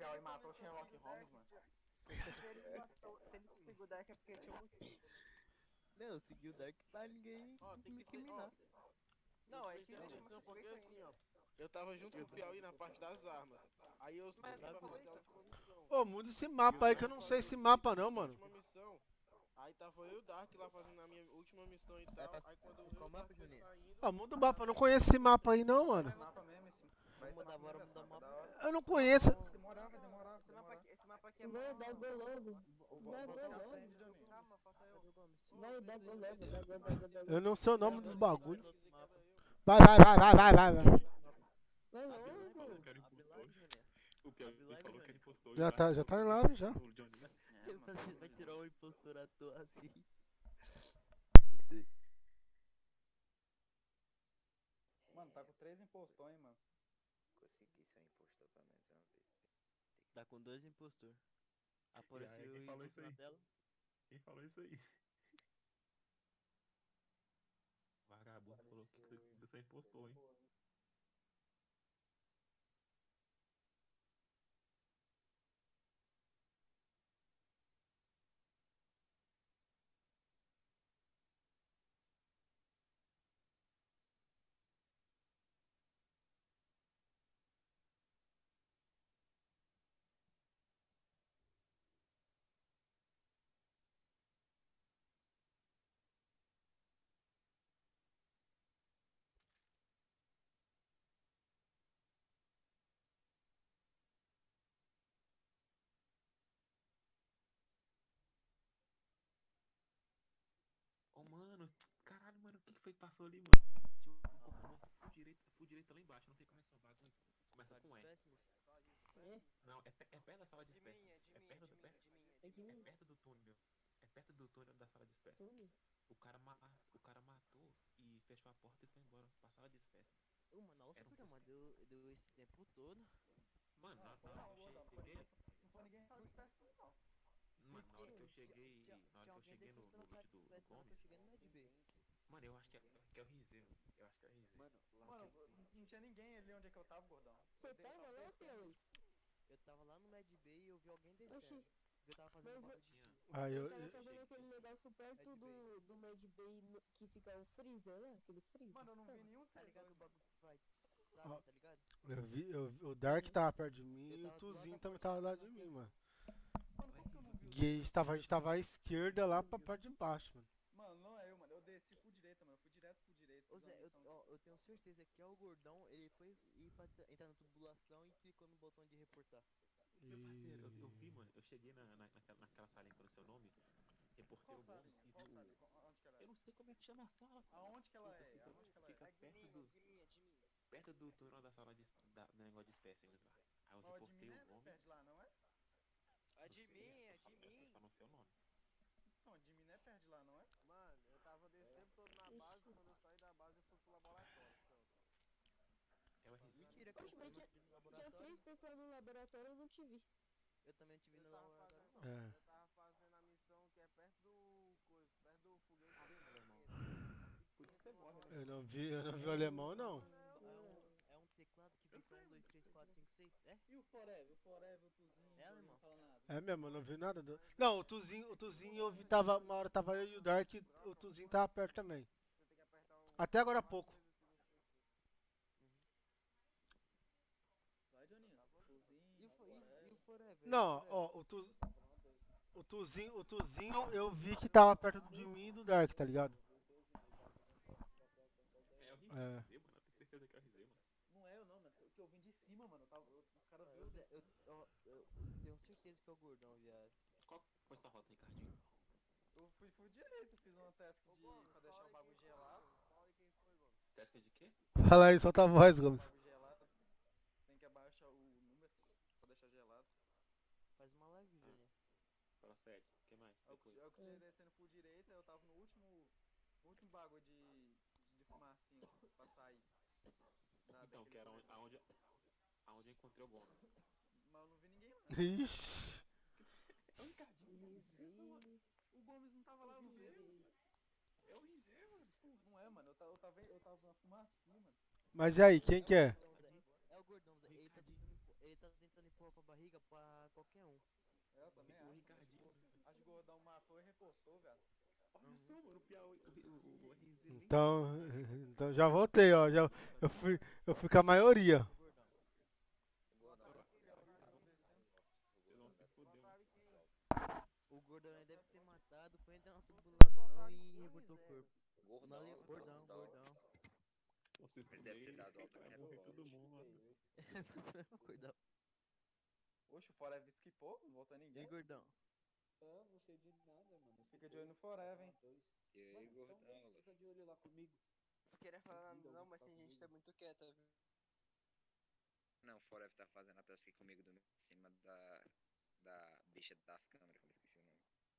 Piauí matou o Sherlock Holmes, mano. Se ele seguiu o Dark é porque tinha um motivo. Não, seguiu o Dark pra ninguém Ó, tem me que ser, ó. incriminar. Não, é Tem que que ter deixa atenção mais porque suspeito assim, ainda. ó. Eu tava junto com o Piauí na parte das armas. Aí eu Mas subi pra falou fazer a isso. última missão. Ô, muda esse mapa aí que eu não sei esse mapa não, mano. Última missão. Aí tava eu e o Dark lá fazendo a minha última missão e tal. Aí quando eu e o Dark foi saindo. Ó, muda o mapa, eu não conheço esse mapa aí não, mano. Mapa mesmo, Vamos mudar, bora mudar o mapa. Eu não conheço. Demorava. Esse mapa aqui é Vai, bom. dá gol logo. Dá gol logo. Calma, falta eu. Vai, dá gol logo. Dá gol, dá gol, dá gol. Eu não sei o nome dos bagulho. Vai. Vai logo. Eu quero impostor. O Piauí falou que era impostor. Já tá em live já. O Johnny, né? Você vai tirar um impostor à toa assim. Mano, tá com 3 impostões, mano. Consegui ser um impostor pelo menos uma vez. Tá com 2 impostor. E Apareceu aí, o quem falou isso impostor na aí? tela. Quem falou isso aí? Vagabundo falou que você impostou, hein? Ô, mano, caralho, mano, o que foi que passou ali, mano? Tinha um corpo morto full direita lá embaixo, não sei como é que são bagulho. Começa com E. Não, é perto da sala de espécimes. É perto do túnel. É perto do túnel da sala de espécimes. O cara matou e fechou a porta e foi embora pra sala de espécimes. Mano, nossa, programa deu esse tempo todo. Mano, na hora que eu cheguei. Não foi ninguém em sala de espécies, não. Mano, na hora que eu cheguei no loot do Gomes. Mano, eu acho que é o RZ, mano. Eu acho que é o RZ. Mano, não tinha ninguém ali onde é que eu tava, gordão. Você tava lá, Piauí? Eu tava lá no Med Bay e eu vi alguém descendo. Eu tava fazendo bagulho de cima. Eu tava fazendo aquele negócio perto do Mad Bay que fica o freezer lá, aquele freezer. Mano, eu não vi nenhum, tá ligado? O bagulho que vai, sabe, Ó, tá ligado? O Dark tava perto de mim e o Tuzinho também tava lá de mim, mano. E a gente tava à esquerda lá pra parte de baixo, mano. Mano, não é eu, mano. Eu desci por direita, mano. Eu fui direto por direita. Ô Zé, eu tenho certeza que é o gordão, ele foi ir pra entrar na tubulação e clicou no botão de reportar. Meu parceiro, eu vi, mano. Eu cheguei naquela salinha com o seu nome. Reportei o Gomes e Qual sala? Onde que ela é? Eu não sei como é que chama a sala. Aonde que ela é? Fica perto do túnel da sala do negócio de espécimes lá. Aí eu reportei o Gomes. Perto de lá, não é? É de mim. Só não sei o nome. Não, de mim não é perto de lá, não é? Mano, eu tava desse tempo todo na base, quando eu saí da base eu fui pro laboratório. Pronto. É o RZ. Mentira, que Oxe, mas tinha 3 pessoas no laboratório, eu não te vi. Eu também te vi no laboratório, não. É. Eu tava fazendo a missão que é perto do foguete. Por isso que você morre, né? Eu não vi o alemão, não. É um teclado que fica 1, 2, 3, 4, 5, 6, é? E o Forever, o Tuzinho, É, alemão. não fala nada. É mesmo, eu não vi nada do... Não, o Tuzinho eu vi, uma hora tava eu e o Dark, o Tuzinho tava perto também. Até agora há pouco. Vai, Joninho. E o Forever? Não, ó, o Tuzinho eu vi que tava perto de mim e do Dark, tá ligado? É o RZ, É. mano. Eu tenho certeza que é o RZ, mano. Não é eu, não, mano. O que eu vim de cima, mano. Os caras viram. Eu tenho certeza que é o gordão, viado. Qual foi sua rota, Ricardinho? Eu fui direito, fiz uma task pra deixar o bagulho gelado. Task de quê? Fala aí, solta a voz, Gomes. Bagulho gelado. Tem que abaixar o número pra deixar gelado. Faz uma live, Júnior. Procede. O que mais? Eu continuei descendo por direita, eu tava no último bagulho de fumacinha pra sair. Então, que era aonde eu encontrei o Gomes. Mas eu não vi ninguém lá. Ixi. É o Ricardinho. O Gomes não tava lá, eu não vi ele. É o RZ, mano. Não é, mano. Eu tava na fumacinha, mano. Mas e aí, quem que é? É o gordão, Zé. Ele tá tentando empurrar pra barriga pra Então já voltei, ó. Eu fui com a maioria. O gordão aí deve ter matado, foi entrar na tubulação e reportou o corpo. Gordão. Você Ele deve ter dado vai morrer todo mundo. Você mesmo, gordão. Oxe, o Forever skipou, não voltou E ninguém. aí, gordão? Eu não sei de nada, mano. Fica de olho no Forever, hein. E aí, Mano, então gordão, fica de olho lá comigo. Não queria falar nada não, mas tem gente que tá muito quieta, viu? Não, o Forever tá fazendo a task comigo em cima da bicha das câmeras, como eu esqueci o nome.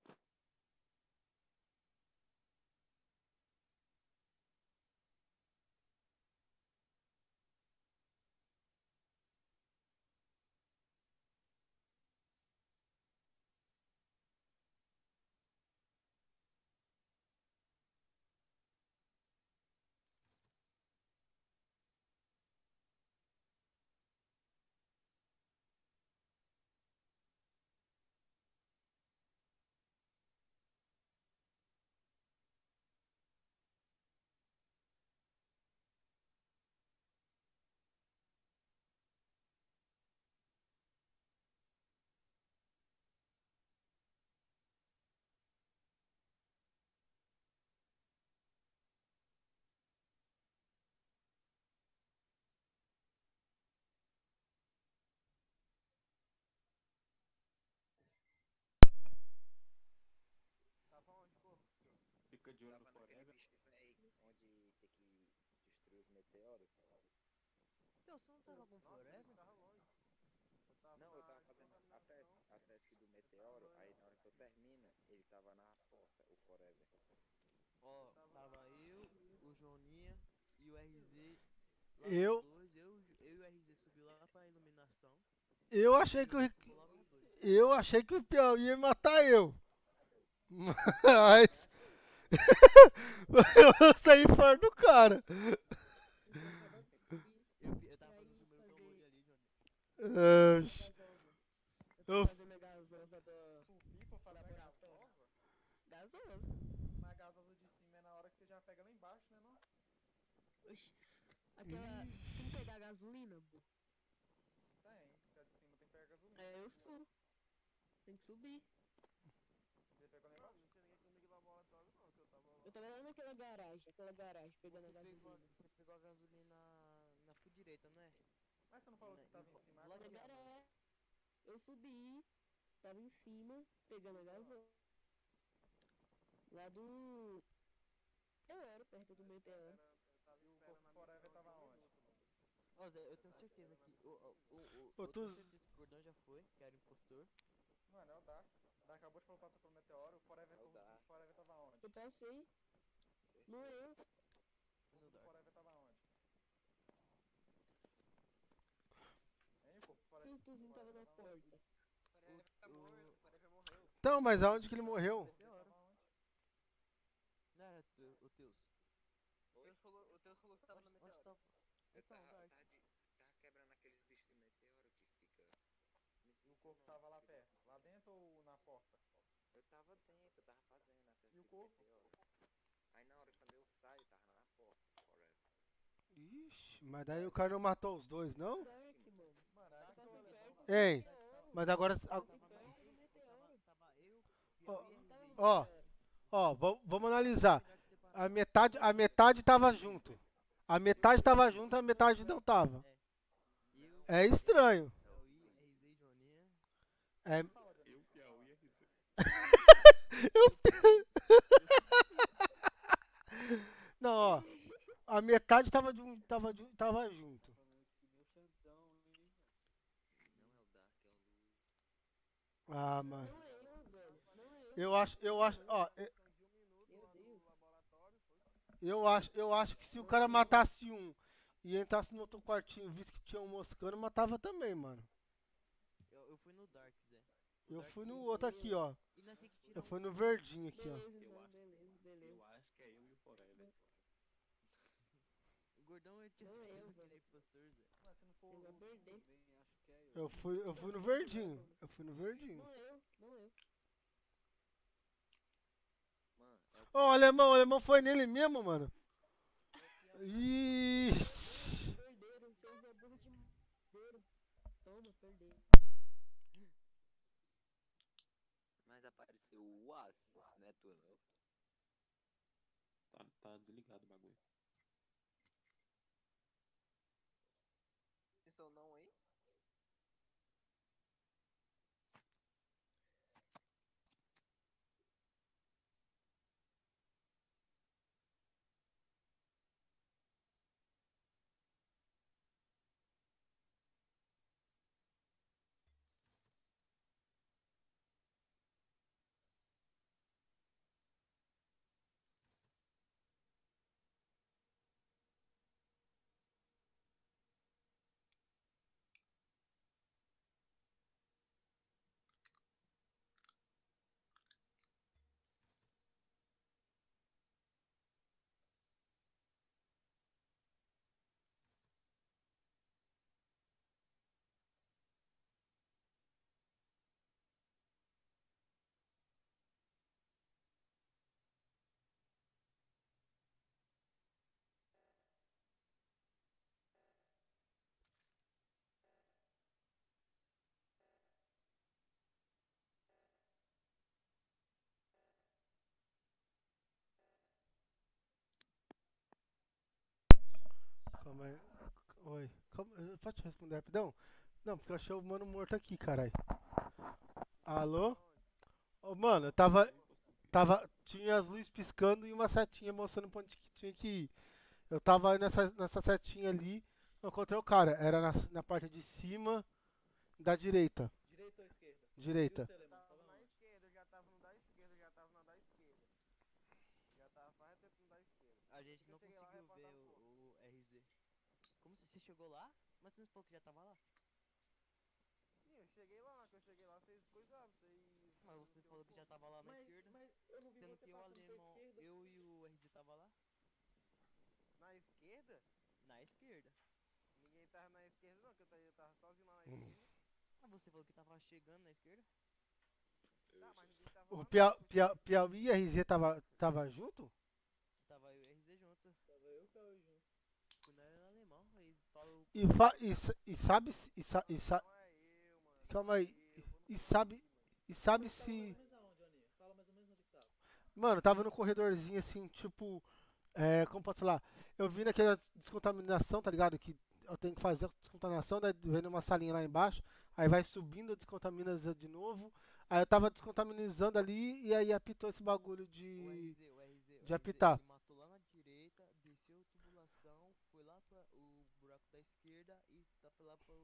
Fica de olho no Tava naquele Forever. bicho velho, onde tem que destruir os meteoros. Então, você não tava com Forever? Não, eu tava fazendo a task do meteoro, aí na hora que eu termino, ele tava na porta, o Forever. Ó, tava eu, o Joninha e o RZ lá Eu- nos dois. Eu e o RZ subiu lá pra iluminação. Eu achei que Ficou lá nos dois. eu achei que o Piauí ia matar eu. Mas eu saí fora do cara. Eu tava fazendo o primeiro download ali, Johnny. Eu- Fazer minha gasosa do Subir pra fazer a gasosa? gasosa. Mas a gasosa de cima é na hora que você já pega lá embaixo, né não? Oxi. Aquela. Tem que pegar gasolina, pô. Tem, porque a de cima tem que pegar gasolina. É, eu subo. Tem que subir. Você pegou lá embaixo? Não tinha ninguém comigo no laboratório, não, que eu tava lá. Eu tava lá naquela garagem, pegando a Você gasolina. pegou a gasolina na full direita, não é? Mas você não falou que tava em cima Lá agora? na garagem. Eu subi, tava em cima, pegando a gasolina. Lá do. Eu era perto do meteoro. E o corpo Forever tava onde? Ó, Zé, eu tenho certeza que. Ô, Eu tenho tu- certeza que o Gordão já foi, que era impostor. Mano, é o Dark. O Dark acabou de falar passar pelo meteoro, o Forever, É o Dark. o Forever tava onde? Eu passei. Não eu. O Forever tava onde? Hein, o corpo Forever? Tu não tava na porta. Forever tá morto, Forever morreu. Então, mas aonde que ele morreu? Meteoro. Não era o Teus. O Teus falou que tava no Onde meteoro. tava? Eu Então, tava Dark. quebrando aqueles bichos do meteoro que fica... Me E o esqueci corpo nome tava lá daqueles perto? Lá dentro ou na porta? Eu tava dentro, eu tava fazendo a task E o do corpo? meteoro. Aí na hora quando eu saio, tava na porta, Forever. Ixi, mas daí o cara não matou os dois, não? Dark, mano. Mano, acho que eu olhei. Ei, mas agora. Tava eu, Ó, Piauí e RZ. ó, vamos analisar. A metade tava junto. A metade tava junto, a metade não tava. Eu, É estranho. Piauí, RZ e Joninha. É. Eu, Piauí, RZ. Não, ó. A metade tava junto. Ah, mano. Não eu, velho. Não eu. Eu acho, ó, Meu Deus. eu acho que se o cara matasse um e entrasse no outro quartinho, visse que tinha um moscando, matava também, mano. Eu fui no Dark, Zé. Eu fui no outro aqui, ó. E nós tem que tirar Eu fui no verdinho aqui, ó. Beleza, então, beleza. Eu acho que é eu e o Forever. O Gordão eu tinha Não, certeza eu, que ele é impostor, Zé. Mas se não for Você vai o perder. Bem, acho que é eu. Eu fui no verdinho. Eu fui no verdinho. Não eu. Mano, é o Ó, o alemão foi nele mesmo, mano. Ixi. Perderam, vocês é burro de madeiro. Toma, perderam. Mas apareceu o As, né, tu não? Tá desligado o bagulho. Missão não aí? Calma aí. Oi. Pode responder rapidão? Não, porque eu achei o mano morto aqui, caralho. Alô? Ô, mano, eu tava. Tinha as luzes piscando e uma setinha mostrando pra onde que tinha que ir. Eu tava aí nessa setinha ali, eu encontrei o cara. Era na parte de cima da direita. Direita ou esquerda? Direita. Eu tava na esquerda, eu já tava no da esquerda, eu já tava na da esquerda. Já tava faz tempo no da esquerda. A gente Eu não cheguei lá, conseguiu ver reportar foto. o RZ. Como você chegou lá? Mas você não falou que já tava lá? Sim, eu cheguei lá, na que eu cheguei lá, vocês coisaram, vocês... Mas você falou que já tava lá na esquerda? Mas eu não vi Sendo você que o passando pra alemão, esquerda. eu e o RZ tava lá? Na esquerda? Na esquerda. Ninguém tava na esquerda não, que eu tava sozinho lá na Hum. esquerda. Ah, você falou que tava chegando na esquerda? Tá, mas ninguém tava O lá Piauí e RZ tava junto? Tava eu e o RZ junto. Tava eu e o Piauí junto. Fui no alemão, aí falou... E sabe se. Calma aí. E sabe se. Fala mais ou menos onde que tava. Mano, tava no corredorzinho assim, tipo. Como posso falar? Eu vi naquela descontaminação, tá ligado? Que eu tenho que fazer a descontaminação, daí vem numa salinha lá embaixo, aí vai subindo, descontamina de novo. Aí eu tava descontaminizando ali e aí apitou esse bagulho de apitar. Ele matou lá na direita, desceu a tubulação, foi lá pra o buraco da esquerda e tá lá pro...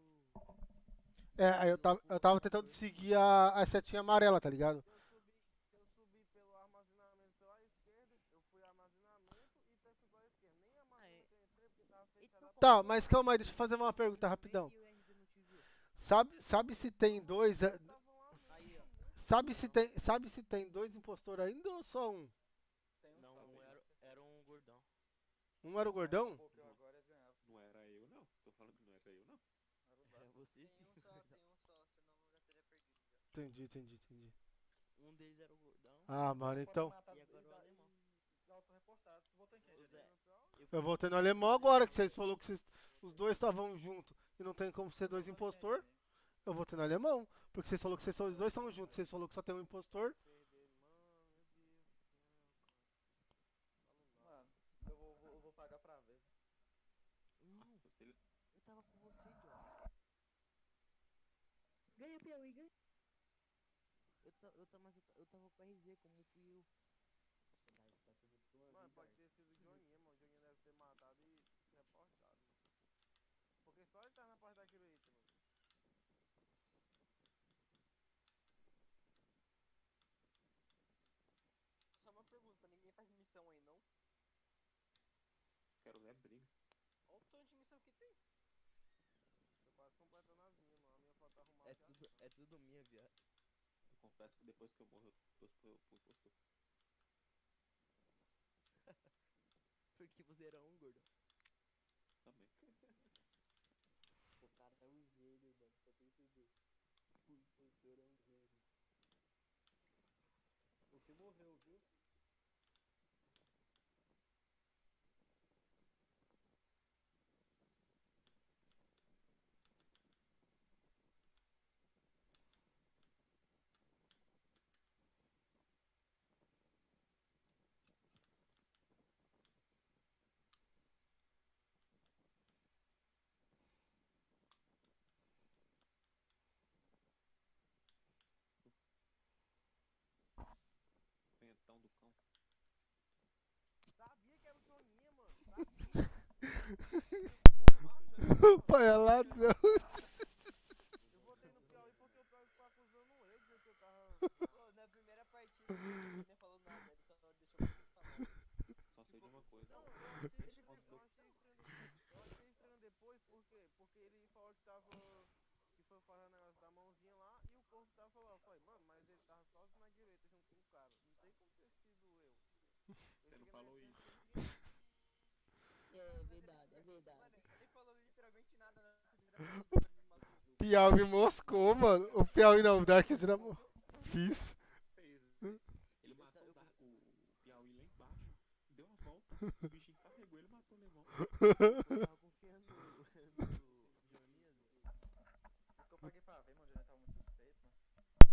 Aí eu tava tentando seguir a setinha amarela, tá ligado? Se eu subir pelo armazenamento pela esquerda, eu fui armazenamento e fui pela esquerda. Nem armazenamento eu entrei porque tava fechado. Tá, mas calma aí, deixa eu fazer uma pergunta rapidão. Sabe se tem dois. Sabe se tem dois impostores ainda ou só um? Não, era um gordão. Um era o gordão? Não era eu, não. Tô falando que não era eu, não. Era você sim. Tem um só, senão já teria perdido já. Entendi. Um deles era o gordão. Ah, mano, então. E agora o alemão. Autorreportado. Tu votou em quem? O Zé. Eu voltei no alemão agora, que vocês falaram que os dois estavam juntos e não tem como ser dois impostor. Eu votei no alemão, porque vocês falaram que os dois estão juntos, vocês falaram que só tem um impostor. Mano, eu vou pagar pra ver. Não, eu tava com você, idiota. Ganha, Piauí, ganha. Mas eu tava com o RZ, como fui eu. Mano, pode ter sido o Joninha, mano. O Joninha deve ter matado e reportado. Porque só ele tá na parte da direita, mano. Só uma pergunta, ninguém faz missão aí não? Quero ver a briga. Olha o tanto de missão que tem. Tô quase completando as minhas, mano. A minha falta arrumar É tudo minha, viado. Eu confesso que depois que eu morro, eu torço pro impostor. Porque você era um gordo. Também. O cara é um gênio, mano. Só tem isso ver. O impostor é um gênio. Você morreu, viu? O pai é ladrão. Eu votei no Piauí porque o Piauí ficou acusando ele, dizendo que eu tava. Pô, na primeira partida, ele nem falou nada, ele só deixou vocês falar. Só sei de uma coisa. Não, eu achei estranho depois, por quê? Porque ele falou que tava. Que foi fazer o negócio da mãozinha lá e o corpo tava lá. Eu falei, mano, mas ele tava só na direita junto com o cara. Não tem como ter sido eu. Você não falou isso. É verdade, é verdade. Mano, ele nem falou literalmente nada na primeira partida, pra mim matou o jogo. Piauí moscou, mano. O Piauí não, o Dark era fiz. Ele matou o Piauí lá embaixo, deu uma volta, o bichinho carregou ele e matou o Levão. Eu tava confiando no Joninhas. Isso que eu paguei pra ver, mano, o Johnny tava muito suspeito, mano.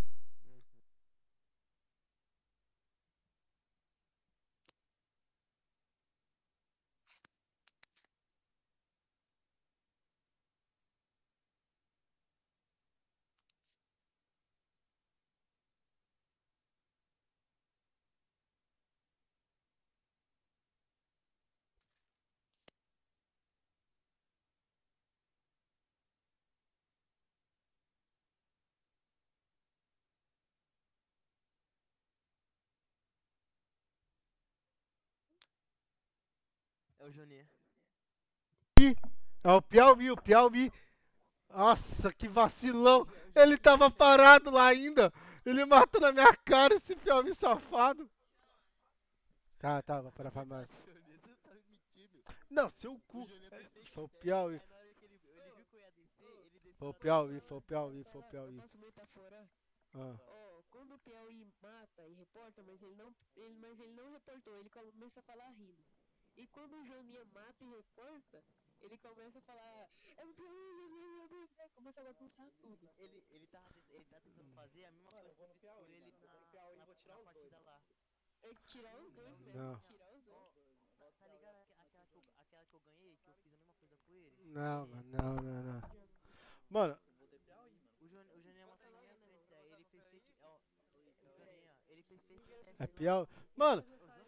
É o Joninha. É o Piauí. Nossa, que vacilão. Ele tava parado lá ainda. Ele matou na minha cara esse Piauí safado. Tá, vou parar pra mais. Você tá mentindo. Não, seu cu. Foi o Piauí. Aí na hora que ele viu que eu ia descer, ele desceu. Foi o Piauí. Posso metaforar? Ah. Ó, quando o Piauí mata e reporta, mas ele não reportou, ele começa a falar rindo. E quando o Joninha mata e reporta, ele começa a falar. Começa a bagunçar tudo. Ele tá tentando fazer a mesma coisa que eu fiz por ele na partida lá. É tirar os dois, né? Não. Tirar os dois. Tá ligado aquela que eu ganhei, que eu fiz a mesma coisa com ele? Não. Mano, O Joninha matou na minha frente, aí ele fez fake. Ó, o Joninha, ele fez fake teste. é Piauí. Mano, O Joninha,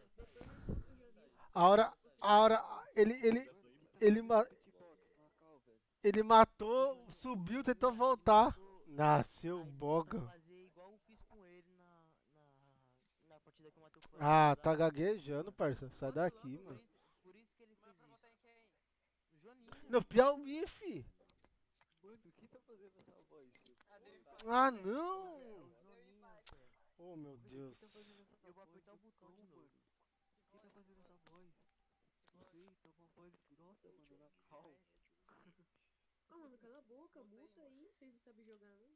a hora ele matou, subiu, tentou voltar. Nasceu boga. fazer igual eu fiz com ele na partida que eu matei o Fran. Ah, tá gaguejando, parça. Sai daqui, mano. Por isso que ele fez isso. O Joninha. No Piauí, fi. Mano, quem tá fazendo essa voz? Ah, não. O Joninha, Zé. Oh, meu Deus. Eu vou apertar o botão de novo. Quem tá fazendo essa voz? Não sei, tá com uma voz grossa, mano, na cal. Ah, mano, cala a boca, multa aí, vocês não sabem jogar, né?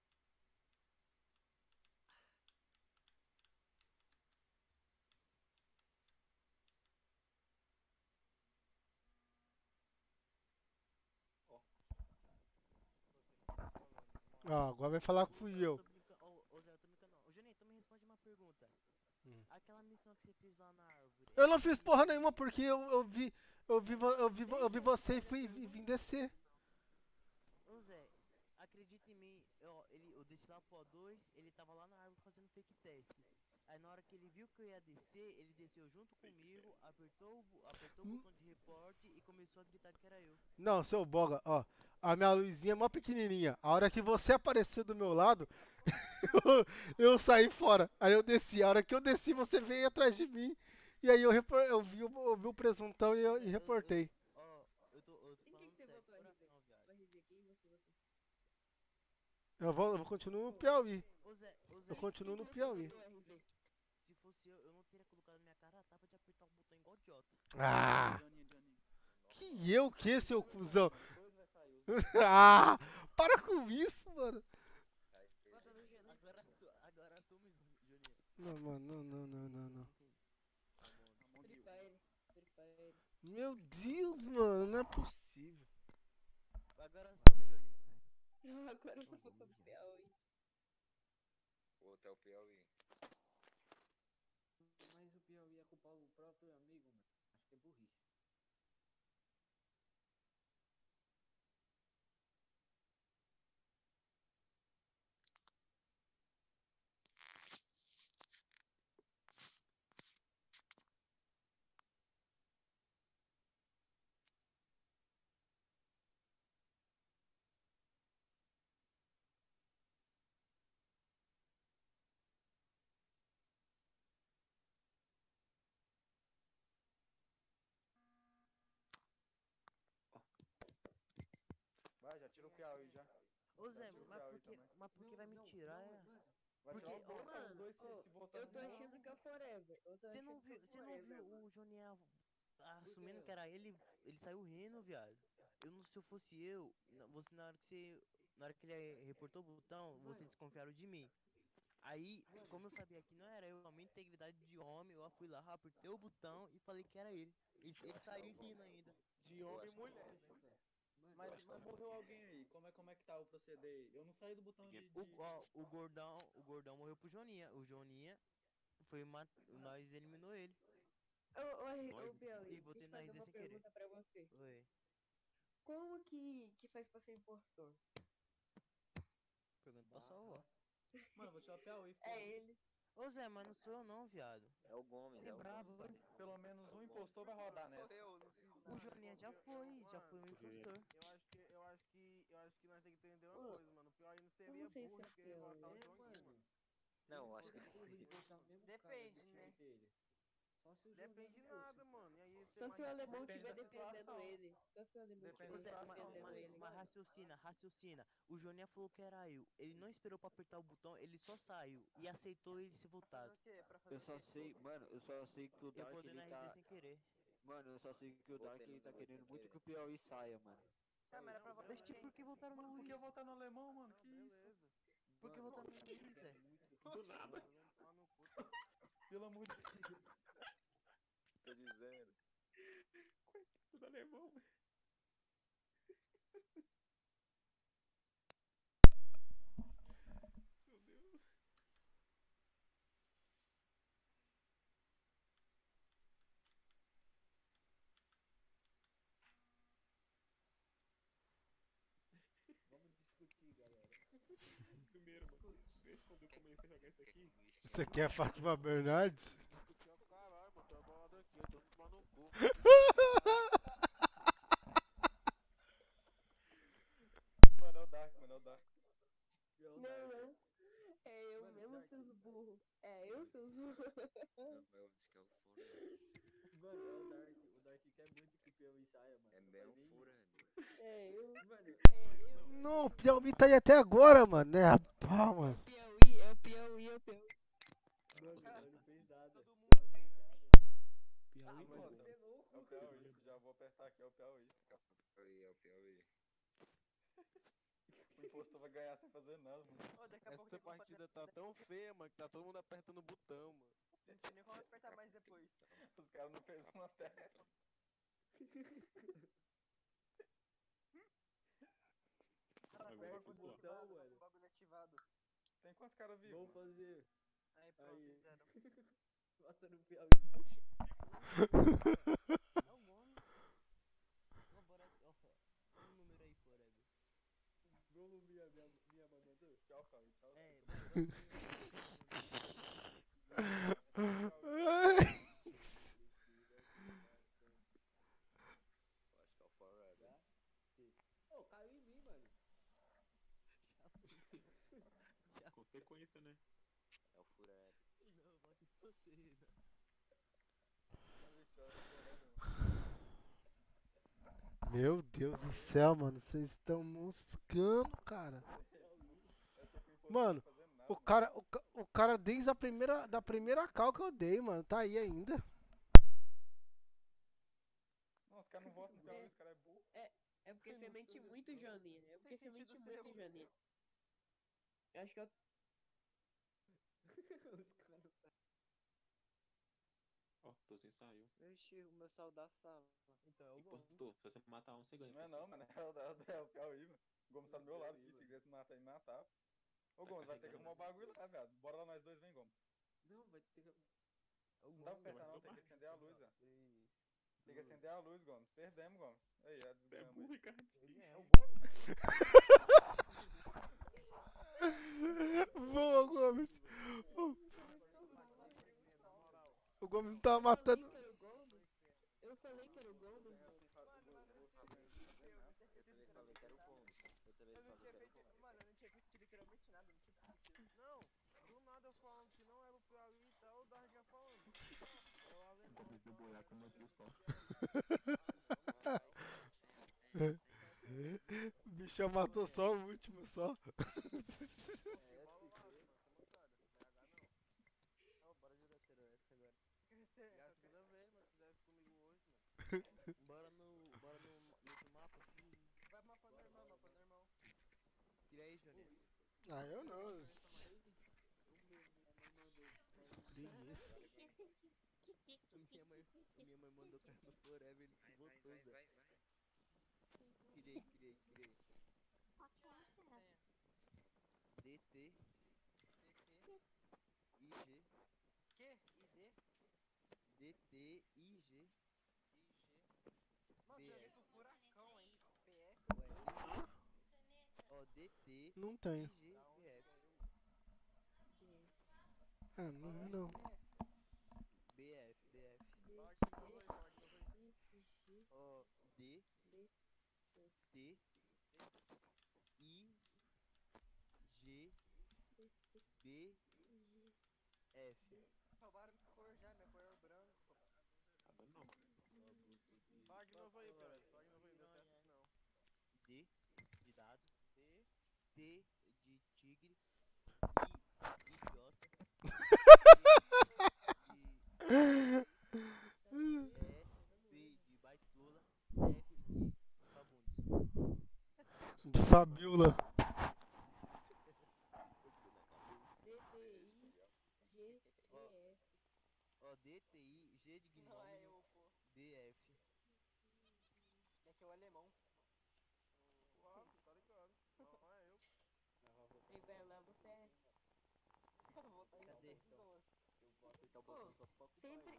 Ah, agora vai falar que fui eu. Ô Zé, eu tô brincando não. Ô Juninho, então me responde uma pergunta. Aquela missão que você fez lá na árvore. Eu não fiz porra nenhuma porque eu vi você e vim descer. Ô Zé, acredita em mim, eu desci lá pro O2, ele tava lá na árvore fazendo fake teste. Aí na hora que ele viu que eu ia descer, ele desceu junto comigo, apertou o botão de reporte e começou a gritar que era eu. Não, seu boga, ó. A minha luzinha é mó pequenininha. A hora que você apareceu do meu lado, eu saí fora. Aí eu desci. A hora que eu desci, você veio atrás de mim. E aí eu vi o presuntão e reportei. Ó, eu tô falando sério, coração, viado. Eu vou continuar no Piauí. Ô Zé, Eu continuo no Piauí. Se fosse eu não teria colocado minha cara a tapa de apertar o botão igual idiota. Ah! Que seu cuzão? Ah! Para com isso, mano! Agora somos Joninha. Não, mano, não. Free Fire. Meu Deus, mano, não é possível. Agora somos Joninha. Agora eu vou pro Piauí. O Hotel Piauí. Mas o Piauí é culpar o próprio amigo, mano. Acho que é burrice. já tira o Piauí já. Ô Zé, tira o mas Piauí por que, também. mas por que vai me tirar? Vai Porque, tirar os dois, cara, os dois Mano, se voltar eu no tô mesmo. achando que é o Forever. Eu tô Você achando não que é viu, o você não Forever, viu mano. o Joninha assumindo que era ele saiu rindo, viado. Eu não, se eu fosse eu, você na hora que ele reportou o botão, você desconfiaram de mim. Aí, como eu sabia que não era eu, a minha integridade de homem, eu fui lá, apertei o botão e falei que era ele. Ele saiu rindo ainda. De homem e mulher, né? Mas morreu alguém aí. Como é que tá o proceder? Eu não saí do botão de. O gordão morreu pro Joninha. O Joninha nós eliminou ele. Ô, Piauí, E deixa eu botei te na fazer RZ uma sem querer. pergunta pra você. Oi. Como que faz pra ser impostor? Pergunta pra Saul, ó. Mano, vou tirar o Piauí. É ele. Ô Zé, mas não sou eu não, viado. É o Gomes, Você é brabo. Pelo menos um impostor vai rodar nessa. O Joninha já foi um impostor. Eu acho que nós temos que entender uma coisa, mano. O Piauí não seria sei se burro é de querer Piauí. votar o Joninha, mano. Não, acho que sim. Depende, né? Depende de nada, mano. E aí você Só se o alemão Depende estiver da defendendo situação. ele. Só se o alemão Depende Ô estiver da Zé, situação, defendendo ele. mas raciocina. O Joninha falou que era eu. Ele não esperou pra apertar o botão, ele só saiu e aceitou ele ser votado. Eu só sei, mano, eu só sei que o Eu Dark botei ele na tá. RD sem querer. Mano, eu só sei que o Dark ele tá querendo muito que o Piauí saia, mano. Tá, mas era pra votar Mas tipo, por que votaram no Por que Luiz? votar no alemão, mano? Que isso? Por que votaram no Luiz, Zé? Do nada. Pelo amor de Deus. Tô dizendo. Tudo alemão, velho. Meu Deus. Vamos discutir, galera. Primeiro, mano, desde quando eu comecei a jogar isso aqui. Isso aqui é Fátima Bernardes? Caralho, mano, tô bolado aqui, eu tô tomando um cu. Mano, é o Dark, mano, é o Dark. Não. É eu mesmo, seus burros. É eu, seus burros. Não, eu acho que é o Forever. Mano, é o Dark. O Dark quer muito que o Piauí saia, mano. É bem o Forever. É eu. Mano, Não, o Piauí tá aí até agora, mano. Né, rapaz, mano. É o Piauí. Mano, não fez nada. Piauí, Mano, mano. é o Piauí. Já vou apertar aqui, é o Piauí. É o Piauí. O impostor vai ganhar sem fazer nada, mano. Daqui a pouco Essa tem como partida fazer- tá tão feia, mano, que tá todo mundo apertando o botão, mano. Não tem nem como apertar mais depois. Os caras não fez uma testa. Aperta o botão, mano. O bagulho ativado. Tem quantos caras vivos? Vamos fazer. Aí, pronto, Aí. fizeram. Bota no Piauí. É o Gomes. Vambora, ó, o número aí, Forever. Vamos minha mandou. Tchau, Piauí. Tchau. É, Eu acho que é o Forever. Ô, caiu em mim, mano. Consequência, né? É o Forever. Não, bota em você, né? Meu Deus do céu, mano. Vocês estão moscando, cara. Mano, o cara desde da primeira cal que eu dei, mano, tá aí ainda. Não, os caras não votam no Piauí, os caras é burro. É porque você mente muito, Joninha. É porque você mente muito, Joninha. Eu acho que eu... Os caras. Ó, Tozinho saiu. Ixi, o meu sal da sala. Então, é o Impostor, se você matar um, você ganha. Não é não, mano. É o Piauí, mano. O Gomes tá do meu lado aqui. Se quisesse matar, ele matava. Ô, Gomes, vai ter que arrumar o bagulho lá, viado. Bora lá nós dois, vem, Gomes. Não, vai ter que. Não dá pra apertar não, tem que acender a luz, velho. Tem que acender a luz, Gomes. Perdemos, Gomes. Aí, a Você é desgrama burro, aí. cara. É o Gomes. Boa, Gomes. O Gomes não tava matando. Eu falei que era o Gomes, mano. Eu também falei que era o Gomes. Eu não tinha feito, mano, eu não tinha feito literalmente nada, não tinha feito. Não, do nada eu falando que não era o Piauí e tal, o Dark já falando. É o alemão. Gomes do buraco, não viu só. O bichão matou só o último, só. Bora jogar CS agora. É a segunda vez, mano. Fizeram isso comigo hoje, mano. Bora no outro mapa. Vai pro mapa normal, mapa normal. Tira aí, Johnny. Ah, eu não. Preguiça. Minha mãe mandou cair no Forever, ele se botou, Zé. Tirei. DT. IG. Que? ID? DT, IG. Mano, já BF. tipo furacão, hein? PF. Ué, ó, DT. Não tenho. IG, BF. Ah, não. BF. Ó, D. T. I. G. B. F. Salvaram minha cor já, minha cor é branco. Tá dando não. Fala de novo aí, Pelé. Fala de novo aí, não deu certo não. D de dado. D. T de tigre. I idiota. B de baitola. F de Fagundes. De Fabiola. Ó, DTI, G de Não é gnome, eu, pô. BF. É que é o alemão. Claro, tá ligado. Não é eu. Ei, Bela, você é. Eu vou botar em Cadê? 100 pessoas. Pô, sempre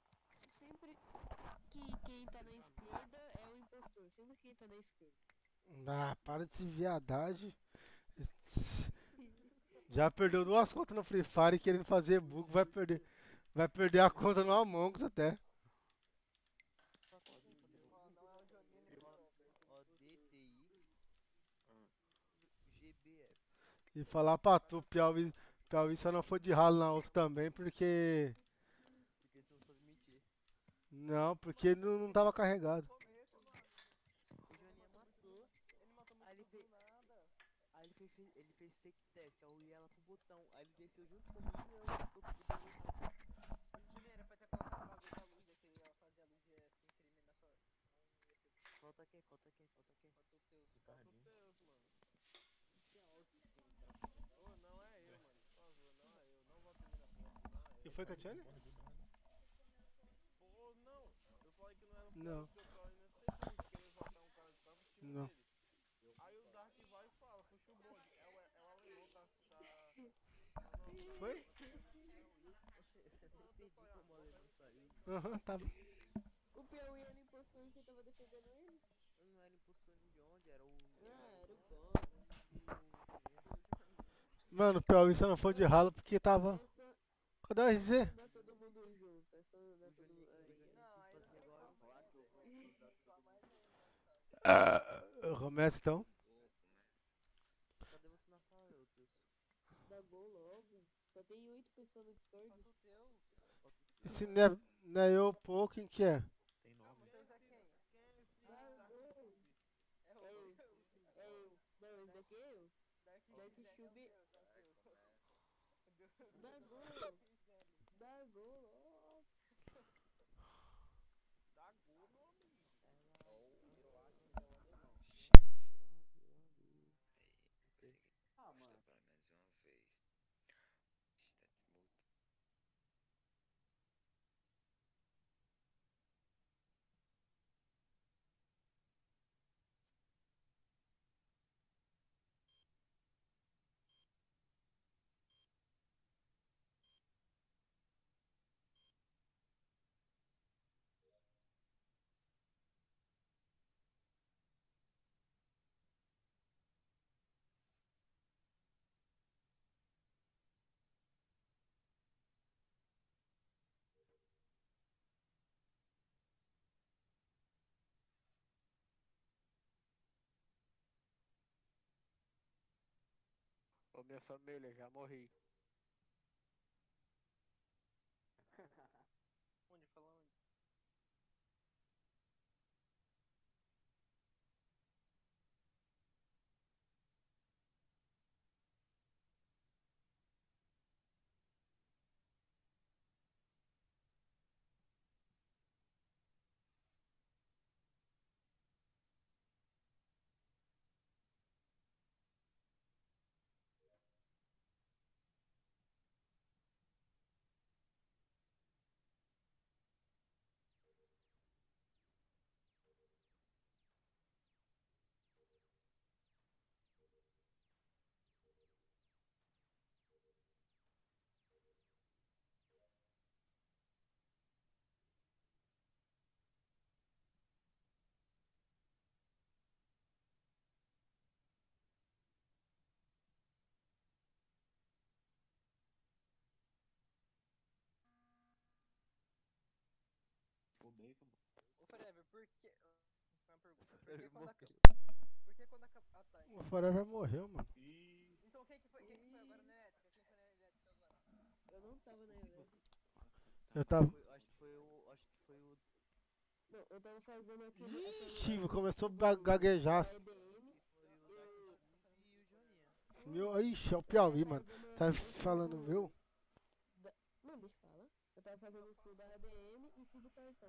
que quem tá na esquerda é o impostor. Sempre quem tá na esquerda. Ah, para de se viadagem. Já perdeu 2 contas no Free Fire querendo fazer bug, vai perder a conta no Among Us até. Não é o Joninho. Ó, DTI, GBF. E falar pra tu, Piauí só não foi de ralo na outra também, porque... Porque você não soube mentir. Não, porque não tava carregado. O Joninha matou. Ele matou muito Aí ele do fez, nada. aí ele fez fake test, eu ia lá pro botão. Aí ele desceu junto comigo e eu pude voltar. Juninho, era pra ter colocado o bagulho da luz, daquele ela fazia a luz sem crime na sua. Falta quem? Falta o teu. Falta o teus, mano. Ô, não é eu, mano. Por favor, não é eu. Não voto em mim na porta, não é Que eu. foi, Catiane? Pô, não. Eu falei que não era Não. porque o Piauí não sei se querer votar um cara que tava pro time Não. dele. Aí o Dark vai e fala, puxa o bonde. É o alemão, tá... Foi? Entendi como o alemão saiu. Aham, tava. O Piauí era impostor e você tava defendendo ele? Eu não era impostor de onde, era o... Ah, era o bom. Mano, o Piauí só não foi de ralo porque tava... Cadê o RZ? Dá todo mundo junto, é só dar todo mundo... Não, aí não tem como. Começa então. Cadê você na sala, ô Deus? Dá gol logo. Só tem 8 pessoas no Discord. Falta o teu. E se não é eu, pô, quem que é? Tem nome. O teu é quem? Dá gol. É É eu. Não, esse daqui é eu. Dark Chub. Dá gol. Dá gol logo. Dá gol, meu amigo. Eu acho que é o alemão. Ah, mano. Pelo menos uma vez. Tá multa. Ô, minha família, já morri. Onde? Fala onde? Por que. Uma pergunta. Forever morreu. Por que quando acaba. Ah tá. O Forever morreu, mano. Então quem que foi? Quem que foi agora na elétrica? Quem foi na elétrica agora? Eu não tava na elétrica. Eu tava. Acho que foi o. Não, eu tava fazendo aquele. Tive, começou a gaguejar. Meu, ixi, é o Piauí, mano. Tá falando, viu? Não, deixa eu falar. Eu tava fazendo o fio da ADM e fio do cartão.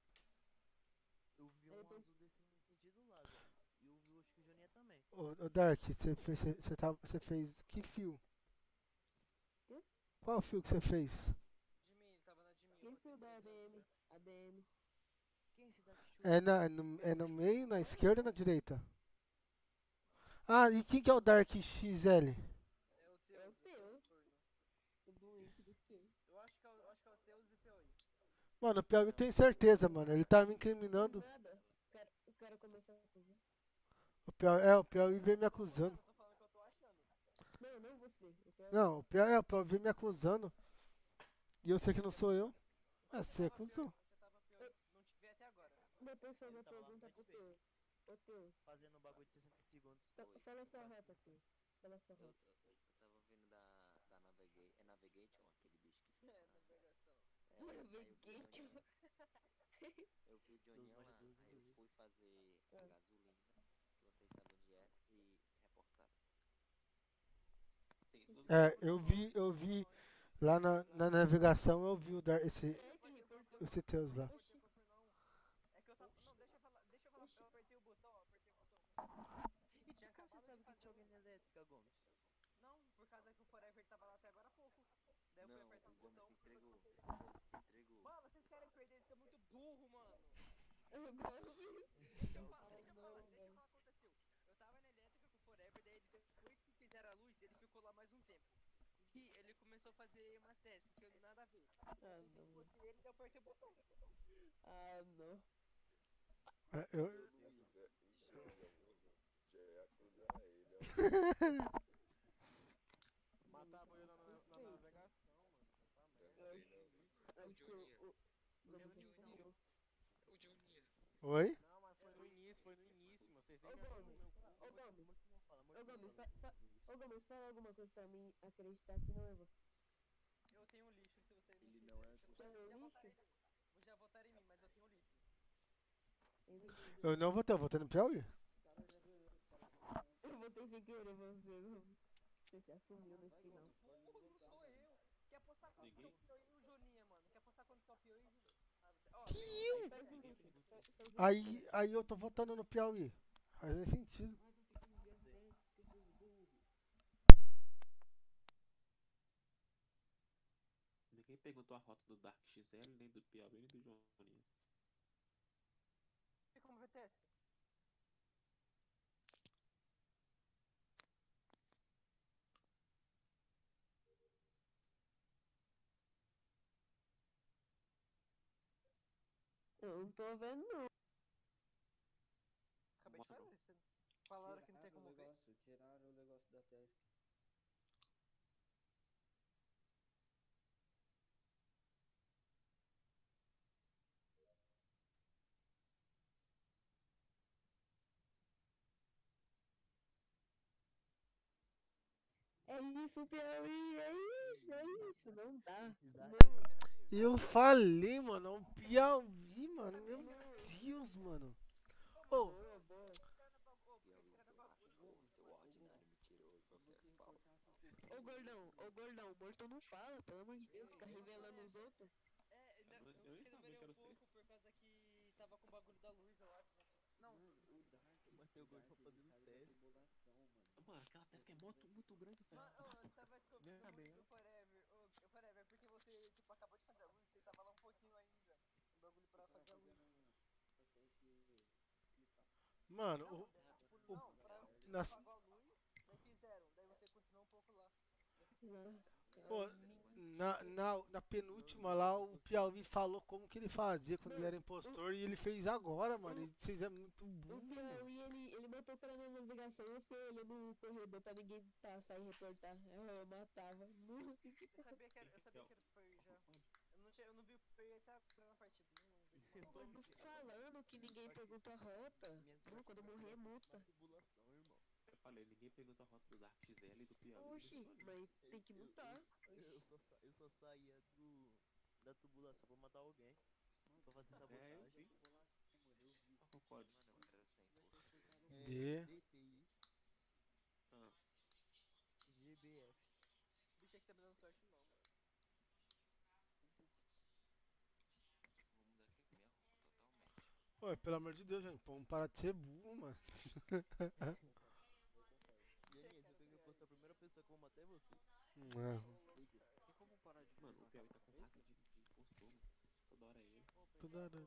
Eu vi um azul descendo no sentido lá, velho. E eu vi, acho que o Joninha também. Ô Dark, você fez que fio? Quê? Qual fio que você fez? De mim, ele tava na de mim. Quem fio da ADM? ADM. Quem é esse Dark Show? É no meio, na esquerda ou na direita? Ah, e quem que é o Dark XL? É o teu. É o teu. O doente do teu. Eu acho que é o teu e o Piauí. Mano, o Piauí eu tenho certeza, mano. Ele tá me incriminando. Nada. O cara começou a acusar. O Piauí veio me acusando. Não, não você. Não, o Piauí veio me acusando. E eu sei que não sou eu. Ah, você acusou. Não te vi até agora. Depois faz uma pergunta pro teu. Ô teu. Fazendo um bagulho de 60 segundos. Fala sua rota, teu. Fala sua rota. Eu tava vindo da Navigation, aquele bicho que fica. Navegação. Navigation. Eu vi o Johnny lá, aí eu fui fazer a gasolina, que vocês sabem onde é, e reportaram. Eu vi lá na navegação, eu vi esse Teus lá. É que eu tava. Não, deixa eu falar. Eu apertei o botão. E tinha acabado de fazer. Tinha alguém na elétrica, Gomes? Não, por causa que o Forever tava lá até agora há pouco. Daí eu fui apertar o botão. Gomes se entregou. Mano, vocês querem perder, vocês são muito burro, mano. Deixa eu falar o que aconteceu. Eu tava na elétrica com o Forever, daí depois que fizeram a luz, ele ficou lá mais um tempo. E ele começou a fazer umas tasks que eu não nada a ver. Eu pensei que fosse ele, daí eu apertei o botão. Ah, não. Matar a bolha na navegação, mano. É o Joninha. Oi? Não, mas foi no início, mano. Vocês nem Ô, me ajudam Gomes. no meu Ô, Gomes. Fala, Ô, Gomes, fala alguma coisa pra mim acreditar que não é você. Eu tenho um lixo, se vocês não Ele não é já votaram em mim, mas eu tenho lixo. Eu não votei, eu votei no Piauí. Eu votei sem querer você. Você se assumiu nesse final. Não sou eu. Quer apostar quanto que é o Piauí e o Joninha, mano? Quer apostar quanto que é o Piauí e o Joninha? Aí eu tô votando no Piauí. Faz nem sentido. Ninguém perguntou a rota do Dark XL, nem do Piauí, nem do Joninha. E como VTS? Eu não tô vendo, não. Acabei de fazer. Vocês falaram que não tem como ver. Tiraram o negócio da task. É isso, Piauí, é isso, não dá. Eu falei, mano, é um Piauí, mano. Meu Deus, mano. Ô, Ô gordão, morto não fala, pelo amor de Deus, fica revelando os outros. É, eu revelei um pouco por causa que tava com o bagulho da luz, eu acho. Não, eu matei o gordo pra fazer um teste. Mano, aquela task é muito grande, velho. Mano, eu tava descobrindo muito o Forever. O Forever, porque você, tipo, acabou de fazer a luz, você tava lá um pouquinho ainda. O bagulho pra fazer a luz. mano, Não, pra nas- apagou a luz, daí fizeram, daí você continuou um pouco lá. Pô, na penúltima lá, o Piauí falou como que ele fazia quando ele era impostor e ele fez agora, mano. E vocês é muito O burro, mano. Piauí, ele botou pra na navegação, eu fiquei olhando no corredor pra ninguém passar e reportar. Eu matava. Eu sabia que era foi já. Eu não vi o Piauí até na partida. Tô falando que ninguém pergunta a rota. Não, quando eu morrer é multa. Tubulação, irmão. Eu falei, ninguém perguntou a rota do Dark XL e do Piauí. Oxi, mas tem que multar. Eu só saía da tubulação pra matar alguém. Pra fazer sabotagem. Eu vi. Qual pode? D. DTI. Ah. GBF. O bicho aqui tá me dando sorte não, mano. Oi, pelo amor de Deus, gente. Vamos parar de ser burro, mano. Janinha, você pegou que eu fosse a primeira pessoa que eu vou matar é você. Tem como parar de Mano, o Piauí tá com vaga de impostor, mano. Toda hora é ele. Toda hora.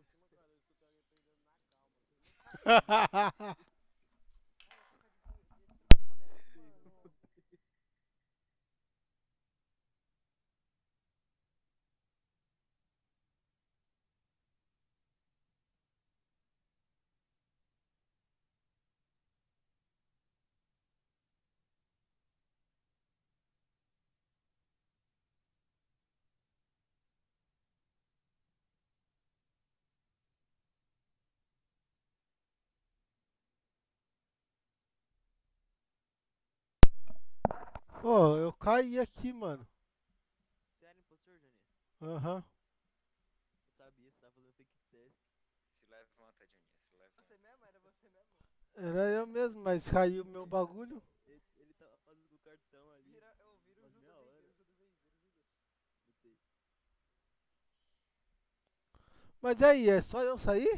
Ô, eu caí aqui, mano. Sério, impostor, Janinha? Aham. Eu sabia, você tava fazendo fake test. Se levanta, Juninho, se levanta. Você mesmo? Era você mesmo? Era eu mesmo, mas caiu o meu bagulho. Ele tava fazendo o cartão ali. Vira o Judas aí, hora. vira o Judas aí, vira o Judas. Botei. Mas aí, é só eu sair?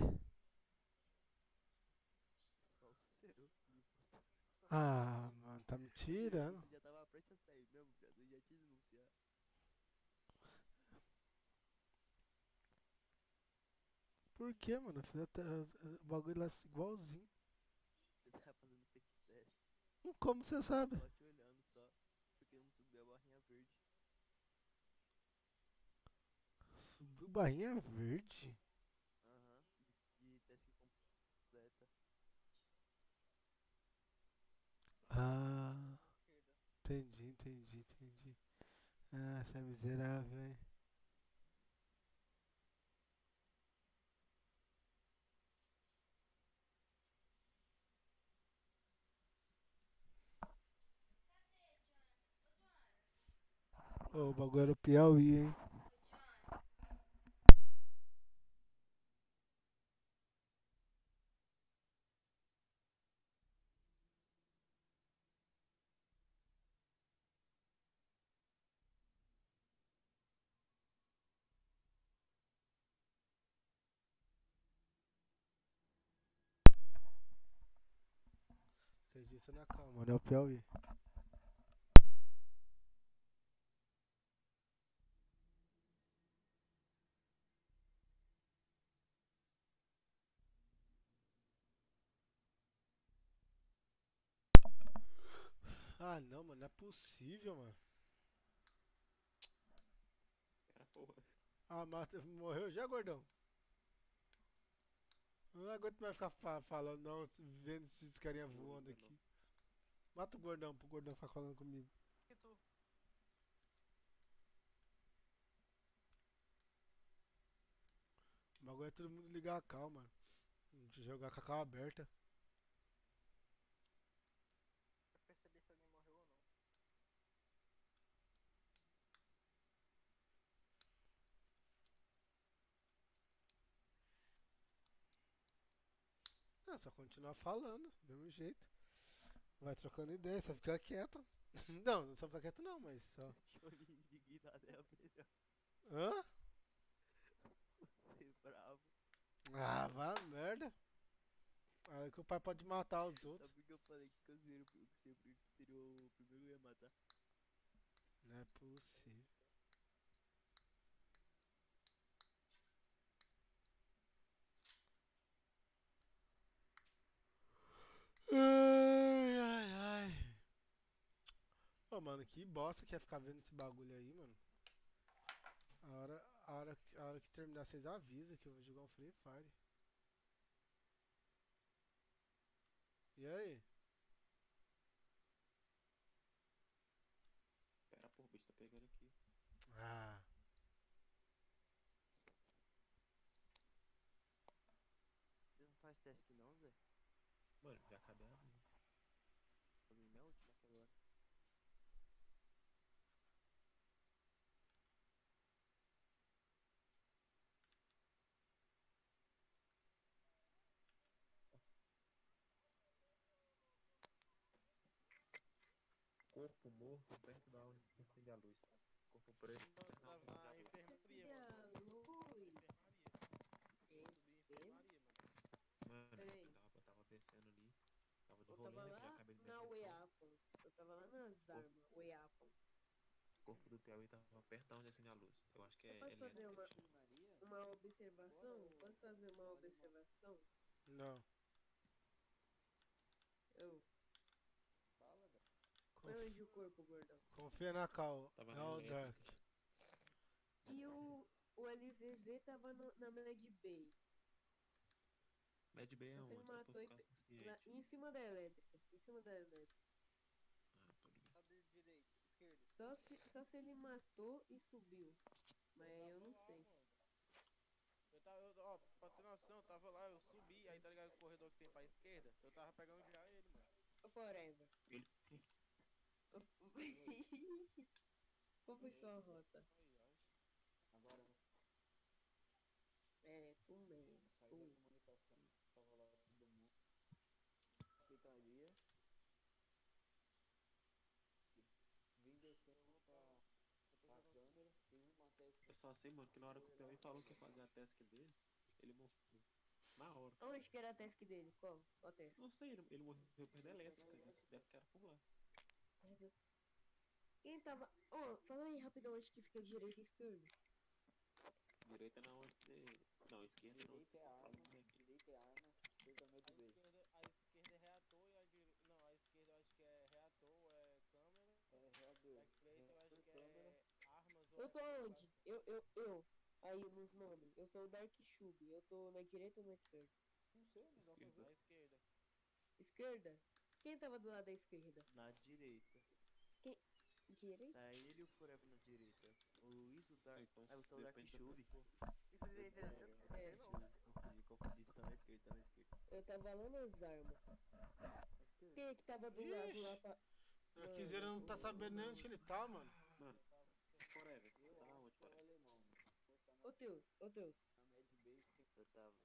Só o seu, impostor. Ah, mano, tá me tirando. Você já tava prestes a sair mesmo, viado. Eu já te denunciar. Por que, mano? Eu fiz até o bagulho lá igualzinho. Você tava fazendo fake test. Como você sabe? Eu tava te olhando só. Porque não subiu a barrinha verde. Subiu barrinha verde? Aham. De teste completa. Ah. Entendi. Ah, você é miserável, hein? Ô, o bagulho era o Piauí, hein? Acredita na calma, mano. É o Piauí. Ah, não, mano. Não é possível, mano. Era porra. Ah, morreu já, gordão? Eu não aguento mais ficar falando, não. Vendo esses carinha voando aqui. Mata o gordão pro gordão ficar falando comigo. E tu? O bagulho é todo mundo ligar a cal, mano. Jogar com a cal aberta. Pra perceber se alguém morreu ou não. Não, só continuar falando, do mesmo jeito. Vai trocando ideia, só ficar quieto. Não, não só ficar quieto não, mas só. Chorinho indignado é a melhor. Hã? Você é bravo. Ah, vá merda. Ah, que o pai pode matar os outros. Sabe por que eu falei que eu seria o primeiro que eu ia matar? Não é possível. Ai. Ô, mano, que bosta que é ficar vendo esse bagulho aí, mano. A hora que terminar, vocês avisam que eu vou jogar um Free Fire. E aí? Pera, porra, o bicho tá pegando aqui. Ah. Parece que não, Zé. Mano, já acabei a minha. Fazendo minha última aqui agora. Corpo morto perto da onde acende a luz. Corpo preto perto da onde acende a luz. Mano, eu tava descendo ali. Tava de Eu rolê, tava né? Que já lá acabei de na minhas Way missões. Apples. Eu tava lá nas armas, Way Apples. O corpo do Piauí tava perto da onde acende a luz. Eu acho que Eu é posso fazer elétrica que chama. uma observação? Posso fazer uma observação? Não. Eu. Fala, velho. Põe onde o corpo, gordão. Confia na Cal. Tava É na o elétrica. Dark. E o LZZ tava na Mad Bay. Mad Bay é Você me onde? Só pra matou ficar consciente. em cima da elétrica. Em cima da elétrica. Ah, tô ligado. Lado direito, esquerdo. Só se ele matou e subiu. Mas eu não sei. Ó, pra ter noção, eu tava lá, eu subi, aí tá ligado o corredor que tem pra esquerda? Eu tava pegando já ele, mano. Forever. Ele... Qual foi sua rota? Agora, É, tu mesmo. saí da comunicação, tava lá todo mundo. Secretaria. Vim descendo pra câmera, fiz uma teste. Eu só sei, mano, que na hora que o Piauí falou que ia fazer a task dele, ele morreu. Na hora. Onde que era a task dele? Qual task? Não sei, ele morreu perto da elétrica. Deve que era por lá. Quem tava... Ó, fala aí rapidão onde que fica direita e esquerda. Direita na onde você... Não, esquerda não. Direita é arma, direita é arma, esquerda é med bay. A esquerda é reator e a direita... Não, a esquerda eu acho que é reator, é câmera. É reador. A direita eu acho que câmera. é armas ou Eu tô é... onde? Eu. Aí nos nomes. Eu sou o Dark Shub. Eu tô na direita ou na esquerda? Não sei, não dá pra ver. Na esquerda. Esquerda? Quem tava do lado da esquerda? Na direita. Quem? Direita? Tá ele e o Forever na direita. O Luiz, o Dark. Então, Ah, você é o Dark depende da Shub. pessoa. Isso aí é Confundi, você tá na esquerda, tá na esquerda. Eu tava lá nas armas. Quem é que tava do lado lá pra... O Arquiseiro não tá sabendo nem onde ele tá, mano. Mano, Forever, você tá onde, Forever? Alemão, Ô Teus. na med bay. Eu tava.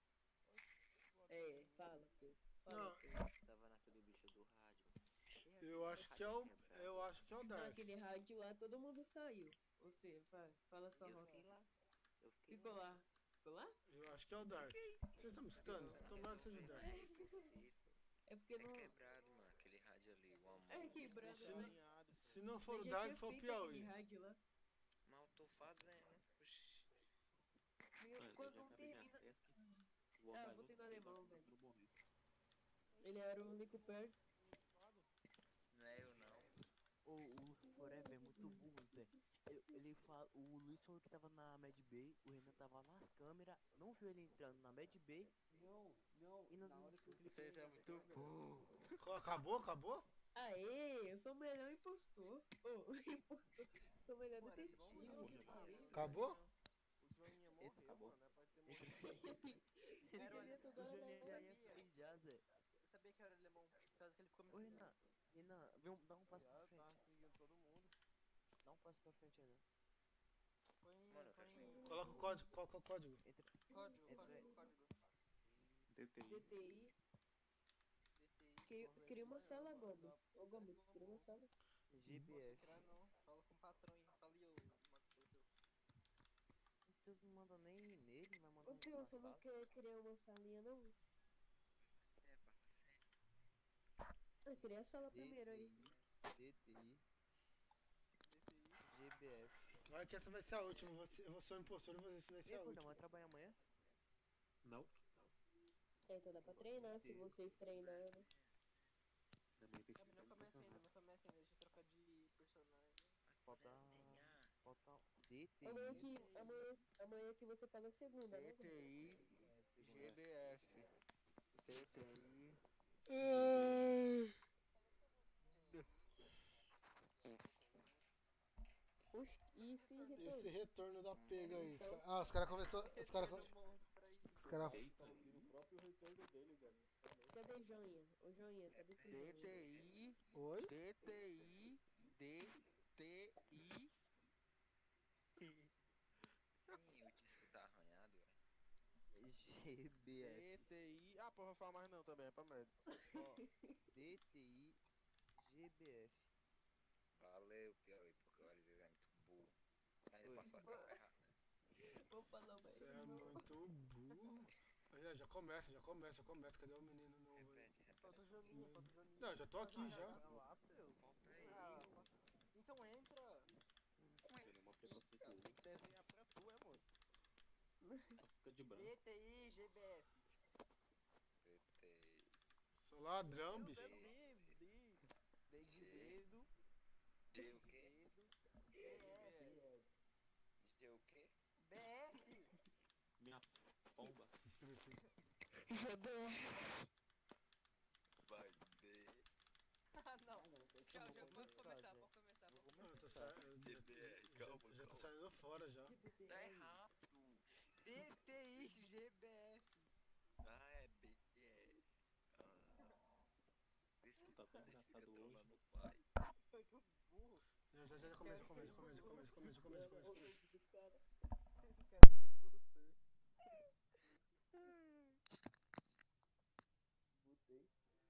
É, fala, Teus. Não. Tava naquele bicho do rádio. Eu acho que é o. Eu acho que é o Dark. Naquele rádio lá, todo mundo saiu. Você, fala sua Eu rota. fiquei lá. Eu fiquei Ficou lá. Ficou lá? Eu acho que é o Dark. Vocês estão me escutando? Tomara que seja o Dark. É porque não... É quebrado, mano, aquele rádio ali, o amor. É quebrado, Se não for o Dark, foi o Piauí. Rádio lá. Mas eu tô fazendo. Oxi. Mano, Quando eu já não acabei minhas termina... tasks. Ah, mais botei no um, alemão, sei lá, velho. eu morri. Ele era o único perto. Não é eu não. O Forever é muito burro, Zé. Ele fala, o Luiz falou que tava na Mad Bay, o Renan tava nas câmeras, não viu ele entrando na Mad Bay. Não. E não Na hora que eu cliquei Você já é muito burro. Acabou? Aê, eu sou o melhor impostor. Impostor. Sou o melhor detetive. Acabou? O Joaninha morreu, Acabou. mano. Pode ter Ele morrido. queria tudo O alemão, Juninho já ia sabia? sair já, Zé. Eu sabia que era alemão, por causa que ele ficou me Ô seguindo. Renan, dá um passo pra Já frente. tava seguindo todo mundo. Dá um passo pra frente, Renan. Mano, eu quero que... Coloca o código. Qual que é o código? Código. DTI. Cria uma sala, Gomes. Ô, Gomes, cria uma sala. GBF. Não, fala com o patrão aí. Fala aí, ô Matheus. Matheus não manda nem nele, vai mandar Ô, um tio, na você não sala. quer criar uma salinha, não? Passa sério. Ah, cria a sala primeiro aí. DTI. GBF. Vai que essa vai ser a última. Eu vou ser o impostor e você vai E ser a aí, última. vai trabalhar amanhã? Não. É, então dá pra treinar, se vocês treinarem. Também tem que Não começa ainda, deixa eu trocar de personagem. Falta DTI. Amanhã que você tá na segunda, né? DTI, GBF. DTI. Esse retorno da pega aí. Os caras começaram. Os caras. No próprio retorno dele, cadê Joinha? Ô Joinha, cadê esse Joinha? DTI. Oi? DTI. DTI. Sim, o disco tá arranhado, GBF. DTI. Ah, pô, vou falar mais não também, é pra merda. Ó, DTI GBF. Valeu, Piauí, porque o Arizes é muito burro. Ainda passou a capa errada. Vou falar mais. Você é muito burro. Já começa. Cadê o menino novo aí? Repete. Falta o Joninho. Não, já tô aqui já. Vai lá, Peu. Volta aí. Então entra. Tem que desenhar pra tu, é, moço? Fica de branco. DTI, GBF. DTI. Sou ladrão, Meu bicho. Deus, D de dedo. G o quê? G o quê? BF. Minha pomba. Vai D. Ah, não. Já posso começar, pode começar. DBR, calma. Já tá saindo fora já. Tá errado. DTI, GBF. Ah, é BR. Isso Tá tão vocês engraçado ficam hoje. trolando o pai. Muito burro. Já começa. Botei.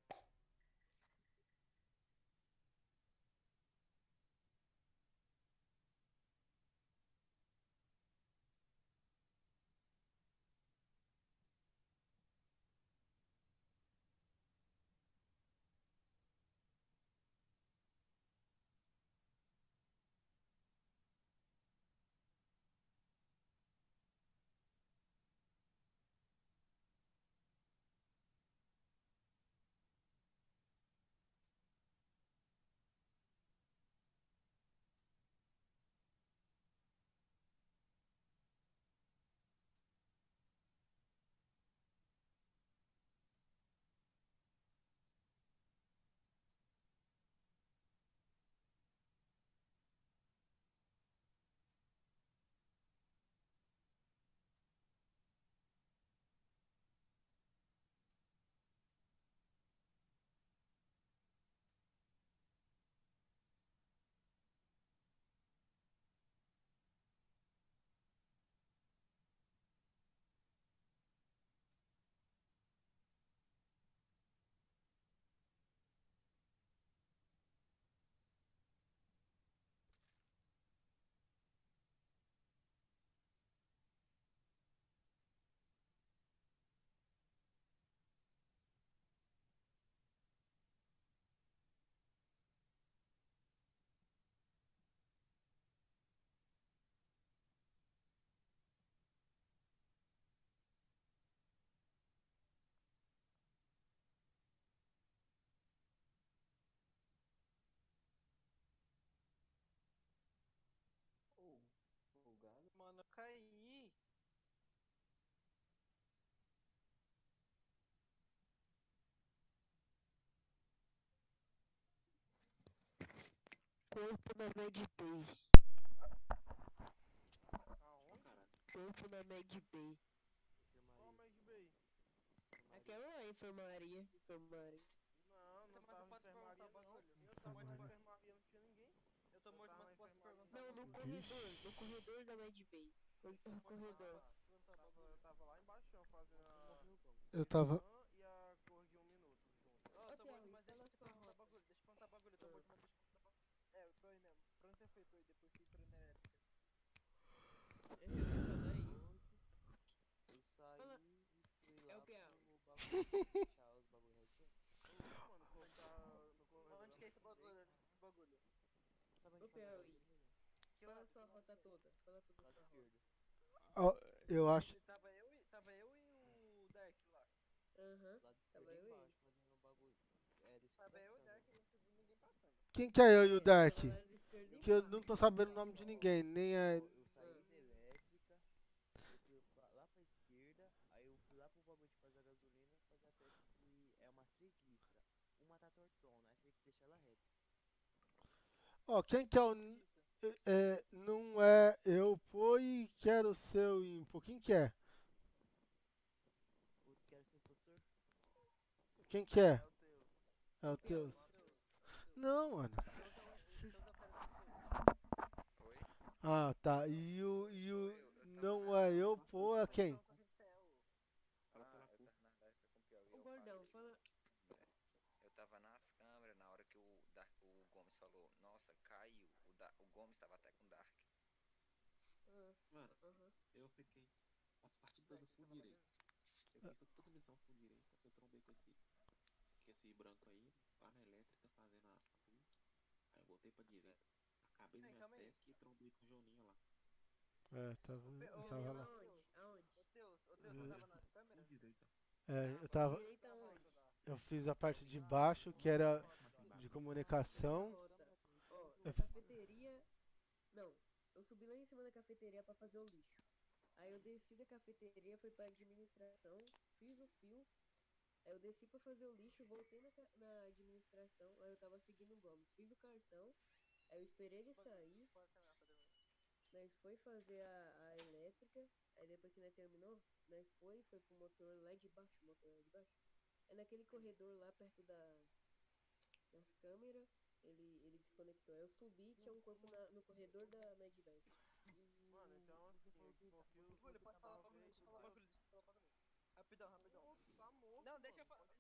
Folgado. Mano, eu caí. Corpo na Medbay. Aonde? Corpo na Medbay. Qual Med Bay? Aquela lá, enfermaria. Não, não Mas tava eu em posso enfermaria, perguntar um não. bagulho? Eu tava na enfermaria, não tinha ninguém. Eu tô morto, mas posso perguntar Não, um no bagulho? corredor da Medbay. No corredor. Eu tava lá embaixo fazendo Eu tava. e a cor de 1 minuto junto. Ó, eu tô morto, mas deixa eu te perguntar bagulho. Deixa eu perguntar bagulho. Eu tô morto, mas deixa eu perguntar bagulho. É, eu tô aí mesmo. Pra onde você foi, Tô aí? Depois você entrou na elétrica. Eu saí e fui lá É o Piau. pro bagulho deixar os bagulho retinho. Mano, como tá no corredor. Onde que é esse bagulho? Esse bagulho? Sabe Ô, onde faz a Piauí. gasolina? Fala sua rota toda. Fala tudo Lado sua rota. esquerdo. Ó, eu acho. Tava eu e o Dark lá. Aham. Lado Tava esquerdo eu e embaixo, fazendo um bagulho. É, desse Tava eu e o câmera. Dark e a gente não viu ninguém passando. Quem que é eu e o Dark? Tava lá de esquerda Que eu embaixo. não tô sabendo o nome de ninguém, nem é. Eu saí da elétrica, eu fui lá pra esquerda, aí eu fui lá pro bagulho de fazer a gasolina, fazer a teste que é umas 3 listras. Uma tá tortona, aí você tem que deixar ela reta. Ó, quem que é o. Não é. Eu fui, quero ser o impo. Quem que é? Quero ser impostor? Quem que é? É o Teus. Não, mano. Ah, tá. E o. Não é eu, pô, é quem? O gordão, fala. Eu tava nas câmeras na hora que o Gomes falou, nossa, caiu. O Gomes tava até com Dark. Mano, eu fiquei a parte toda full direita. Eu fiz toda a missão full direita. Eu trombei com esse branco aí, lá na elétrica, fazendo a full. Aí eu voltei pra direita. Acabei minhas tasks e trombei com o Joninho lá. Eu tava lá. Aonde? Ô Teus, você tava nas câmeras? Eu tava. Direita aonde? Eu fiz a parte de baixo, que era de comunicação. Ó, na cafeteria. Não, eu subi lá em cima da cafeteria pra fazer o lixo. Aí eu desci da cafeteria, fui pra administração, fiz o fio. Aí eu desci pra fazer o lixo, voltei na administração. Aí eu tava seguindo o Gomes, fiz o cartão. Aí eu esperei ele sair. Nós foi fazer a elétrica. Aí depois que nós terminou, nós foi pro motor lá de baixo, É naquele corredor lá perto das câmeras. Ele desconectou. Aí eu subi, tinha um corpo no corredor da Medbay. Mano, então assim, porque Segura, pode falar pra mim, deixa eu falar pra mim. Rapidão. Tá morto, Não, deixa eu falar.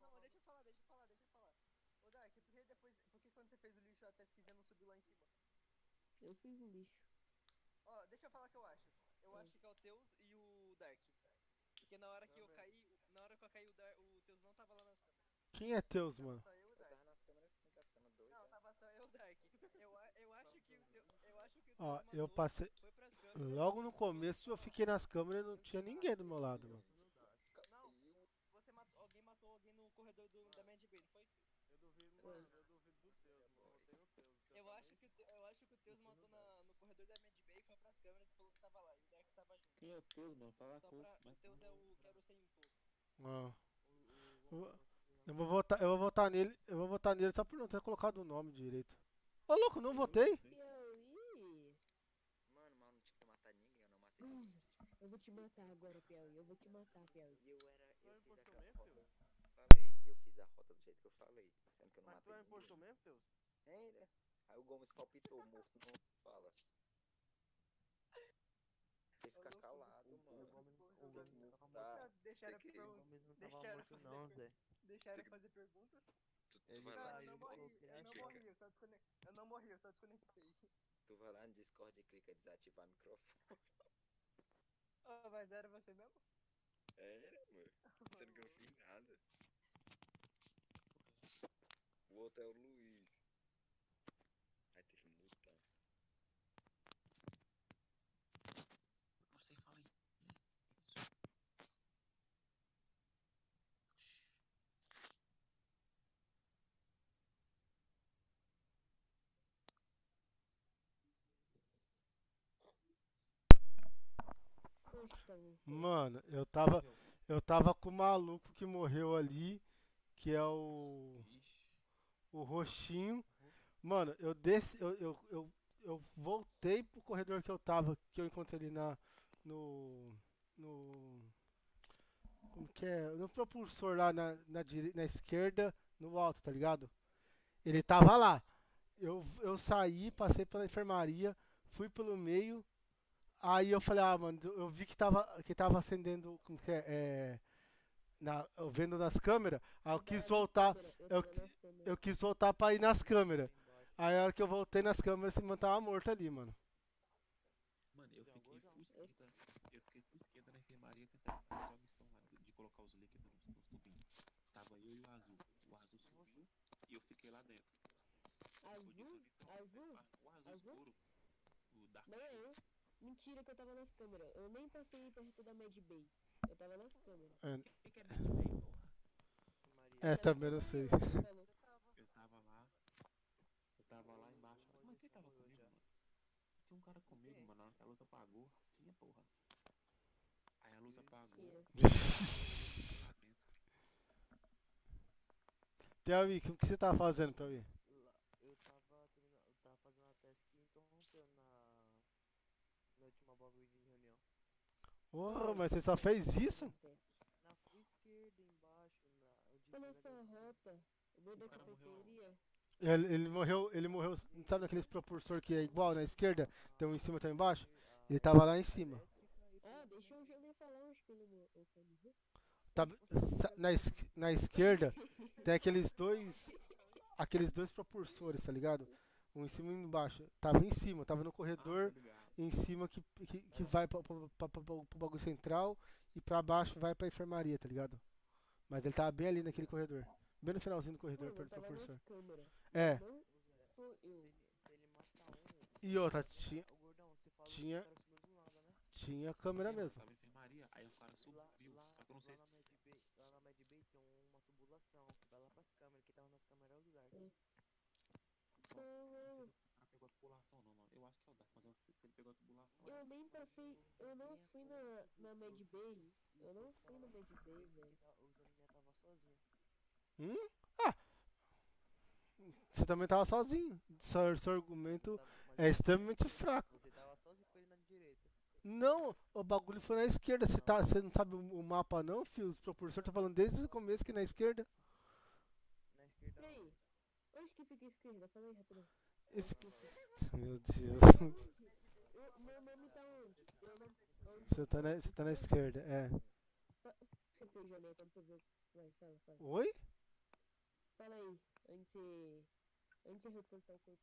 Ô Dark, por que quando você fez o lixo até se quiser não subiu lá em cima? Eu fiz o lixo. Ó, deixa eu falar o que eu acho. Eu acho que é o Teus e o Dark. Porque na hora que eu caí, o Teus não tava lá nas câmeras. Quem é Teus, mano? Só eu e o Dark. Tava nas câmeras sim, tá ficando doido. Não, tava só eu e o Dark. Eu acho que o Teus Ó, matou, eu passei. foi pras câmeras. Logo no começo eu fiquei nas câmeras e não tinha ninguém do meu lado, mano. Não, alguém matou alguém no corredor da Medbay, não foi? Eu duvido do Teus, mano. Eu tenho o Teus. Eu acho que o Teus matou no corredor da Medbay, foi pras câmeras e falou que tava lá. E o Dark tava junto. Quem é o Teus, mano? Fala Só com pra... O Teus é o que era o sem imposto. Ah. Eu vou votar nele. Eu vou votar nele só por não ter colocado o nome direito. Ô, louco, não votei? Piauí. Mano, mal não tinha que matar ninguém, eu não matei ninguém. Eu vou te matar agora, Piauí. Eu vou te matar, Piauí. E eu fiz aquela rota. Falei, eu fiz a rota do jeito que eu falei. Sendo que eu não Mas tu matei é ninguém. impostor mesmo, Teus? Ainda. Aí o Gomes palpitou, o morto não fala. Tem que ficar calado, mano. O Gomes tá... Deixaram Gomes não tava morto não, Zé. Deixaram fazer pergunta? Tu vai lá Eu no não morri, Discord. eu não morri, eu só desconectei. Tu vai lá no Discord e clica desativar microfone. Oh, mas era você mesmo? Era, mano. Sendo que eu não fiz nada. O outro é o Luiz. Aí tem que mutar. Você fala aí. Mano, eu tava com o maluco que morreu ali, que é o roxinho. Mano, eu desci, eu voltei pro corredor que eu tava, que eu encontrei ali como que é? No propulsor lá na esquerda, no alto, tá ligado? Ele tava lá. Eu saí, passei pela enfermaria, fui pelo meio. Aí eu falei, mano, eu vi que tava acendendo, como que é, eu vendo nas câmeras, aí eu quis voltar, eu quis voltar pra ir nas câmeras. Aí a hora que eu voltei nas câmeras, esse mano tava morto ali, mano. Mano, eu fiquei full esquerda na enfermaria tentando fazer a missão lá de colocar os líquidos nos tubinhos. Tava eu e o azul. O azul subiu e eu fiquei lá dentro. Azul? O azul escuro. O Dark. Não é eu. Mentira que eu tava nas câmeras. Eu nem passei perto da Medbay. Eu tava nas câmeras. O que é Medbay, porra? Também não sei. Eu tava lá embaixo. Mas quem tava comigo, mano? Tinha um cara comigo, mano. Na hora que a luz apagou, tinha, porra. Aí a luz apagou. Piauí, o que você tava fazendo, Piauí? Eu tava fazendo a task interrompendo na última bagulho de reunião. Porra, mas você só fez isso? Na esquerda, embaixo, Olha só, veio da cafeteria. Ele morreu, sabe naqueles propulsor que é igual na esquerda? Tem um em cima e tem um embaixo? Ele tava lá em cima. Ah, deixa o Johnny falar, acho que ele morreu. Tá, na esquerda tem aqueles dois propulsores, tá ligado? Um em cima e um embaixo. Tava em cima, tava no corredor em cima que vai pro bagulho central e pra baixo vai pra enfermaria, tá ligado? Mas ele tava bem ali naquele corredor. Bem no finalzinho do corredor, perto do propulsor. É. E outra, tinha câmera mesmo. Tava em enfermaria, aí o cara subiu, só que eu não sei se... Lá na Medbay tem uma tubulação que vai lá pras câmeras, que tava nas câmeras do Dark. Nossa, não sei se o cara pegou a tubulação ou não. Eu acho que é o Dark, mas eu não sei se ele pegou a tubulação. Eu nem passei, eu não fui na Medbay. Eu não fui na Medbay, velho. O Joninha tava sozinho. Ah! Você também tava sozinho. Seu argumento é extremamente fraco. Você tava sozinho com ele na direita. Não, o bagulho foi na esquerda. Você não sabe o mapa não, filho? Os propulsores tá falando desde o começo que na esquerda. Na esquerda. Peraí, onde que fica a esquerda? Fala aí, rapidão. Meu Deus. Meu nome tá onde? Você tá na esquerda, é. Você fez, Johnny, quando você viu. Vai, fala. Oi? Fala aí, antes de reportar o corpo.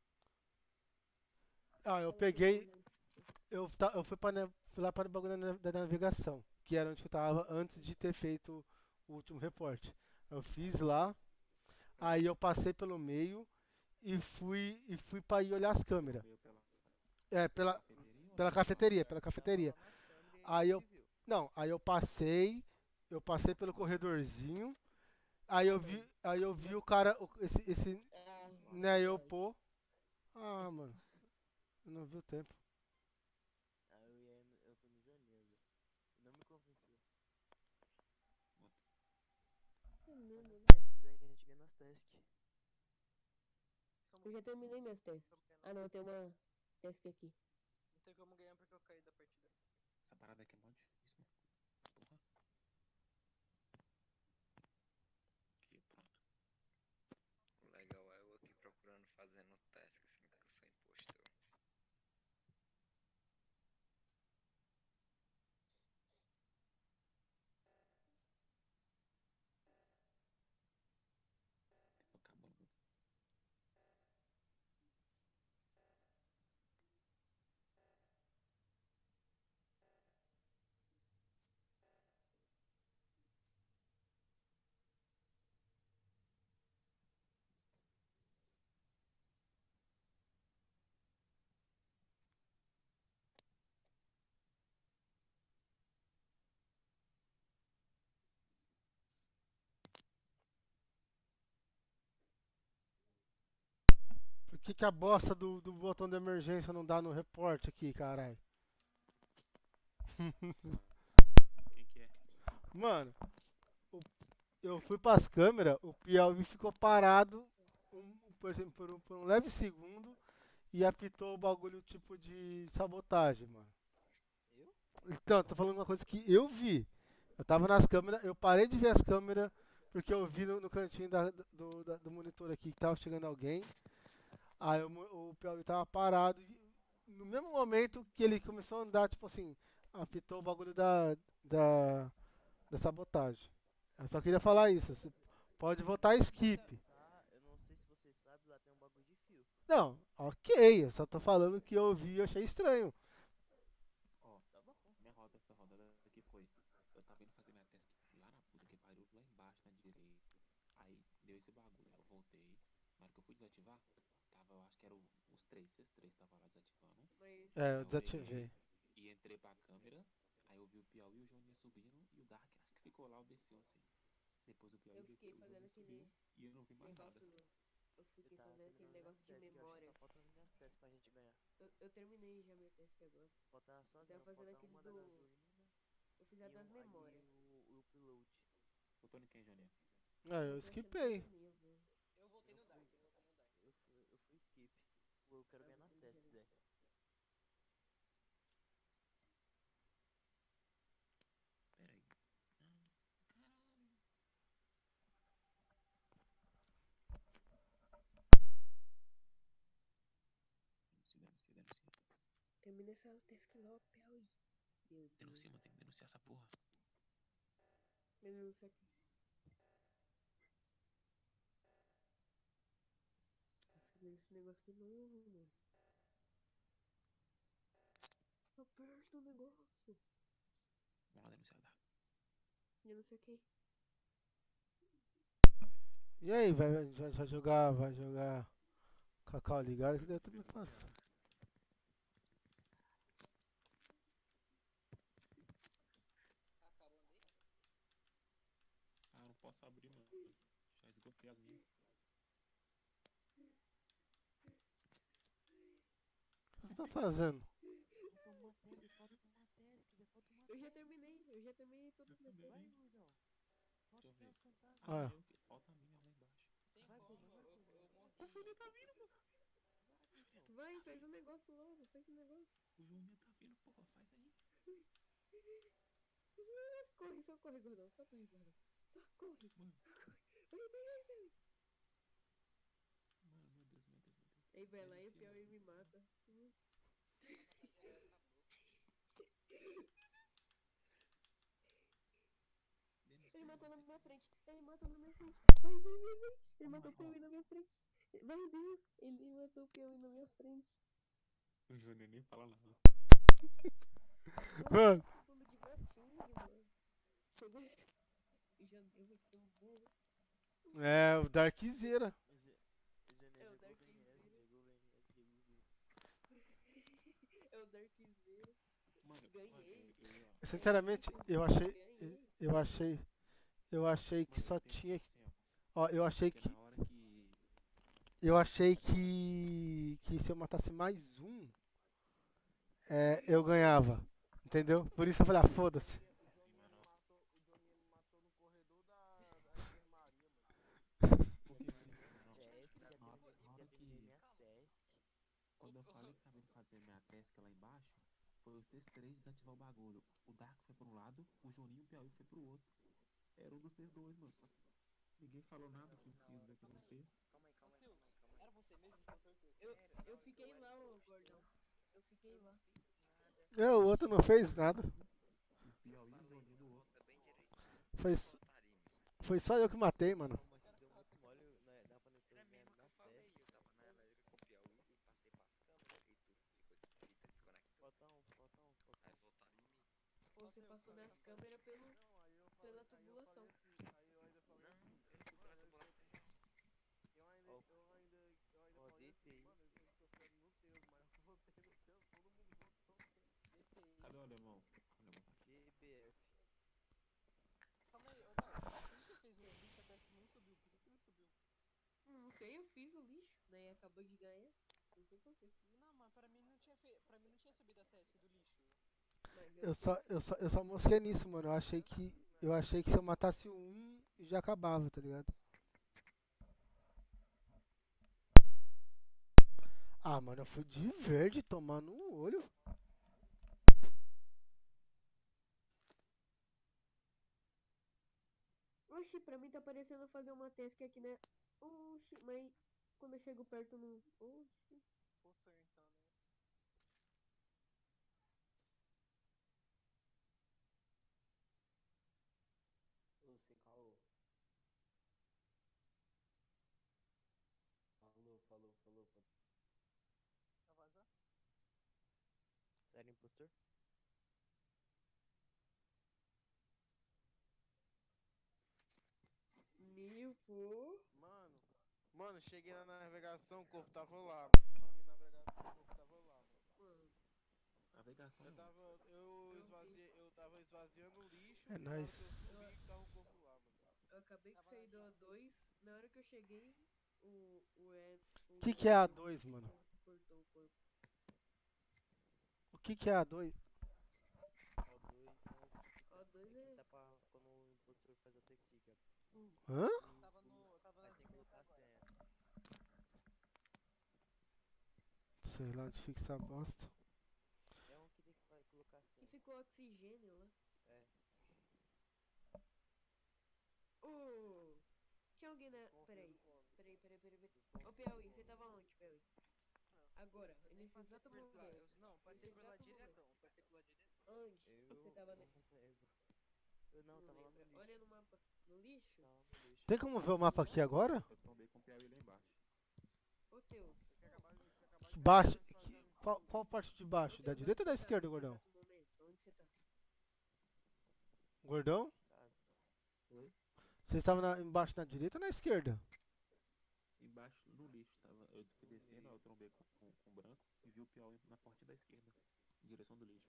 Ah, eu peguei. Eu fui lá para o bagulho da navegação, que era onde eu tava antes de ter feito o último reporte. Eu fiz lá, aí eu passei pelo meio e fui para ir olhar as câmeras. É, pela cafeteria. Aí eu passei pelo corredorzinho. Aí eu vi o cara, esse né, eu pô. Ah, mano. Eu não vi o tempo. Eu fui no Joninha, velho. Não me convenceu. Nas tasks, daí que a gente ganha nas tasks. Eu já terminei minhas tasks. Ah não, tem uma task aqui. Não tem como ganhar porque eu caí da partida. Essa parada aqui é mó difícil, mano. Porra. Aqui, pronto. O legal é eu aqui procurando, fazendo task, assim, porque eu sou impostor. Acabando. Por que a bosta do botão de emergência não dá no reporte aqui, caralho? Quem que é? Mano, eu fui pras câmeras, o Piauí ficou parado, por exemplo, por um leve segundo e apitou o bagulho tipo de sabotagem, mano. Eu? Então, tô falando uma coisa que eu vi. Eu tava nas câmeras, eu parei de ver as câmeras porque eu vi no cantinho do monitor aqui que tava chegando alguém. Aí o Piauí tava parado e no mesmo momento que ele começou a andar, tipo assim, apitou o bagulho da sabotagem. Eu só queria falar isso. Você pode votar skip. Eu não sei se vocês sabem, lá tem um bagulho de fio. Não, ok. Eu só tô falando que eu vi e achei estranho. Ó, tá bom. Essa rodada aqui foi. Eu tava indo fazer minha task lá na puta que pariu, lá embaixo na direita. Aí deu esse bagulho. Aí eu voltei. Na hora que eu fui desativar, tava, eu acho que eram os três. Vocês três estavam lá desativando. É, eu desativei. E entrei pra câmera. Aí eu vi o Piauí e o Joninha subindo. E o Dark acho que ficou lá, obedeceu assim. Depois o Piauí desceu, o Joninha subiu. E eu não vi mais nada. Eu fiquei fazendo aquele negócio de memória. Só falta minhas tasks pra gente ganhar. Eu terminei já minha task agora. Falta só as Tava fazendo aquele uma da do... gasolina. Eu fiz a das memórias. O upload. Votou em quem, Joninha? Ah, eu skipei. Eu voltei no Dark. Eu fui skip. Eu quero ganhar nas tasks, Zé. Pera aí. Caralho. começar o teste logo, Piauí. Meu Deus. Denuncia, mano, tem que denunciar essa porra. Eu não sei aqui. Fazendo esse negócio de novo, mano. Aperta o negócio. Vamos lá denunciar, tá? Eu não sei quem. E aí, vai jogar Cacau ligado que daí eu também faço. Ah, não posso abrir, mano. Já esgotei as minhas. O que você tá fazendo? Falta uma task, falta uma task, Zé, falta uma Eu já task. terminei todas as minhas Vai, tasks. gordão. Falta Deixa eu ver. os fantasmas. Ah. Falta a minha lá embaixo. Vai, gordão, vai, gordão. A Sônia tá vindo, mano. Vai, faz um negócio logo, faz um negócio. O Juninho tá vindo, porra, faz aí. Corre, só corre, gordão, só corre, gordão. Só corre. Mano. Vai, vai. Mano, meu Deus, meu Deus, meu Deus. Aí vai lá e o Piauí me mata. Ele matou na minha frente. Ele matou na minha frente. Vai. Ele matou o Piauí na minha frente. Meu Deus, ele matou o Piauí na minha frente. O Júnior nem fala nada. Mano. Fundo de gatinho, mano. Chegou. Já deu aqui um burro. É, o Darkzeira. É o Darkzeira. É o Darkzeira. Ganhei. Sinceramente, eu achei que só tinha. Ó, eu achei que se eu matasse mais um, eu ganhava. Entendeu? Por isso eu falei, foda-se. Quando eu falei que tava indo fazer minha task lá embaixo, foi vocês três desativar o bagulho. O Dark foi pra um lado, o Juninho e o Piauí foi pro outro. Era um dos vocês dois, mano. Ninguém falou nada que o filho daqui não fez. Era você mesmo, doutor? Eu fiquei lá, ô gordão. Eu fiquei lá. O outro não fez nada. O Piauí e o Juninho do outro. Foi só eu que matei, mano. Você passou nas câmeras pela tubulação. Cadê o alemão? GBF. Calma aí, ô Dark. Quando você fez o lixo, a task não subiu. Por que não subiu? Não sei, eu fiz o lixo, né? Acabou de ganhar. Não sei porquê. Não, mas pra mim não tinha subido a task do lixo. Eu só mosquei nisso, mano. Eu achei que se eu matasse um, já acabava, tá ligado? Ah, mano, eu fui de verde tomando um olho. Oxi, pra mim tá parecendo fazer uma task aqui, né? Oxi, mas quando eu chego perto não. Oxi. Poster então, né? Ô, sem caô. Falou. Tá vazando? Sério, impostor? Nilfo. Mano, cheguei na navegação, o corpo tava lá. Navegação. Eu tava esvaziando o lixo. É nóis. Tava o corpo lá, mano. Eu acabei de sair do A2. Na hora que eu cheguei, o que é A2, mano? Cortou o corpo. O que é A2? O2 é. Tá pra quando o impostor faz a tática. Hã? Tava Aí tem que colocar a senha. Sei lá onde fica essa bosta. É um que tem que colocar a senha. Que ficou oxigênio lá. É. Tinha alguém na. Peraí. Ô Piauí, você tava onde, Piauí? Agora, nesse exato Por lá, momento. não, passei por lá diretão. Passei por lá diretão. Onde? Você tava no... Eu não, tava lá no lembra. lixo. Olha no mapa. No lixo? Tava no lixo. Tem como ver o mapa aqui agora? Eu tombei com o Piauí lá embaixo. Ô, Teus. Baixo. Qual parte de baixo? Da direita ou da esquerda, gordão? Exato momento. Onde você tá? Gordão? Oi? Você estava embaixo na direita ou na esquerda? Embaixo no lixo. Eu fui descendo, aí eu trombei com o branco e vi o Piauí na porta da esquerda, em direção do lixo.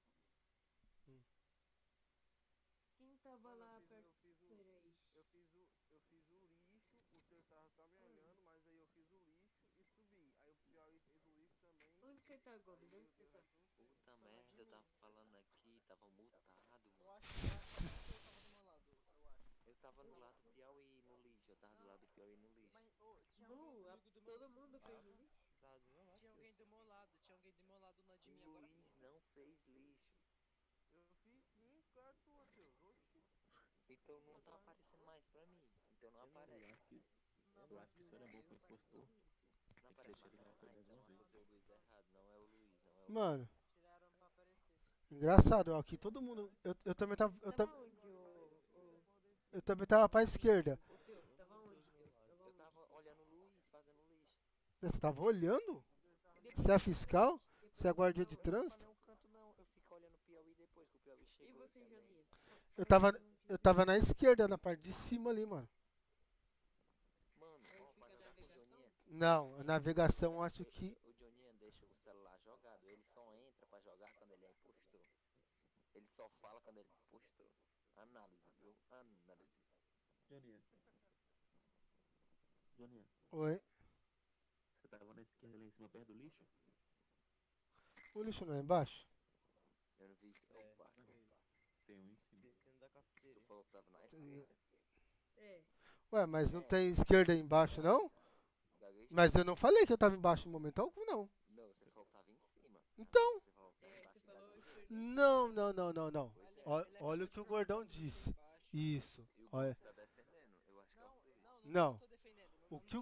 Quem tava lá perto? Peraí. Eu fiz o lixo, o teu tava só me olhando, mas aí eu fiz o lixo e subi. Aí o Piauí fez o lixo também. Onde você tá, Gomes? Onde você tá? Puta merda, eu tava falando aqui, tava mutado, Eu mano. acho que eu tava do meu lado, eu acho. Eu tava no lado do Piauí no lixo, eu tava do lado do Piauí no lixo. Mas, ô, tinha alguém comigo do meu Todo mundo fez o lixo? Tá do meu lado. Tinha alguém do meu lado, tinha alguém do meu lado no O de mim agora. Luiz não fez lixo. Eu fiz sim, cara, tu, Matheus. Oxi. Então não tá aparecendo mais pra mim. Então não Eu aparece. acho que isso era bom pro impostor. Não Tem que aparece deixar mais. ele na Ah, então uma vez. acusei o Luiz errado. Não é o Luiz, não é o Mano. Luiz. Tiraram pra aparecer. Engraçado, ó, aqui todo mundo. Eu também tava. Eu também tava pra esquerda. Ô, Teus, tava onde, Teus? Eu tava olhando o Luiz, fazendo lixo. Você tava olhando? Você é fiscal? Você é guardia de trânsito? Não canto não, eu fico olhando o Piauí depois que o Piauí E chegou. você, Janinha? Eu tava na esquerda, na parte de cima ali, mano. Mano, ó, pra jogar com o Joninha. Não, a navegação eu acho que. O Joninha deixa o celular jogado, ele só entra pra jogar quando ele é impostor. Ele só fala quando ele é impostor. Análise, viu? Análise. Joninha. Joninha, Oi. você tava na esquerda lá em cima, perto do lixo? O lixo não é embaixo? Eu não vi isso. Opa. Tem um em cima. Descendo da cafeteria. Tu falou que tava na esquerda. É. Ué, mas não tem esquerda aí embaixo, não? Mas eu não falei que eu tava embaixo em momento algum, não. Não, você falou que tava em cima. Então. Você falou que tava embaixo da Não, não, não, não, não. Olha o que o gordão disse. Isso. Olha. Você tá defendendo? Eu acho que é o Luiz. Não. O que o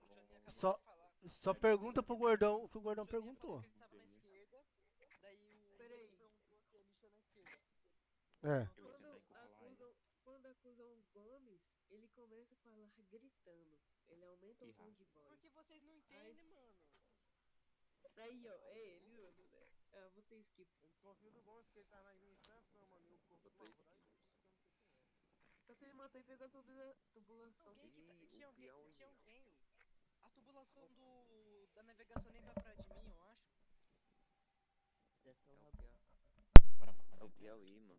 só pergunta pro gordão o que o gordão perguntou. Ele tava na esquerda, daí o Peraí. perguntou se ele lixou na esquerda. É. Quando acusam o Gomes, ele começa a falar gritando. Ele aumenta o tom de voz. Porque vocês não entendem, mano. Aí, ó, é ele, mano, né? Ah, vou ter skip. Eu desconfio do Gomes que ele tá na administração, mano. E o corpo Botei mano, vai skip. que eu não sei quem é. Então se ele matou e pegou a tubulação. Alguém que tá, tinha alguém. Piauí. A tubulação da navegação nem vai pra de mim, eu acho. Dessa é o É o Piauí, mano.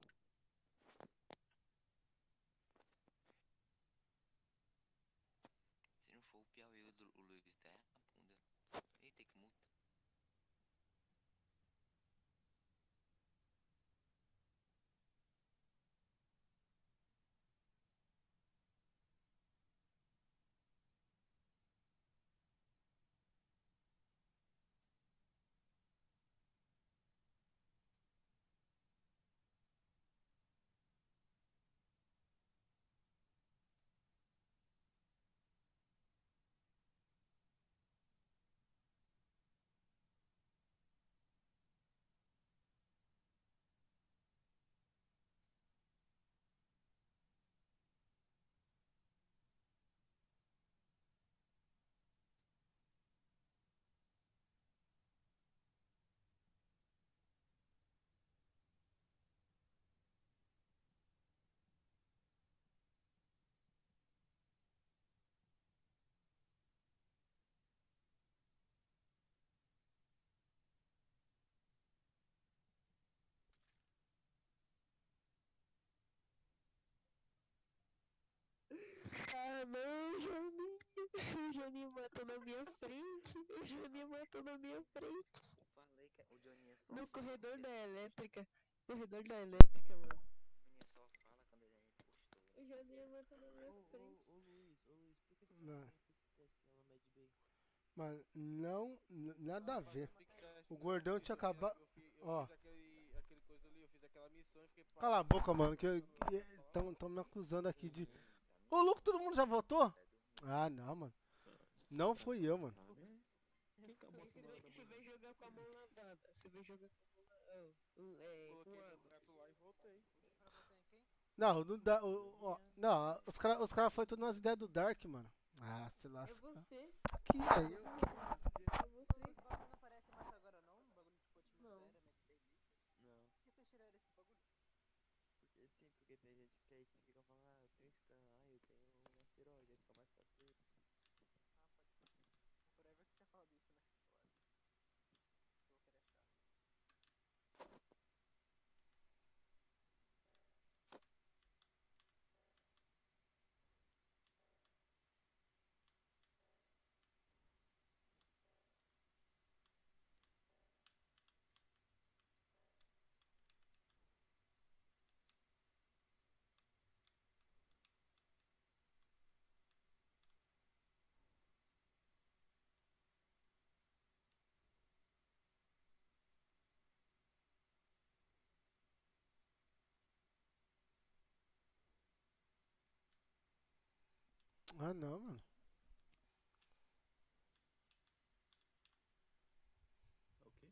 Se não for o Piauí, o Luiz terra na bunda. Eita, que multa. Ah, não, Janinha. O Janinha matou na minha frente. O Janinha matou na minha frente. Falei que o Joninha só No fala corredor quando da ele- elétrica. Corredor da elétrica, mano. O Joninha só fala quando ele é impostor. O Janinha matou na minha frente. Ô Luiz, por que você Não. não fez teste pela Mad Bay? Mas não, nada a ver. O gordão tinha acabado. Ó. Fiz aquele coisa ali, eu fiz aquela missão e fiquei. Cala a boca, mano, que estão me acusando aqui de. Ô, louco, todo mundo já votou? Ah, não, mano. Não fui eu, mano. Quem que é o Bolsonaro? Você vai jogar jogar com a mão lavada. Você vai jogar com a mão lavada. Com água. lá e voltei. Não, não dá. Não, os cara foi tudo nas ideias do Dark, mano. Ah, se É lasca. você. Aqui, velho. É você. Esse bagulho não aparece mais agora não? Um bagulho tipo atmosfera, Não. Por que vocês tiraram esse bagulho? Porque sim, porque tem gente que aí fica falando, eu tenho scan, eu tenho um asteroide, aí fica mais fácil pra ele. O Forever que tinha falado isso, né? Eu quero achar. Ah, não, mano. O quê?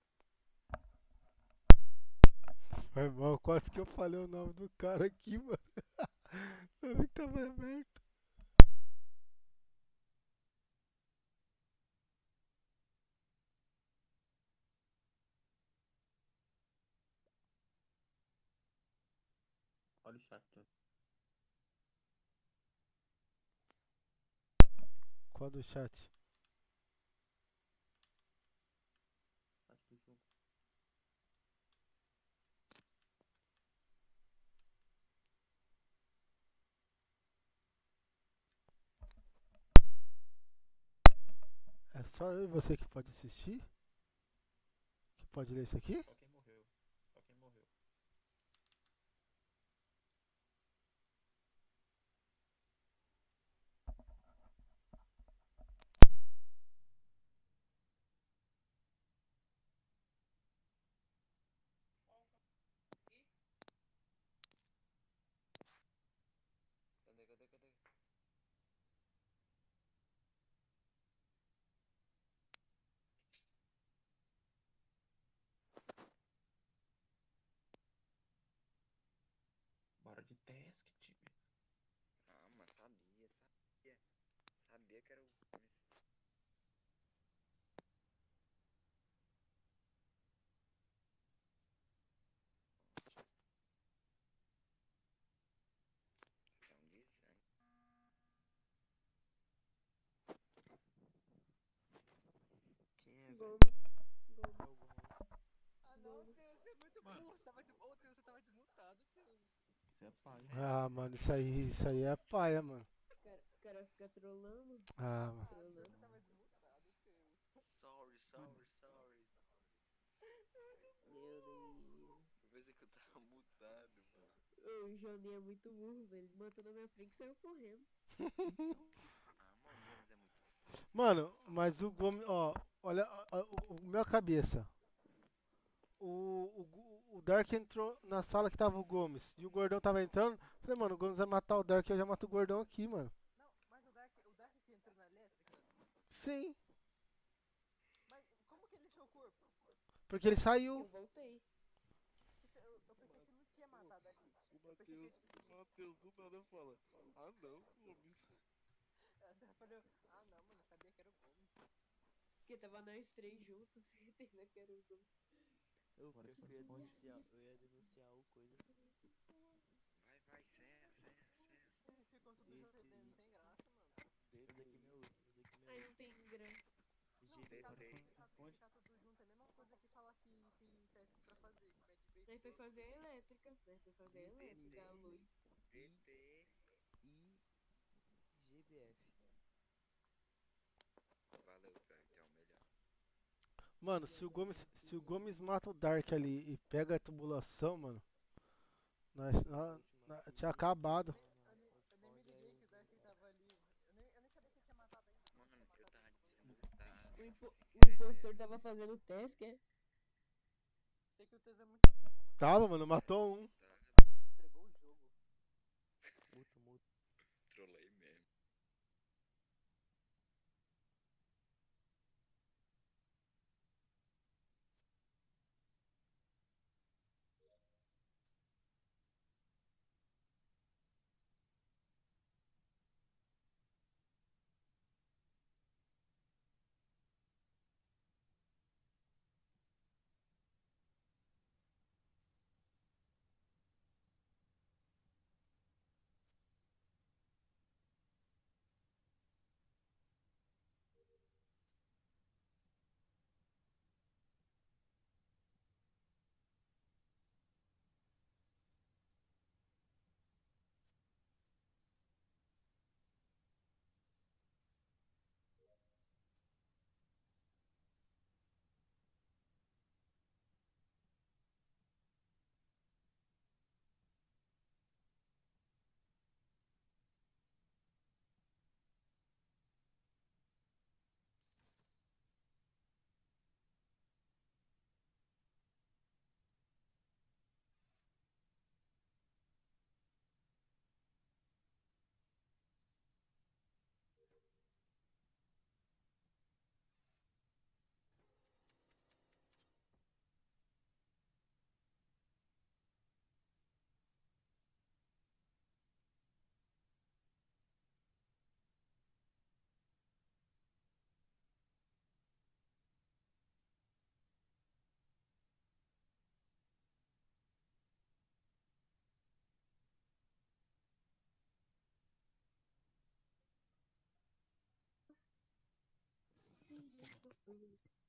Foi mal, quase que eu falei o nome do cara aqui, mano. Eu vi que tava aberto. Olha o chat. Qual do chat? Chat do jogo. É só eu e você que pode assistir? Que pode ler isso aqui? Só quem morreu. Só quem morreu. Cadê? Bora de task, time. Ah, mas sabia. Sabia que era o Gomes. Então de sangue. Quem é, velho? Gomes. Qual é o Gomes? Ah não, Deus, você é muito burro. Você tava você tava desmutado, Deus. Isso é pai. Ah, mano, isso aí é paia, mano. Os cara ficam trolando. Ah, mano. Ah, Deus, você tava desmutado, Deus. Sorry. Meu Deus. Eu pensei que eu tava mutado, mano. O Johnny é muito burro, velho. Ele matou na minha frente e saiu correndo. Ah, mano, o Gomes é muito foda. Mano, mas o Gomes, ó, olha o meu cabeça. O Dark entrou na sala que tava o Gomes e o Gordão tava entrando. Falei, mano, o Gomes vai matar o Dark, eu já mato o Gordão aqui, mano. Não, mas o Dark que entrou na elétrica? Sim, Mas como que ele achou o corpo? porque ele saiu. Eu voltei. Eu pensei que você não tinha matado ali. O Matheus do nada fala, ah não, Gomes. Você falou, ah não, mano, eu sabia que era o Gomes. Porque tava nós três juntos, certeza que era o Gomes. Eu ia denunciar o coisa. Vai, serra. Vocês ficam tudo jogando, não tem graça, mano. Esse daqui é meu último. Ai, não tem graça. Não, ficar tudo junto é a mesma coisa que falar que tem task pra fazer, que pede base. Nós foi fazer a elétrica, a luz. DT. E GBF. Valeu, Frank, é o melhor. Mano, se o Gomes mata o Dark ali e pega a tubulação, mano, nós tinha acabado. Eu nem me liguei que o Dark tava ali. Eu nem sabia que ele tinha matado ainda. Mano, eu tava desmutado. O impostor tava fazendo o teste, é? Sei que o Teus é muito burro, mano. Tava, mano, matou um. Entregou o jogo. Muto. Trolei mesmo.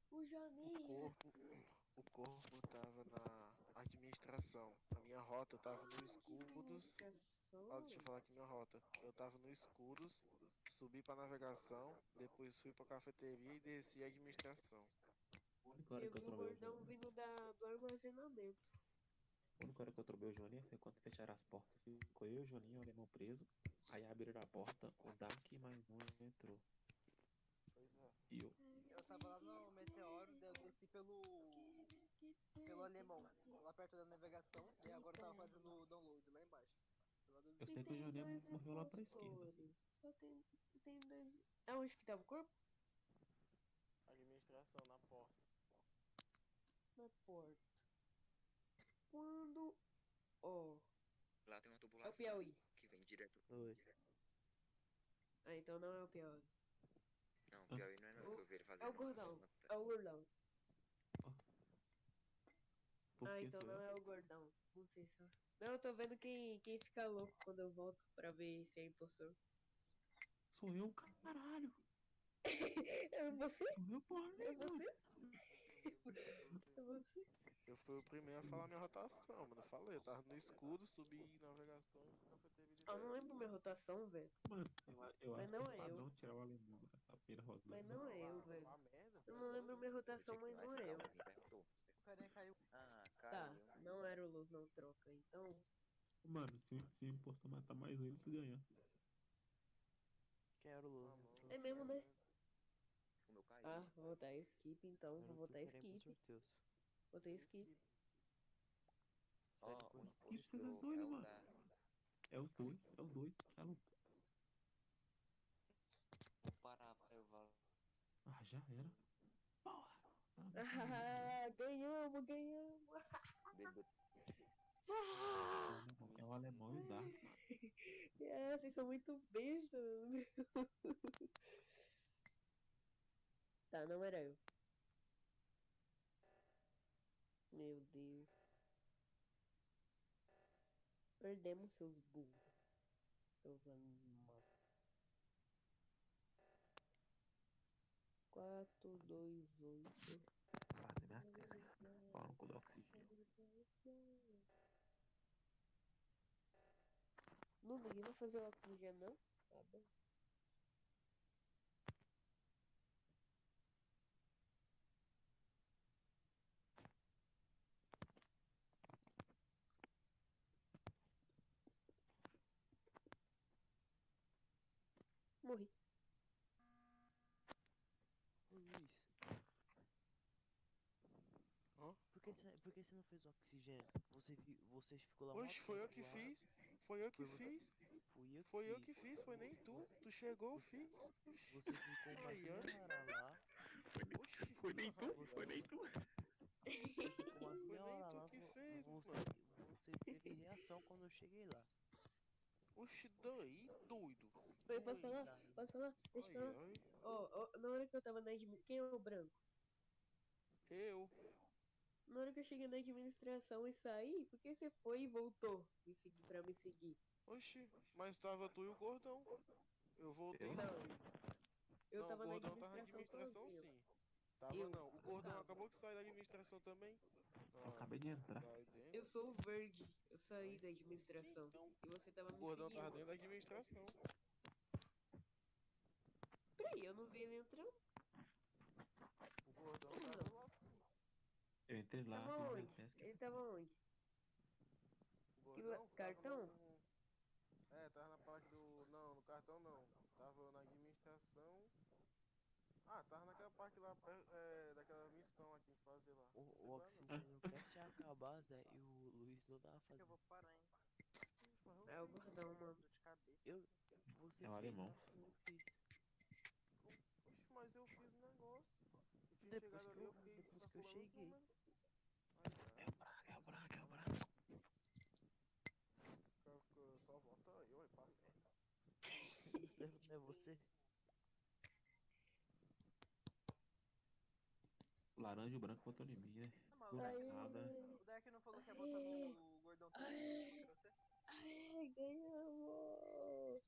O Joninha. O corpo tava na administração. A minha rota eu tava no escudos. Ó, deixa eu falar aqui minha rota. Eu tava no escudos, subi pra navegação, depois fui pra cafeteria e desci a administração. A única hora Eu que eu vi o trombei o gordão Joninha. vindo do armazenamento. A única hora que eu trombei o Joninha foi quando fecharam as portas. Ficou eu e o Joninha, o alemão preso. Aí abriram a porta, o Dark e mais um entrou. Pois é. E eu. Eu tava lá no Meteoro, daí eu desci pelo alemão, lá perto da navegação, e agora eu tava fazendo o download lá embaixo. Eu sei que o Joninha morreu lá pra esquerda. Só tem dois. Aonde que tava o corpo? Administração na porta. Na porta. Quando. Ó. Lá tem uma É o tubulação Piauí. que vem direto. Oi. Ah, então não é o Piauí. Não, o Piauí não é não, que eu vi ele É fazendo o gordão. uma É o gordão. Por Ah, que então sou não eu? é o gordão. Não sei só. Não, eu tô vendo quem fica louco quando eu volto pra ver se é impostor. Sou eu, caralho. É você? Sou eu, porra. É você? É você? Eu fui o primeiro a falar minha rotação, mano. Eu falei, eu tava no escudo, subi navegação e fui cafeteria de Eu não lembro minha rotação, velho. Mano, eu Mas acho não que é é eu. padrão tirar o alemão da primeira rodada. Mas não é eu, velho. A merda. Eu não lembro minha rotação, mas não é eu. Alguém perguntou. O carinha caiu. Ah, Tá, caiu. não era o Luz não troca, então. Mano, se o impostor matar mais um, eles ganham. Quem era o Lula? É mesmo, né? O meu caiu. Ah, vou botar skip então, vou botar skip. Botei skip. Ó, o Skip vocês os dois, impostor é o mano. da... É os dois. Tá louco. Vou parar, eu vou... Ah, já era. Porra. Ah, ganhamos. Debut... É o alemão e o Dark, mano. Vocês são muito bestas. Tá, não era eu. Meu Deus. Perdemos seus burros. Seus animais. 4, 2, 8. Fazer minhas testes. Falam com o oxigênio. Não, ninguém vai fazer o oxigênio, não? Tá bom. Morri. Ô Luiz. Hã? Por que você não fez o oxigênio? Você ficou lá Oxe, foi eu que fiz. Foi eu que fiz. Foi eu que fiz, foi nem tu. Tu chegou, eu fiz. Você ficou umas meia hora lá. Foi nem tu. Você ficou umas meia hora lá. que fez, Você teve reação quando eu cheguei lá. Oxe, daí, doido. Oi, posso falar? Deixa eu falar. Ó, na hora que eu tava na administração. Quem é o branco? Eu. Na hora que eu cheguei na administração e saí, por que você foi e voltou pra me seguir? Oxi, mas tava tu e o gordão. Eu voltei. Eu tava o na gordão tava na administração administração sozinho. sim. Tava não. O gordão acabou que saiu da administração também. Eu acabei de entrar. Eu sou o verde. Eu saí da administração. E você tava O me gordão seguindo. tava dentro da administração. Peraí, eu não vi ele entrando. O gordão tava lá sim. Eu entrei lá, Tava fiz minha onde? teste. Ele tava onde? O Que gordão cartão? tava na parte do... Não, no cartão não. Tava na administração. Ah, tava naquela parte lá, daquela missão lá que fazer lá. O oxigênio prestes a acabar, Zé, e o Luiz não tava fazendo. Eu vou parar, hein. É o gordão, mano. Você É o fez, alemão. não foi eu que fiz. Oxe, mas eu fiz o negócio. Eu tinha Depois chegado que ali, eu fiquei cheguei. calculando os números. É o branco. Os caras ficam só volta aí, olha pra frente. Não é você? O laranja e o branco votou em mim, né? Não, Do mas nada. o Deck não falou que ia botar no gordão também pra você? Ganhamos!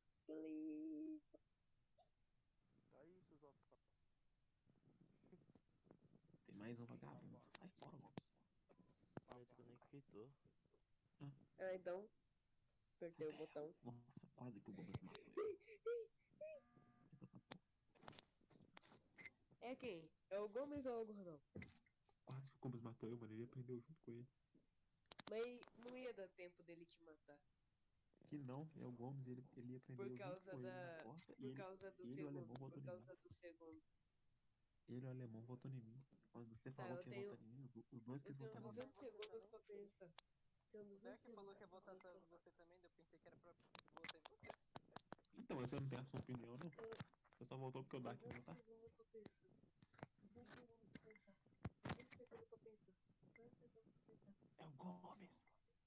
Please! Tá aí, seus otários. mais um vagabundo. Sai fora, Gomes. Ele desconectou. Ah, então. Apertei o botão. Nossa, quase que o Gomes matou eu. É quem? É o Gomes ou é o Gordão? Quase que o Gomes matou eu, mano. Ele aprendeu junto com ele. Mas não ia dar tempo dele te matar. Que não, é o Gomes, ele aprendeu Por junto causa com ele na da. porta. Por causa do ele e o alemão segundo. votou Por em mim. causa do segundo. Ele e o alemão votou em mim. Quando você Tá, falou eu que ia tenho. votar em mim, os dois Eu quis tenho votar em mim. 200 segundos pra pensar. Tenho O 200 Dark falou segundos que ia pra votar pensar. você também, daí eu pensei que era pra votar em você. Então, você não tem a sua opinião, não? Você só votou porque o Dark ia 200 votar? segundos pra pensar. 200 segundos pra pensar. 200 segundos pra pensar. 200 segundos pra pensar. É o Gomes.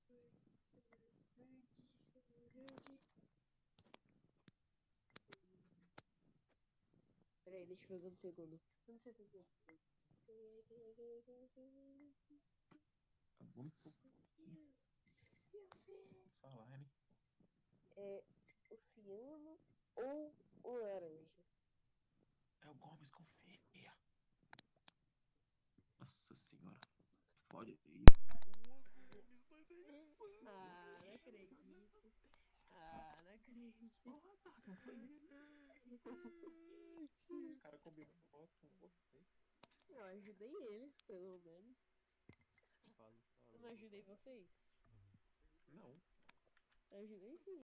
Peraí, deixa eu ver um segundo. Não sei se eu É o Gomes, pô. Vamos falar, né? É o ciano ou o laranja? É o Gomes, confia. Nossa senhora. Pode ir. Ah, não acredito. Ah, não acredito. Porra, Dark, foi ele. Os caras combinando voto com você. Eu ajudei eles, pelo menos. Falou. Eu não ajudei vocês? Não. Eu ajudei sim.